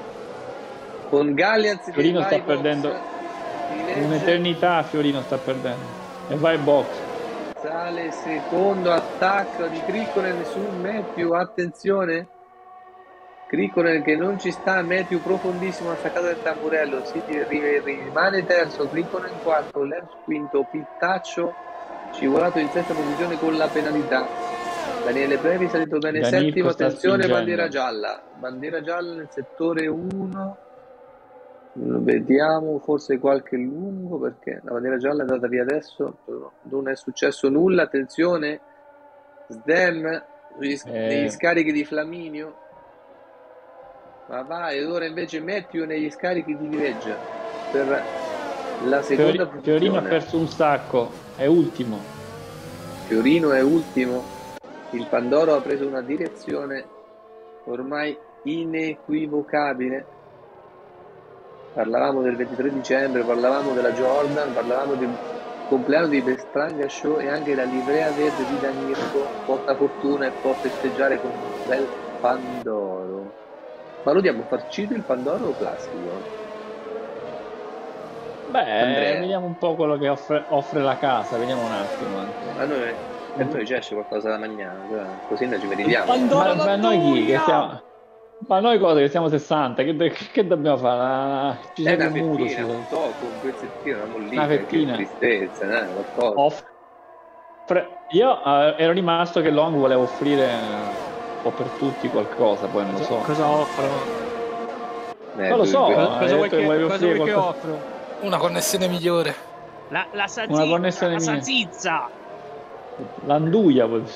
con Gallians che Fiorino va sta ai box. perdendo Di Legge un'eternità, Fiorino sta perdendo. E vai box. sale secondo, attacco di Criconen su Matthew, attenzione. Criconen che non ci sta, Matthew profondissimo attaccato del tamburello, si ri- rimane terzo, Criconen quarto, Leux quinto, Pittaccio scivolato in sesta posizione con la penalità. Daniele Previ salito bene Danirko settimo, sta attenzione, spingendo. bandiera gialla, bandiera gialla nel settore uno. Vediamo forse qualche lungo perché la bandiera gialla è andata via adesso, non è successo nulla. Attenzione, Sdem negli, Eh. negli scarichi di Flaminio, ma va, ed ora invece Matthew negli scarichi di Di Legge per la seconda Fiori- Fiorino ha posizione. perso un sacco, è ultimo. Fiorino è ultimo, il Pandoro ha preso una direzione ormai inequivocabile. Parlavamo del ventitré dicembre, parlavamo della Jordan, parlavamo del compleanno di Bestranga Show e anche la livrea verde di Danirko porta fortuna e può festeggiare con un bel Pandoro. Ma lo diamo farcito il Pandoro o classico? Beh, Andrea. vediamo un po' quello che offre, offre la casa, vediamo un attimo. anche. A noi, per noi c'è qualcosa da mangiare, cioè, così noi ci meritiamo. Pandoro Ma, ma noi chi? Che Lattuia! siamo... Ma noi cosa? Che siamo sessanta? Che, che, che dobbiamo fare? Ah, Ci È segue una un muto. fettina, Ci... un tocco, un pezzettino, una mollita, Una che fettina. tristezza, eh, qualcosa. Offre... Io eh, ero rimasto che Long voleva offrire eh, un po' per tutti qualcosa, poi non lo so. Cosa offro? Eh, Non lo tu- so. tu- Ah, Cosa, hai cosa vuoi detto che, che volevi cosa vuoi offrire che qualcosa? offro? Una connessione migliore. La, la salsiccia, Una connessione la mia. salsiccia. L'anduia. vuol-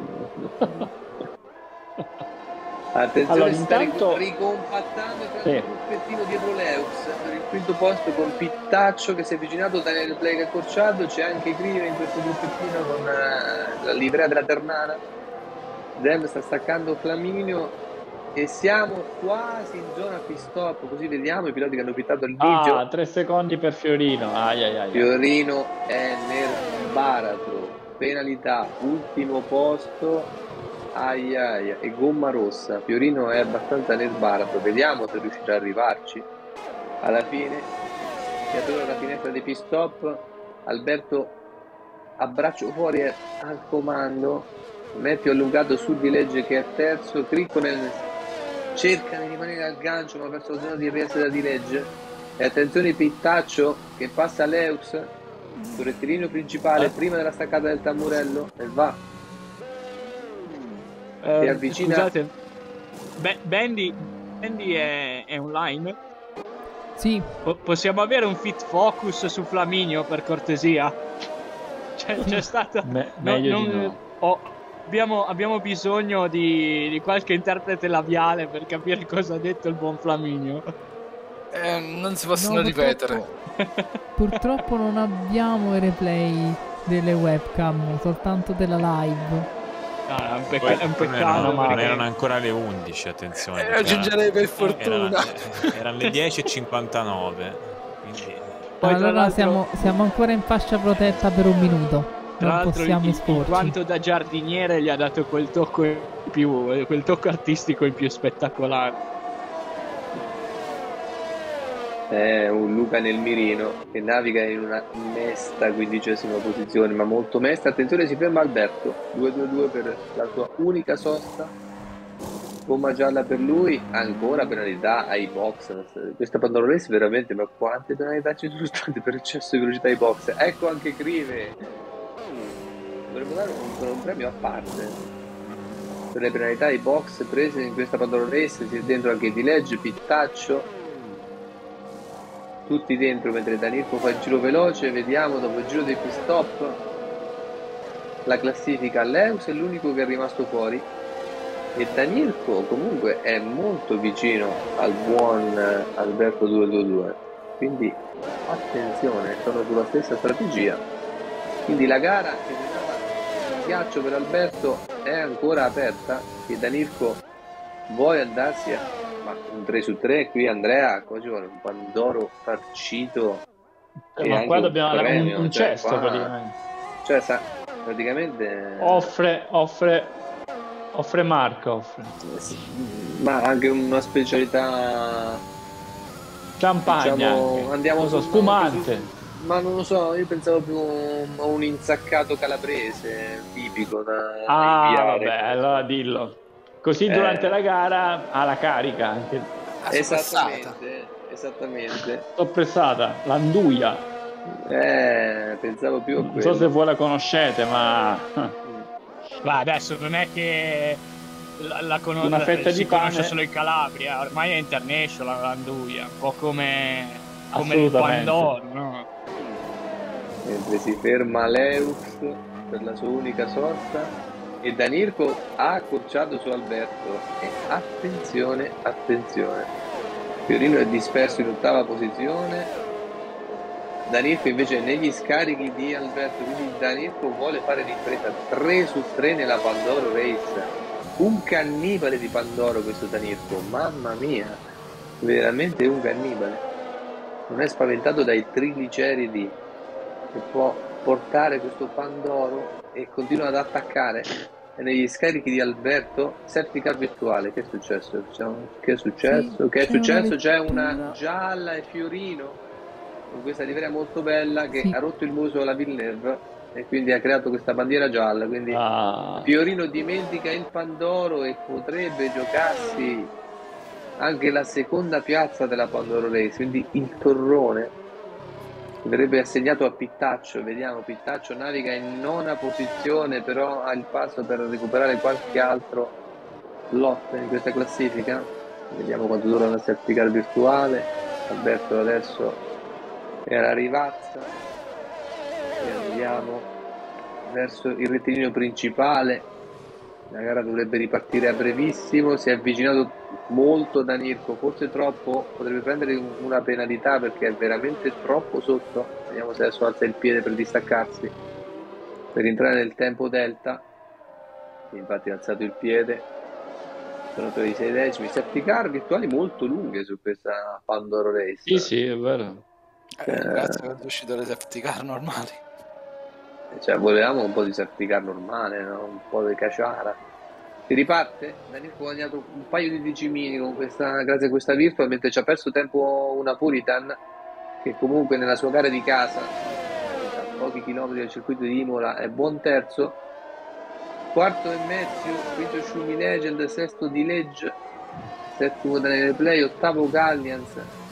Attenzione, Allora, si sta intanto- ricompattando e Sì. un gruppettino dietro Leux per il quinto posto con Pittaccio che si è avvicinato, Daniele Play che è accorciato, c'è anche Crive in questo gruppettino con eh, la livrea della Ternana. Dem sta staccando Flaminio e siamo quasi in zona pit stop, così vediamo i piloti che hanno pittato all'inizio. Ah, tre secondi per Fiorino. Ai, ai, ai. Fiorino è nel baratro, penalità, ultimo posto, ai ai, e gomma rossa. Fiorino è abbastanza nel baratro, vediamo se riuscirà ad arrivarci alla fine. Si apre la finestra dei pit stop, Alberto a braccio fuori è al comando, Matthew allungato su Di Legge che è terzo, Criconen cerca di rimanere al gancio ma ha perso la zona di ripresa da Di Legge. E attenzione Pittaccio che passa a Leux sul rettilineo principale Eh? prima della staccata del tamburello e va. Eh, Si avvicina- Scusate, Be- Bendy, Bendy è, è online? Sì, Po- possiamo avere un fit focus su Flaminio, per cortesia? C'è, c'è stato... Me- no- meglio non- di no. ho- abbiamo, abbiamo bisogno di, di qualche interprete labiale per capire cosa ha detto il buon Flaminio. Eh, non si possono no, ripetere. purtroppo, purtroppo non abbiamo i replay delle webcam, soltanto della live. No, è un, pecca- Poi è un non peccato. erano, non perché- erano ancora le undici, attenzione. Eh, perché aggiungerei per era- fortuna. era- erano le dieci e cinquantanove. Quindi Poi, tra allora l'altro- siamo, siamo ancora in fascia protetta per un minuto. Tra Non l'altro, possiamo in, in esporci. quanto da giardiniere gli ha dato quel tocco in più, quel tocco artistico in più spettacolare. È un Luca nel mirino che naviga in una mesta quindicesima posizione, ma molto mesta. Attenzione, si ferma Alberto, due due due per la sua unica sosta, gomma gialla per lui, ancora penalità ai box. Questa Pandora Race veramente, ma quante penalità ci sono state per eccesso di velocità ai box? Ecco anche Crive, dovremmo dare un, un premio a parte per le penalità ai box prese in questa Pandora Race. C'è dentro anche Di Legge, Pittaccio, tutti dentro, mentre Danirco fa il giro veloce. Vediamo dopo il giro dei pit stop la classifica. Leus è l'unico che è rimasto fuori e Danirco comunque è molto vicino al buon Alberto due due due, quindi attenzione, sono sulla stessa strategia. Quindi la gara che sembrava un ghiaccio per Alberto è ancora aperta e Danirco vuole andarsi a ma un tre su tre. Qui Andrea, qua ci vuole un Pandoro farcito. Eh, e ma anche qua dobbiamo un avere un, premio, un cioè, cesto qua- praticamente. Cioè, sa, praticamente Offre, offre, offre marca, offre. ma anche una specialità, Champagna, diciamo, anche. andiamo Non so, su- spumante. su- ma non lo so, io pensavo più a un insaccato calabrese tipico da Ah, inviare. vabbè, allora dillo. Così Eh. durante la gara ha la carica anche. La soppressata. Esattamente, esattamente. Soppressata, l'anduia. Eh, pensavo più a Non quello. so se voi la conoscete, ma Ma adesso non è che la, la cono- Una fetta si di pane. conosce solo in Calabria, ormai è international l'anduia, un po' come, come il Assolutamente. Pandoro, no? Mentre si ferma Leus per la sua unica sorta e Danirco ha accorciato su Alberto e attenzione, attenzione, Fiorino è disperso in ottava posizione, Danirco invece è negli scarichi di Alberto, quindi Danirco vuole fare l'impresa tre su tre nella Pandoro Race, un cannibale di Pandoro questo Danirco, mamma mia, veramente un cannibale, non è spaventato dai trigliceridi che può portare questo Pandoro e continua ad attaccare. E negli scarichi di Alberto, safety car virtuale, che è successo? Diciamo, che è successo? Sì, che è c'è una successo? C'è lettura. una gialla e Fiorino con questa livrea molto bella che Sì. ha rotto il muso alla Villeneuve e quindi ha creato questa bandiera gialla, quindi ah, Fiorino dimentica il Pandoro e potrebbe giocarsi anche la seconda piazza della Pandoro Race, quindi il torrone verrebbe assegnato a Pittaccio. Vediamo, Pittaccio naviga in nona posizione, però ha il passo per recuperare qualche altro lot in questa classifica. Vediamo quanto dura la safety car virtuale. Alberto adesso è alla rivazza e andiamo verso il rettilineo principale. La gara dovrebbe ripartire a brevissimo. Si è avvicinato molto Danirco, forse troppo, potrebbe prendere una penalità perché è veramente troppo sotto. Vediamo se adesso alza il piede per distaccarsi, per entrare nel tempo delta. Infatti ha alzato il piede, sono per i sei decimi. Safety car virtuali molto lunghe su questa Pandoro Race. sì, sì, è vero. Eh, grazie per uscire dalle safety car normali. Cioè, volevamo un po' di safety car normale, no? Un po' di caciara. Si riparte, Danirco ha guadagnato un paio di decimini con questa, grazie a questa virtual, mentre ci ha perso tempo una Puritan che comunque nella sua gara di casa, a pochi chilometri dal circuito di Imola, è buon terzo. Quarto è Matthew, quinto Schumi Legend, sesto Di Legge, settimo Daniele Play, ottavo Gallians,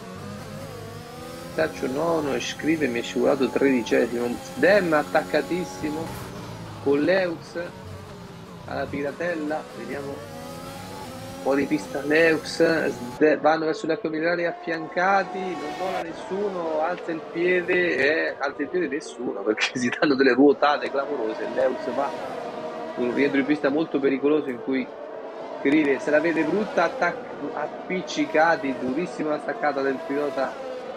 Taccio nono e scrive mi è scivolato tredicesimo. Dem attaccatissimo con Leux alla Piratella, vediamo, fuori pista Leux, Sde- vanno verso le acque minerali affiancati, non vola nessuno, alza il piede e alza il piede nessuno perché si danno delle ruotate clamorose. Leux va in un rientro di pista molto pericoloso in cui Crive se la vede brutta, attac- appiccicati, durissima la staccata del pilota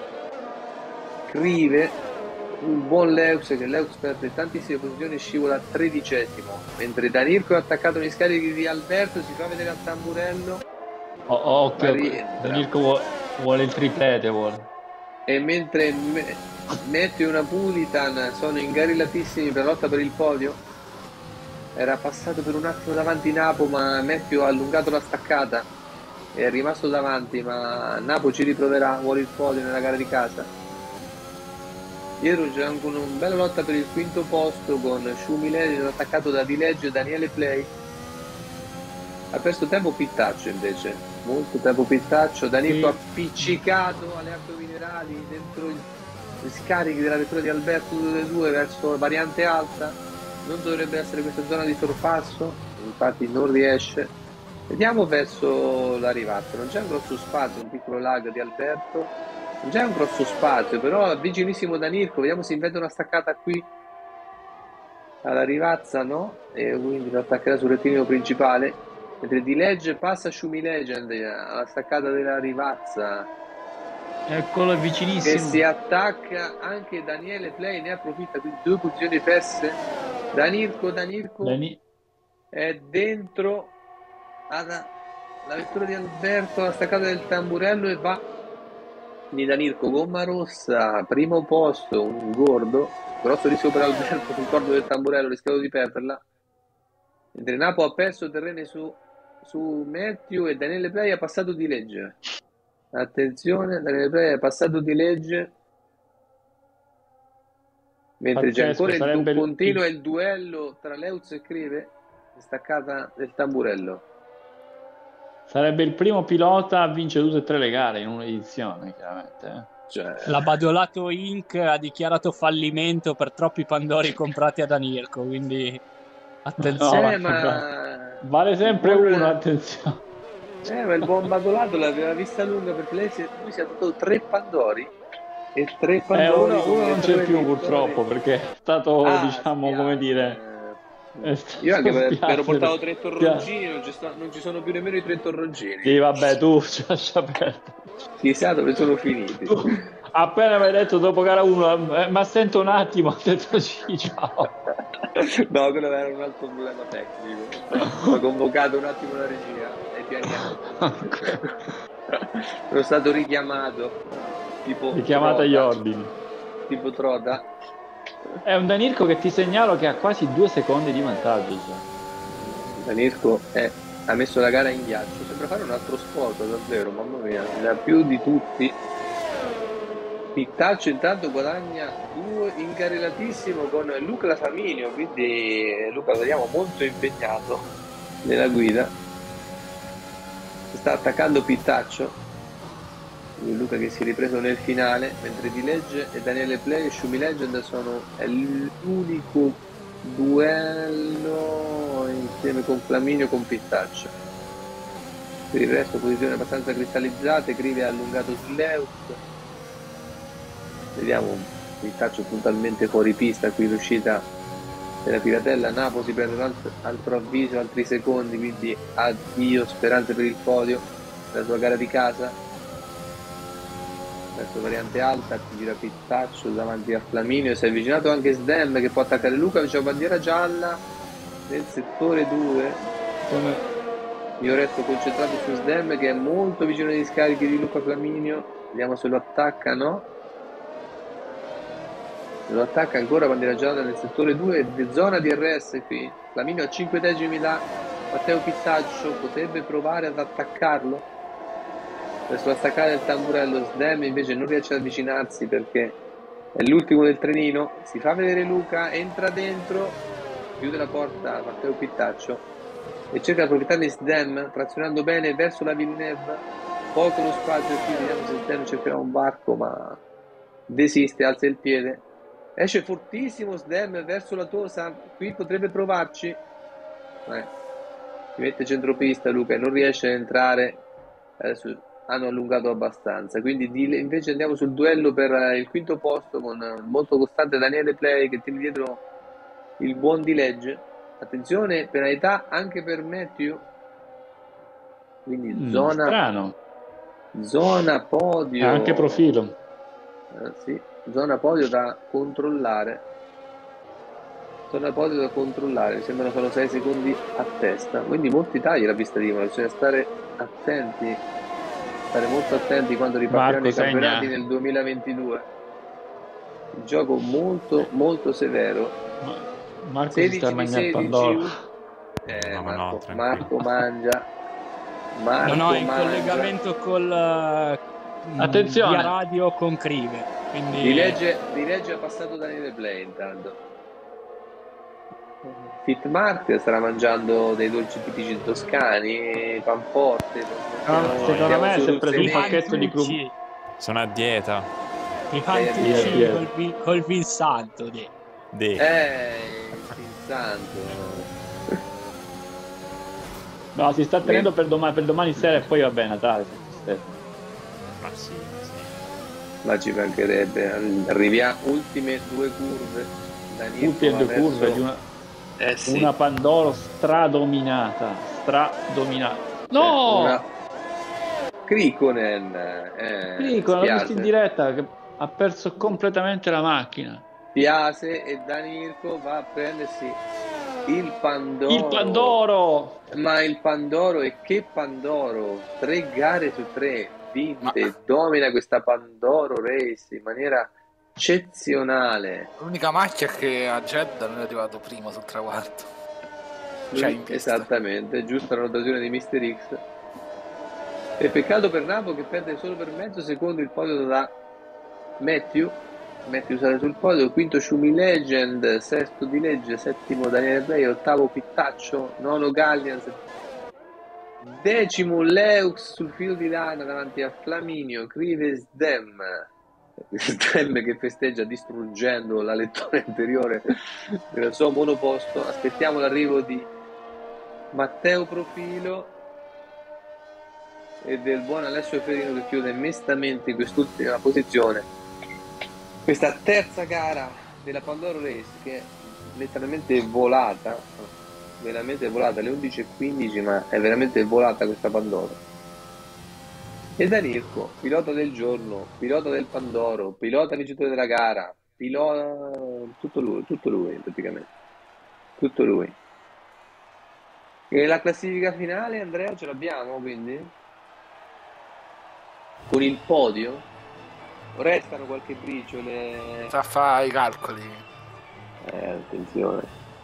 Crive, un buon Leux che Leux perde tantissime posizioni e scivola tredicesimo, mentre Danirco è attaccato negli scarichi di Alberto, si fa vedere al tamburello, Oh, oh, occhio, ma rientra. Danirco vuole, vuole il triplete, vuole. E mentre Me- Matthew e Napolitan sono ingarilatissimi per la lotta per il podio, era passato per un attimo davanti Napo, ma Matthew ha allungato la staccata, è rimasto davanti, ma Napo ci riproverà, vuole il podio nella gara di casa. Dietro c'è anche una bella lotta per il quinto posto con Schumileni attaccato da Dileggio e Daniele Play. Ha perso tempo Pittaccio invece, molto tempo Pittaccio. Danilo Sì. appiccicato alle acque minerali dentro il- gli scarichi della vettura di Alberto due due verso variante alta. Non dovrebbe essere questa zona di sorpasso, infatti non riesce. Vediamo verso la Rivazza, non c'è un grosso spazio, un piccolo lag di Alberto, non c'è un grosso spazio, però è vicinissimo Danirco, vediamo se inventa una staccata qui alla Rivazza, no? E quindi lo attaccherà sul rettilineo principale, mentre Di Legge passa Schumi Legend alla staccata della Rivazza, Eccolo, è che vicinissimo. si attacca anche Daniele Play, ne approfitta, quindi due posizioni perse. Danirco, Danirco Dani- è dentro alla, la vettura di Alberto, la staccata del tamburello e va di Danirco, gomma rossa, primo posto, un gordo, grosso rischio per Alberto sul cordo del tamburello, rischiato di perderla, mentre Napo ha perso terreno su, su Matthew e Daniele Play ha passato Di Legge. Attenzione, Daniele Play ha passato Di Legge, mentre c'è Pazzesco, ancora il sarebbe du- il- continuo il- il duello tra Leuz e Crive, staccata del tamburello. Sarebbe il primo pilota a vincere tutte e tre le gare in un'edizione, chiaramente. eh. Cioè, La Badolato Incorporated ha dichiarato fallimento per troppi Pandori comprati a Danirco, quindi attenzione. eh, ma Vale sempre il buon- uno, attenzione. Eh, ma il buon Badolato l'aveva vista lunga perché lei si, lui si è dato tre Pandori e tre Eh, Pandori uno, con uno le non tre c'è più vittorie. purtroppo perché è stato, Ah, diciamo, spiace. come dire... è stato Io anche per, spiace. ero portato tre torroncini, non ci, sto- non ci sono più nemmeno i tre torroncini. Sì, vabbè, tu ci lascia perdere. Chissà dove sono finiti. Tu, appena mi hai detto dopo gara uno, eh, ma sento un attimo, ho detto sì, ciao. No, quello era un altro problema tecnico. Ho convocato un attimo la regia e pianiamo. Sono stato richiamato. Tipo Richiamata agli Trota. ordini. Tipo Trota. È un Danirco che ti segnalo che ha quasi due secondi di vantaggio. Cioè. Danirco è, ha messo la gara in ghiaccio. Sembra fare un altro sport, davvero, mamma mia. Ne ha più di tutti. Pittaccio intanto guadagna due incarrelatissimo con Luca Lafaminio, quindi Luca lo vediamo molto impegnato nella guida. Si sta attaccando Pittaccio, Luca che si è ripreso nel finale, mentre Di Legge e Daniele Play e Schumi Legend sono è l'unico duello insieme con Flaminio con Pittaccio. Per il resto posizioni abbastanza cristallizzate, Crive ha allungato su Leus. Vediamo un Pittaccio puntualmente fuori pista qui l'uscita della Piratella. Napo si prende un altro, altro avviso, altri secondi, quindi addio speranze per il podio la sua gara di casa verso variante alta. Gira Pittaccio davanti a Flaminio, si è avvicinato anche Sdem che può attaccare Luca, c'è bandiera gialla nel settore due. Io resto concentrato su Sdem che è molto vicino agli scarichi di Luca Flaminio, vediamo se lo attacca, no? Lo attacca ancora bandiera gialla nel settore due, zona di R S qui. Flaminio a cinque decimi da Matteo Pittaccio, potrebbe provare ad attaccarlo verso la staccata del tamburello. Sdem invece non riesce ad avvicinarsi perché è l'ultimo del trenino. Si fa vedere Luca, entra dentro, chiude la porta Matteo Pittaccio e cerca di approfittare di Sdem, trazionando bene verso la Villeneuve. Poco lo spazio qui, vediamo se Sdem cercherà un varco ma desiste, alza il piede. Esce fortissimo Sdem verso la Tosa, qui potrebbe provarci. Eh. Si mette centropista Luca e non riesce a entrare. Adesso hanno allungato abbastanza, quindi di, invece andiamo sul duello per il quinto posto con molto costante Daniele Play che tiene dietro il buon Di Legge. Attenzione, penalità anche per Matthew, quindi Mm, zona strano. zona podio, Anche profilo. eh, sì, zona podio da controllare, zona podio da controllare, mi sembrano solo sei secondi a testa, quindi molti tagli la pista di Imola, bisogna stare attenti, stare molto attenti quando ripartiranno Marco i campionati segna. nel duemilaventidue. Il gioco molto molto severo. Ma- Marco si sedici sta di mangiando il sedici. Pandoro. Eh, No, no, Marco, tranquillo. Marco mangia. Marco No, no, è in mangia. collegamento col eh, Attenzione. via radio con Crive. Quindi Di Legge, Di Legge ha passato Daniele Play intanto. Fitmark starà mangiando dei dolci tipici toscani, panforte. No, siamo- secondo siamo me su si è preso un i Ruzzeni. pacchetto di crum- Fantucci, Sono a dieta. i Sei a Fantucci dieta. col, vi- col Vinsanto. di- De. Eh, il santo. No, si sta tenendo per domani, per domani sera e poi va bene, Natale. Ma sì, sì. Ma ci mancherebbe. Arriviamo, ultime due curve. Daniel Tutte e va due verso- curve di una, Eh sì. una Pandoro stradominata. Stradominata. No! Una... Krikonen. Eh, Sì, l'ho visto in spiace. diretta che ha perso completamente la macchina. Piase e Danirko va a prendersi il Pandoro. Il Pandoro! Ma il Pandoro, e che Pandoro? Tre gare su tre vinte, Ma- domina questa Pandoro Race in maniera eccezionale. L'unica macchia è che a Jeddah non è arrivato primo sul traguardo. Cioè in pista. Esattamente, giusta annotazione di mister X. E peccato per Napo che perde solo per mezzo secondo il podio da Matthew. Matthew sale sul podio, quinto Schumi Legend, sesto Di Legge, settimo Daniele Play, ottavo Pittaccio, nono Gallians, decimo Leux sul filo di lana davanti a Flaminio, Crives Dem. Dem che festeggia distruggendo la lettura interiore del suo monoposto. Aspettiamo l'arrivo di Matteo Profilo e del buon Alessio Ferino che chiude mestamente in quest'ultima posizione questa terza gara della Pandoro Race, che è letteralmente volata, veramente volata, alle undici e quindici, ma è veramente volata questa Pandoro. E Danirko, pilota del giorno, pilota del Pandoro, pilota vincitore della gara, pilota tutto lui, tutto lui praticamente, tutto lui. E la classifica finale, Andrea, ce l'abbiamo quindi? Con il podio? Restano qualche briciole? Sta a fare i calcoli. Eh, attenzione.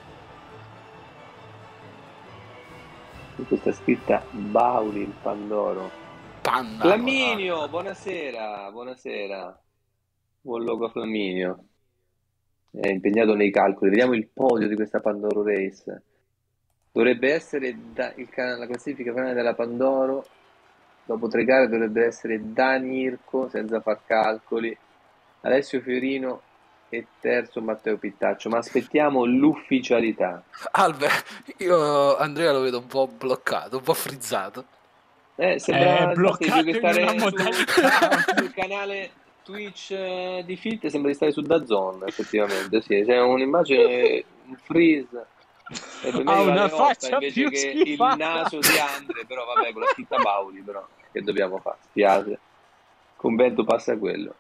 Qui questa scritta Bauli, il Pandoro. Panna. Flaminio, buonasera, buonasera. Buon logo a Flaminio. È impegnato nei calcoli. Vediamo il podio di questa Pandoro Race. Dovrebbe essere da, il, la classifica finale della Pandoro. Dopo tre gare dovrebbe essere Danirko, senza far calcoli, Alessio Fiorino e terzo Matteo Pittaccio. Ma aspettiamo l'ufficialità. Albe, io Andrea lo vedo un po' bloccato, un po' frizzato. Eh, sembra È bloccato infatti, più che in una stare su- modalità. sul canale Twitch eh, di Fit, sembra di stare su DAZN, effettivamente. Sì, c'è un'immagine, un freeze. E per me Ha arriva una alle otto faccia invece più che schifata. il naso di Andre, però vabbè, con la scritta Paoli, però che dobbiamo fare? Spiace. Convento passa quello.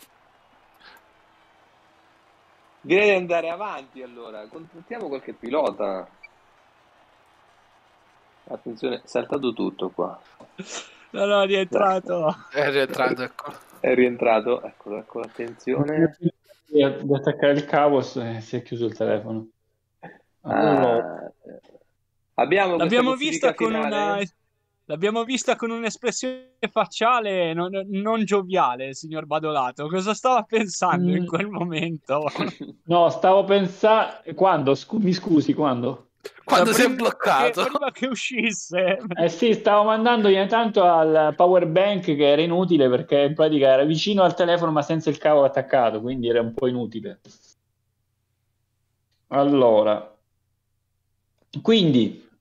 Direi di andare avanti allora. Contattiamo qualche pilota. Attenzione, è saltato tutto qua. No, no, è rientrato. È rientrato, ecco. È rientrato, eccolo, eccolo, attenzione. Di di attaccare il cavo e si è chiuso il telefono. Allora, Ah, abbiamo questa L'abbiamo classifica vista con finale? una L'abbiamo vista con un'espressione facciale non, non gioviale, signor Badolato. Cosa stava pensando in Mm. quel momento? no, stavo pensando... Quando? Scu- mi scusi, quando? Quando Da si è prima bloccato. Che, prima che uscisse. Eh sì, stavo mandando ogni tanto al power bank che era inutile perché in pratica era vicino al telefono ma senza il cavo attaccato, quindi era un po' inutile. Allora, quindi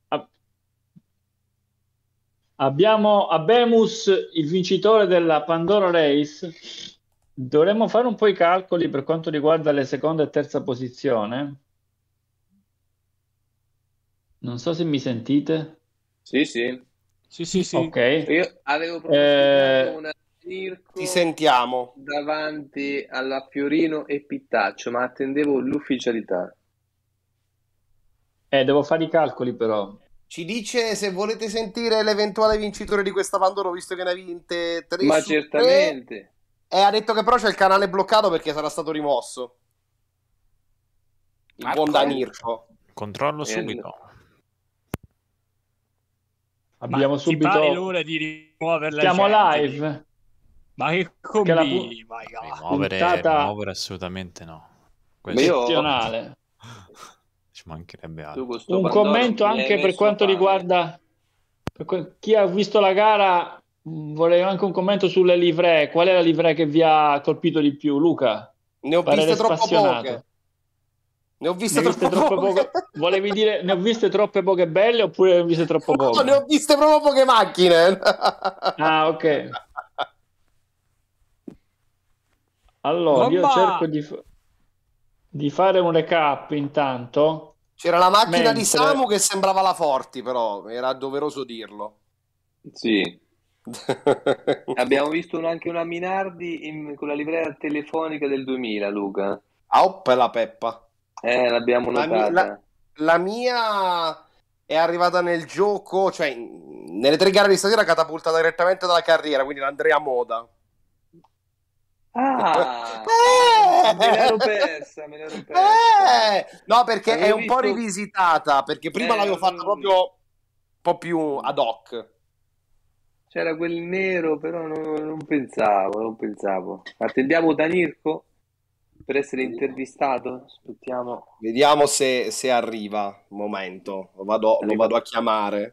abbiamo Abemus, il vincitore della Pandoro Race. Dovremmo fare un po' i calcoli per quanto riguarda le seconda e terza posizione. Non so se mi sentite. Sì, sì. Sì, sì, sì. Ok. Io avevo Eh, pronosticato una Mirko Ti sentiamo. davanti alla Fiorino e Pittaccio, ma attendevo l'ufficialità. eh, devo fare i calcoli però. Ci dice se volete sentire l'eventuale vincitore di questa Pandoro, visto che ne ha vinte tre Ma su tre. certamente. E ha detto che però c'è il canale bloccato perché sarà stato rimosso. Il buon Danirco. Controllo Eh, subito. Abbiamo Ma ti subito. pare l'ora di rimuovere la Siamo gente? live. Ma che Che la combini? Vai, vai. Rimuovere, puntata- rimuovere assolutamente no. Ma Questo io- Eccezionale. ci mancherebbe Tu altro. con sto Un Pandoro commento mi hai anche per messo quanto fame. riguarda per que- chi ha visto la gara. mh, Vorrei anche un commento sulle livree. Qual è la livrea che vi ha colpito di più, Luca? Ne ho Parere viste troppo spassionato. poche. Ne ho Ne viste ho viste troppo troppe poche. poche. Volevi dire ne ho viste troppe poche belle oppure ne ho viste troppo No, poche? ne ho viste proprio poche macchine. Ah, ok. Allora, io Bomba! cerco di, fa- di fare un recap intanto. C'era la macchina di Mentre- Samu che sembrava la Forti, però era doveroso dirlo. Sì. Abbiamo visto un- anche una Minardi in- con la livrea telefonica del duemila, Luca. Ah, oppa la peppa. Eh, l'abbiamo La, mi- notata. la- la mia è arrivata nel gioco, cioè in- nelle tre gare di stasera catapultata direttamente dalla carriera, quindi l'Andrea Moda. Ah, Eh! me l'ero persa, me l'ero persa. Eh! No, perché Avevo è un po' visto- rivisitata, perché prima Eh, l'avevo fatta avevo proprio un po' più ad hoc. C'era quel nero, però non, non pensavo, non pensavo. Attendiamo Danirco per essere intervistato. Aspettiamo. Vediamo se, se arriva. Momento, lo vado, lo Arriva. vado a chiamare.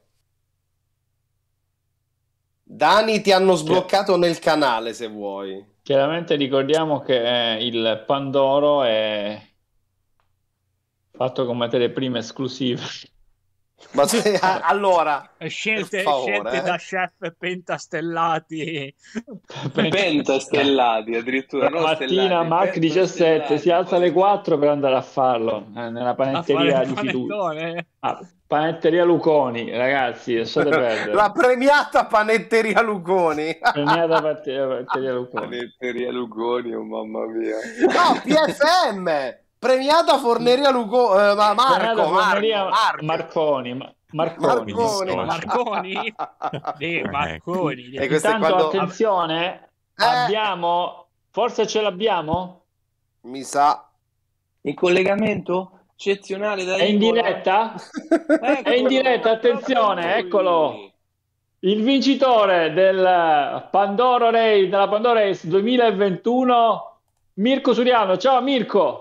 Dani, ti hanno sbloccato nel canale se vuoi. Chiaramente ricordiamo che eh, il Pandoro è fatto con materie prime esclusive. Ma se- a- allora, Scelte, per favore, scelte eh. da chef pentastellati. Pentastellati, addirittura. La non mattina stellati, Mac diciassette pentastellati. si alza alle quattro per andare a farlo eh, nella A panetteria fare il di fiducia. panettone. Ah, panetteria Luconi, ragazzi, lasciate perdere. la premiata panetteria Luconi. Premiata panetteria, panetteria Luconi. Panetteria Lugoni, oh mamma mia. No, P F M. Premiata forneria Luconi. ma Marco, Premiata Marco, forneria Marco. Marconi, Ma- Marconi. Marconi. Marconi? Sì, Marconi. E questo è Intanto quando- attenzione, Eh. abbiamo, forse ce l'abbiamo? Mi sa. In collegamento eccezionale da È in Imola. diretta? Eccolo, È in diretta, attenzione, proprio lui. eccolo. Il vincitore del Pandoro Race, della Pandoro Race duemilaventuno, Mirko Suriano. Ciao Mirko,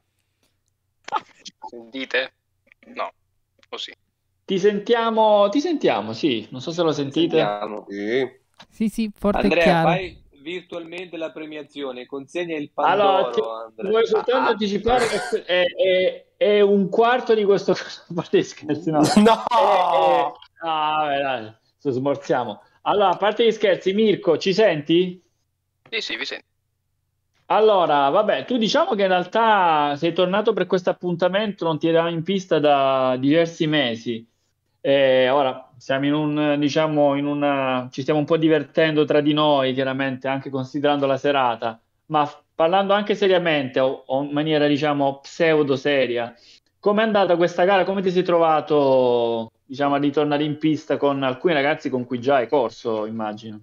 Sentite? No, così. ti sentiamo, ti sentiamo, sì, non so se lo sentite. Sentiamo. Sì. Sì, sì, forte e Andrea, chiaro. fai virtualmente la premiazione, consegna il Pandoro. Allora, ti Andrea. vuoi soltanto anticipare che è, è- è un quarto di questo a parte gli scherzi, no? No. Eh, eh, ah, vabbè, dai, ci smorziamo. Allora, a parte gli scherzi, Mirko, ci senti? Sì, sì, vi sento. Allora, vabbè, tu diciamo che in realtà sei tornato per questo appuntamento, non ti eravamo in pista da diversi mesi. E ora siamo in un, diciamo, in una, ci stiamo un po' divertendo tra di noi, chiaramente, anche considerando la serata, ma f- parlando anche seriamente o, o in maniera, diciamo, pseudo seria, com'è andata questa gara? Come ti sei trovato, diciamo, a ritornare in pista con alcuni ragazzi con cui già hai corso, immagino?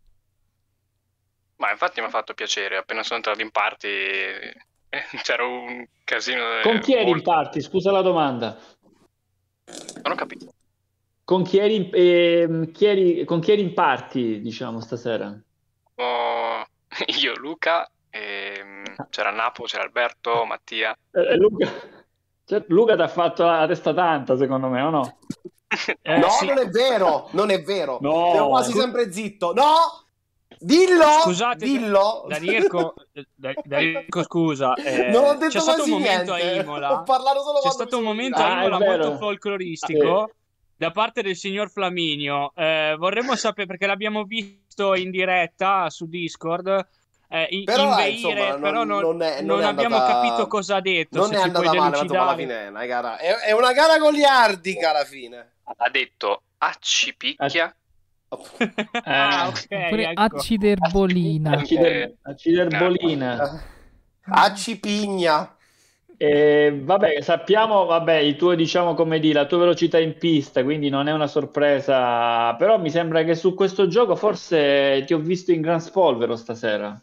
Ma infatti mi ha fatto piacere, appena sono entrato in party eh, c'era un casino. eh, Con chi eri in molto- party? Scusa la domanda. Non ho capito. Con chi eri, ehm, chi eri- con chi eri in party, diciamo, stasera? Oh, io, Luca, ehm, c'era Napo, c'era Alberto, Mattia. Eh, Luca, cioè, Luca ti ha fatto la testa tanta, secondo me, o no? Eh, no, sì. non è vero, non è vero. No. Ero quasi sempre zitto. No! Dillo! Scusate, Dillo! Danirco, Da- Danirco, scusa, eh, non ho detto c'è stato quasi un momento niente. a Imola. Ho parlato solo C'è quando stato un mi sono momento a Ah, è Imola vero. molto folcloristico da parte del signor Flaminio, eh, vorremmo sapere, perché l'abbiamo visto in diretta su Discord, eh, in- Però, eh, inveire, insomma, non, però non, non è, non non è abbiamo andata, capito cosa ha detto, non se è ci puoi andata male, ma insomma, alla delucidare. fine è una gara, è, è una gara goliardica alla fine. Ha detto accipicchia. Ah, Eh, ok, Oppure ecco. acciderbolina. accider- acciderbolina. Accipigna. E vabbè, sappiamo, vabbè, i tuoi, diciamo, come dire, la tua velocità in pista, quindi non è una sorpresa, però mi sembra che su questo gioco forse ti ho visto in gran spolvero stasera.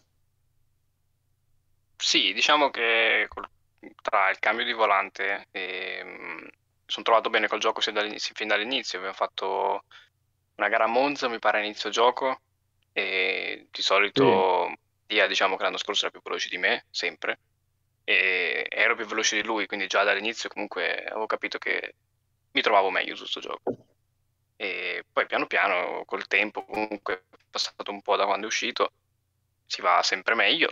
Sì, diciamo che col- tra il cambio di volante e mi sono trovato bene col gioco sin dall'inizio, fin dall'inizio. Abbiamo fatto una gara a Monza, mi pare, a inizio gioco, e di solito Dia, diciamo che l'anno scorso era più veloce di me, sempre, e ero più veloce di lui, quindi già dall'inizio comunque avevo capito che mi trovavo meglio su sto gioco. E poi piano piano, col tempo, comunque è passato un po' da quando è uscito, si va sempre meglio,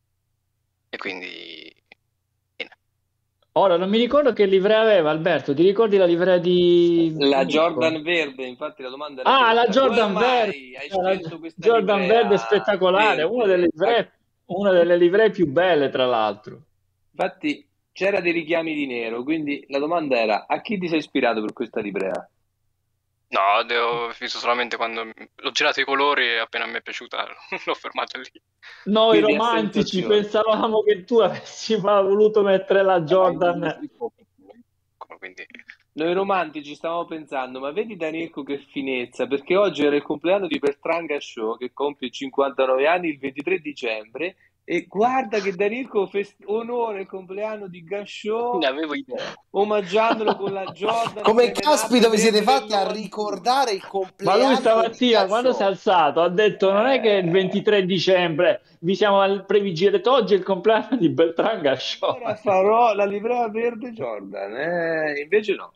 e quindi bene. Ora, non mi ricordo che livrea aveva Alberto, ti ricordi la livrea di... La di Jordan Mirko? verde, infatti la domanda era Ah, la questa. Come Jordan verde, mai hai eh, la scelto questa Jordan livrea verde spettacolare, una delle verde? livree, una delle livree più belle, tra l'altro. Infatti c'era dei richiami di nero, quindi la domanda era: a chi ti sei ispirato per questa livrea? No, ho visto solamente quando l'ho girato i colori e appena mi è piaciuta l'ho fermata lì. Noi Quindi a romantici sensazione. pensavamo che tu avessi voluto mettere la Jordan. Quindi Noi romantici stavamo pensando, ma vedi Danielco che finezza, perché oggi era il compleanno di Bertrand Gachot che compie cinquantanove anni il ventitré dicembre, e guarda che Danielco fest- onora il compleanno di Gachot ne avevo idea. omaggiandolo con la Jordan Come Seven caspita Up vi siete verde fatti a dell'novantuno. ricordare il Ma compleanno lui di stamattina, quando si è Gachot? alzato, ha detto: non è che il ventitré dicembre vi siamo al previgile, ha detto oggi è il compleanno di Bertrand Ora Gachot. farò la livrea verde Jordan, eh, invece no.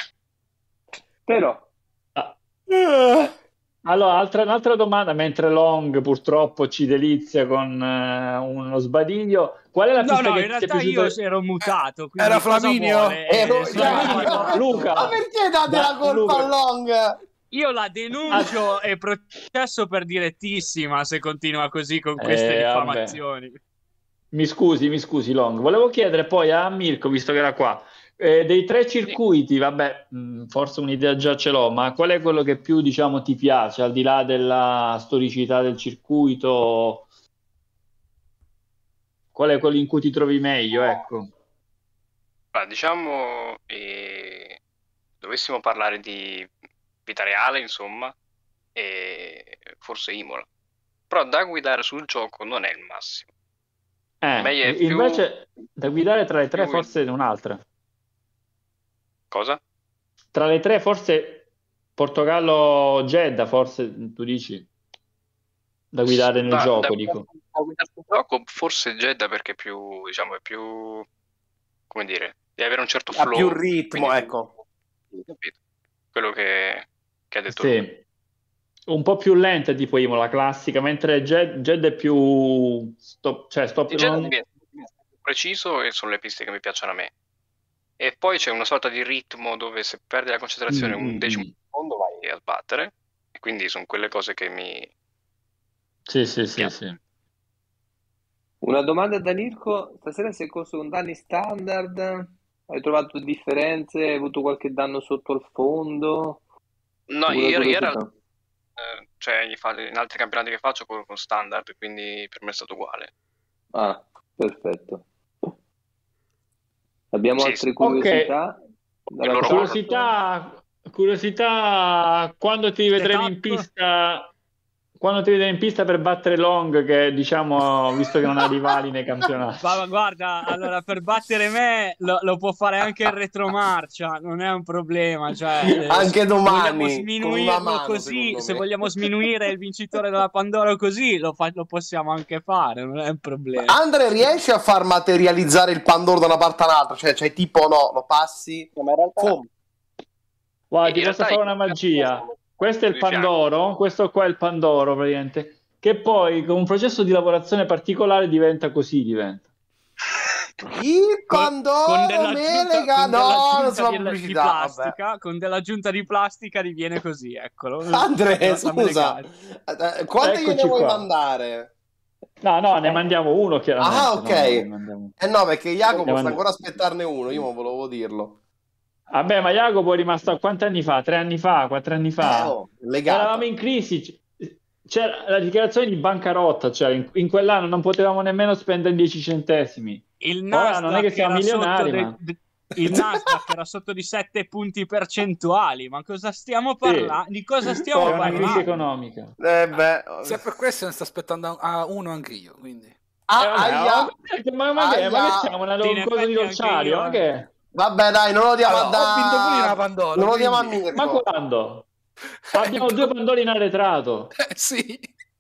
Però Ah, Eh, allora, altra, un'altra domanda, mentre Long purtroppo ci delizia con eh, uno sbadiglio. Qual è la No, pista no, che in ti è realtà io piaciuta? ero mutato, quindi Era cosa Flaminio? vuole? ero- Eh, sono Flaminio, io. Luca. Ma perché date Da- la colpa Luca. a Long? Io la denuncio e processo per direttissima se continua così con queste Eh, vabbè. diffamazioni. Mi scusi, mi scusi, Long. Volevo chiedere poi a Mirko, visto che era qua, eh, dei tre circuiti, vabbè, mh, forse un'idea già ce l'ho, ma qual è quello che più, diciamo, ti piace, al di là della storicità del circuito? Qual è quello in cui ti trovi meglio, ecco? Ma diciamo, eh, dovessimo parlare di vita reale, insomma, e forse Imola. Però da guidare sul gioco non è il massimo. Eh, Meglio è più... invece da guidare tra le tre più- forse un'altra. Cosa? Tra le tre forse Portogallo-Jeddah, forse tu dici? Da guidare nel Da, gioco, da- dico. da guidare sul gioco forse Jeddah, perché è più, diciamo, è più, come dire, deve avere un certo Ha flow. più ritmo, quindi- ecco. Capito? Quello che, che ha detto lui. Sì. Un po' più lenta tipo Imola, classica, mentre Jed, Jed è più stop, cioè stop, In genere non- devi essere più preciso, e sono le piste che mi piacciono a me. E poi c'è una sorta di ritmo dove se perdi la concentrazione Mm, mm, un decimo mm. secondo vai a sbattere, e quindi sono quelle cose che mi... Sì, sì, sì, Yeah. sì. una domanda a Danirco, stasera sei corso con danni standard? Hai trovato differenze? Hai avuto qualche danno sotto il fondo? No, Pure io, io era, curiosità. eh, cioè gli fa- in altri campionati che faccio corro con standard, quindi per me è stato uguale. Ah, perfetto. Abbiamo Sì, altre sì. curiosità? Dalla loro chat? Curiosità, curiosità, quando ti vedremo in Setup? pista, quando ti vedremo in pista per battere Long, che diciamo, visto che non ha rivali nei campionati. Ma ma guarda, allora per battere me lo, lo può fare anche il retromarcia, non è un problema. Cioè, eh, Anche se vogliamo domani, con una sminuirlo mano, così, secondo se me. vogliamo sminuire il vincitore della Pandora così, lo, fa- lo possiamo anche fare, non è un problema. Andre, riesci a far materializzare il Pandoro da una parte all'altra? Cioè, cioè tipo no, lo passi... No, ma in realtà... Fum. Guarda, ti In posso realtà fare io- una magia. Questo è il di fianco. Pandoro, questo qua è il Pandoro praticamente, che poi con un processo di lavorazione particolare diventa così, diventa. Il Con, pandoro con della melega, giunta, con della no, non giunta si di, fa di pubblicità, plastica, vabbè. con dell'aggiunta di plastica diviene così, eccolo. Andre, La- la scusa, melegata. eh, quante gliene Eccoci vuoi qua. mandare? No, no, ne mandiamo uno Ah, chiaramente. ok. No, no, ne mandiamo... Eh no, perché ne Jacopo sta mandi- ancora a aspettarne uno, io non volevo dirlo. Vabbè, ma Jacopo è rimasto quanti anni fa? Tre anni fa? Quattro anni Eh, fa? oh, legata. Eravamo in crisi. c- C'era la dichiarazione di bancarotta, cioè in, in quell'anno non potevamo nemmeno spendere dieci centesimi. Il Ora non è che Nasdaq siamo era sotto milionari, de- ma de- il Nasdaq era sotto di sette punti percentuali, ma cosa stiamo sì, parlando? Di cosa stiamo c'è una crisi parlando? economica. Eh beh. Se è per questo ne sto aspettando a uno anch'io, quindi. Eh, Ah, vabbè, aia. ma, ma, che, ma che Aia. siamo? Una Sì, in un coso di effetti anche dolciario? io, Ma eh. che? Vabbè, dai, non lo diamo Allora, a ho vinto pure da... una Pandoro, Non lo diamo a quindi- Ma Mirko. quando? Abbiamo due pandori in arretrato. Eh, sì.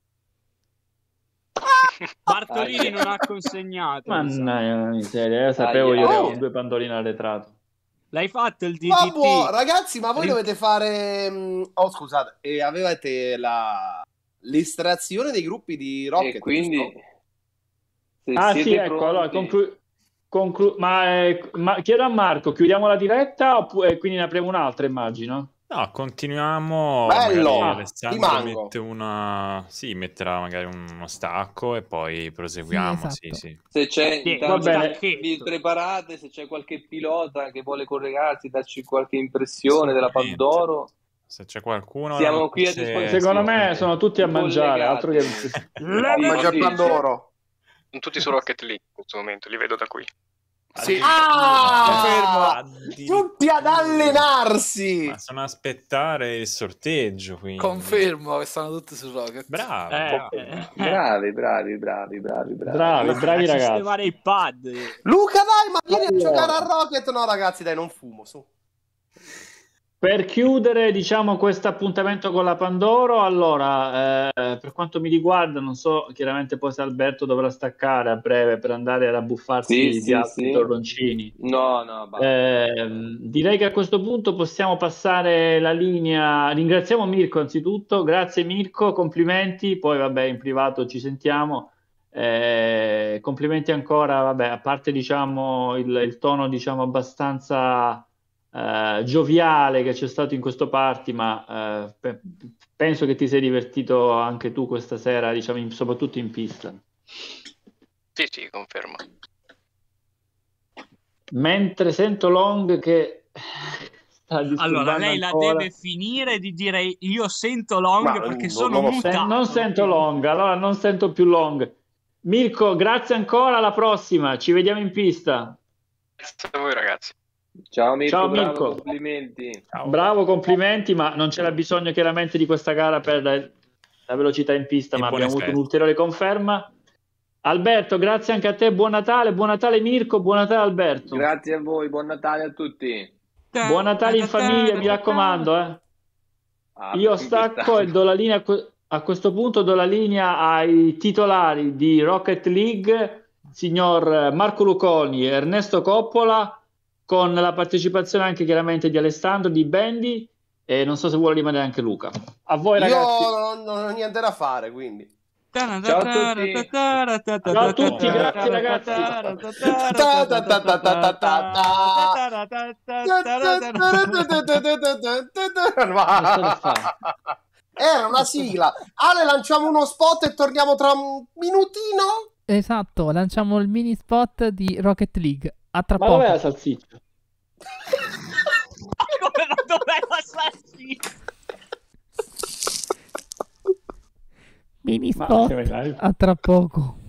Bartolini non ha consegnato. mi sa. Mannaggia la miseria, io sapevo Aia. io che Oh. avevo due pandori in arretrato. L'hai fatto il Ma D D T? buo, ragazzi, ma voi Rim- dovete fare... mh, Oh, scusate, e avevate la... l'estrazione dei gruppi di Rocket, E quindi, giusto? se Ah siete sì, ecco, pronti, allora conclu- conclu- ma, eh, ma chiedo a Marco, chiudiamo la diretta oppure quindi ne apriamo un'altra, immagino? No, continuiamo. Bello! Magari Ah, Alessandro rimango. mette una... Sì, metterà magari uno stacco e poi proseguiamo. Sì, Sì, esatto. sì. se c'è, Sì, intanto va bene. vi preparate, se c'è qualche pilota che vuole collegarsi, darci qualche impressione della Assolutamente. Pandoro, Se c'è qualcuno... siamo qui a dice- disposizione. Secondo me sì. sono tutti a mangiare, altro che... Ma già Sì. Pandoro. Sono tutti su Rocket League in questo momento, li vedo da qui. Sì. Ah! Addirittura. Tutti ad allenarsi! Ma sono a aspettare il sorteggio, quindi. Confermo che stanno tutti su Rocket. Bravo. Eh, eh, Bravi, bravi, bravi, bravi, bravi. Bravi, bravi a ragazzi. sistemare i pad. Luca, dai, ma vieni a Allora. giocare a Rocket? No, ragazzi, dai, non fumo, su. Per chiudere, diciamo, questo appuntamento con la Pandoro, allora, eh, per quanto mi riguarda, non so, chiaramente poi se Alberto dovrà staccare a breve per andare a rabbuffarsi Sì, di sì, altri sì. torroncini. No, no, basta. Eh, direi che a questo punto possiamo passare la linea. Ringraziamo Mirko anzitutto, grazie Mirko, complimenti, poi vabbè in privato ci sentiamo. Eh, complimenti ancora, vabbè, a parte diciamo il, il tono diciamo abbastanza eh, gioviale che c'è stato in questo party, ma eh, pe- penso che ti sei divertito anche tu questa sera, diciamo, in- soprattutto in pista. Sì, sì, confermo. Mentre sento Long che sta disturbando Allora, lei la ancora. deve finire di dire io sento Long Ma perché non- sono non lo so. Sen- mutato. non sento Long, allora non sento più Long. Mirko, grazie ancora, alla prossima, ci vediamo in pista. Grazie a voi ragazzi. Ciao Mirko, Ciao, bravo, Mirko. complimenti. Bravo, complimenti, ma non c'era bisogno chiaramente di questa gara per la, la velocità in pista, E ma buone abbiamo avuto feste. un'ulteriore conferma. Alberto, grazie anche a te, buon Natale, buon Natale Mirko, buon Natale Alberto. Grazie a voi, buon Natale a tutti. Buon Natale in famiglia, mi raccomando, eh. Ah, Io per stacco quest'anno. e do la linea a que- a questo punto do la linea ai titolari di Rocket League, signor Marco Luconi e Ernesto Coppola, con la partecipazione anche chiaramente di Alessandro, di Bendy e non so se vuole rimanere anche Luca. A voi Io ragazzi. non, non ho niente da fare, quindi. Ciao a tutti. Ciao a tutti, grazie ragazzi. Ta ta ta ta ta ta ta. Cosa fa? Era una sigla. Ale, lanciamo uno spot e torniamo tra un minutino. Esatto, lanciamo il mini spot di Rocket League. A tra Ma poco. dov'è la salsiccia? Come non doveva salsiccia? Mini Ma- spot. A tra poco.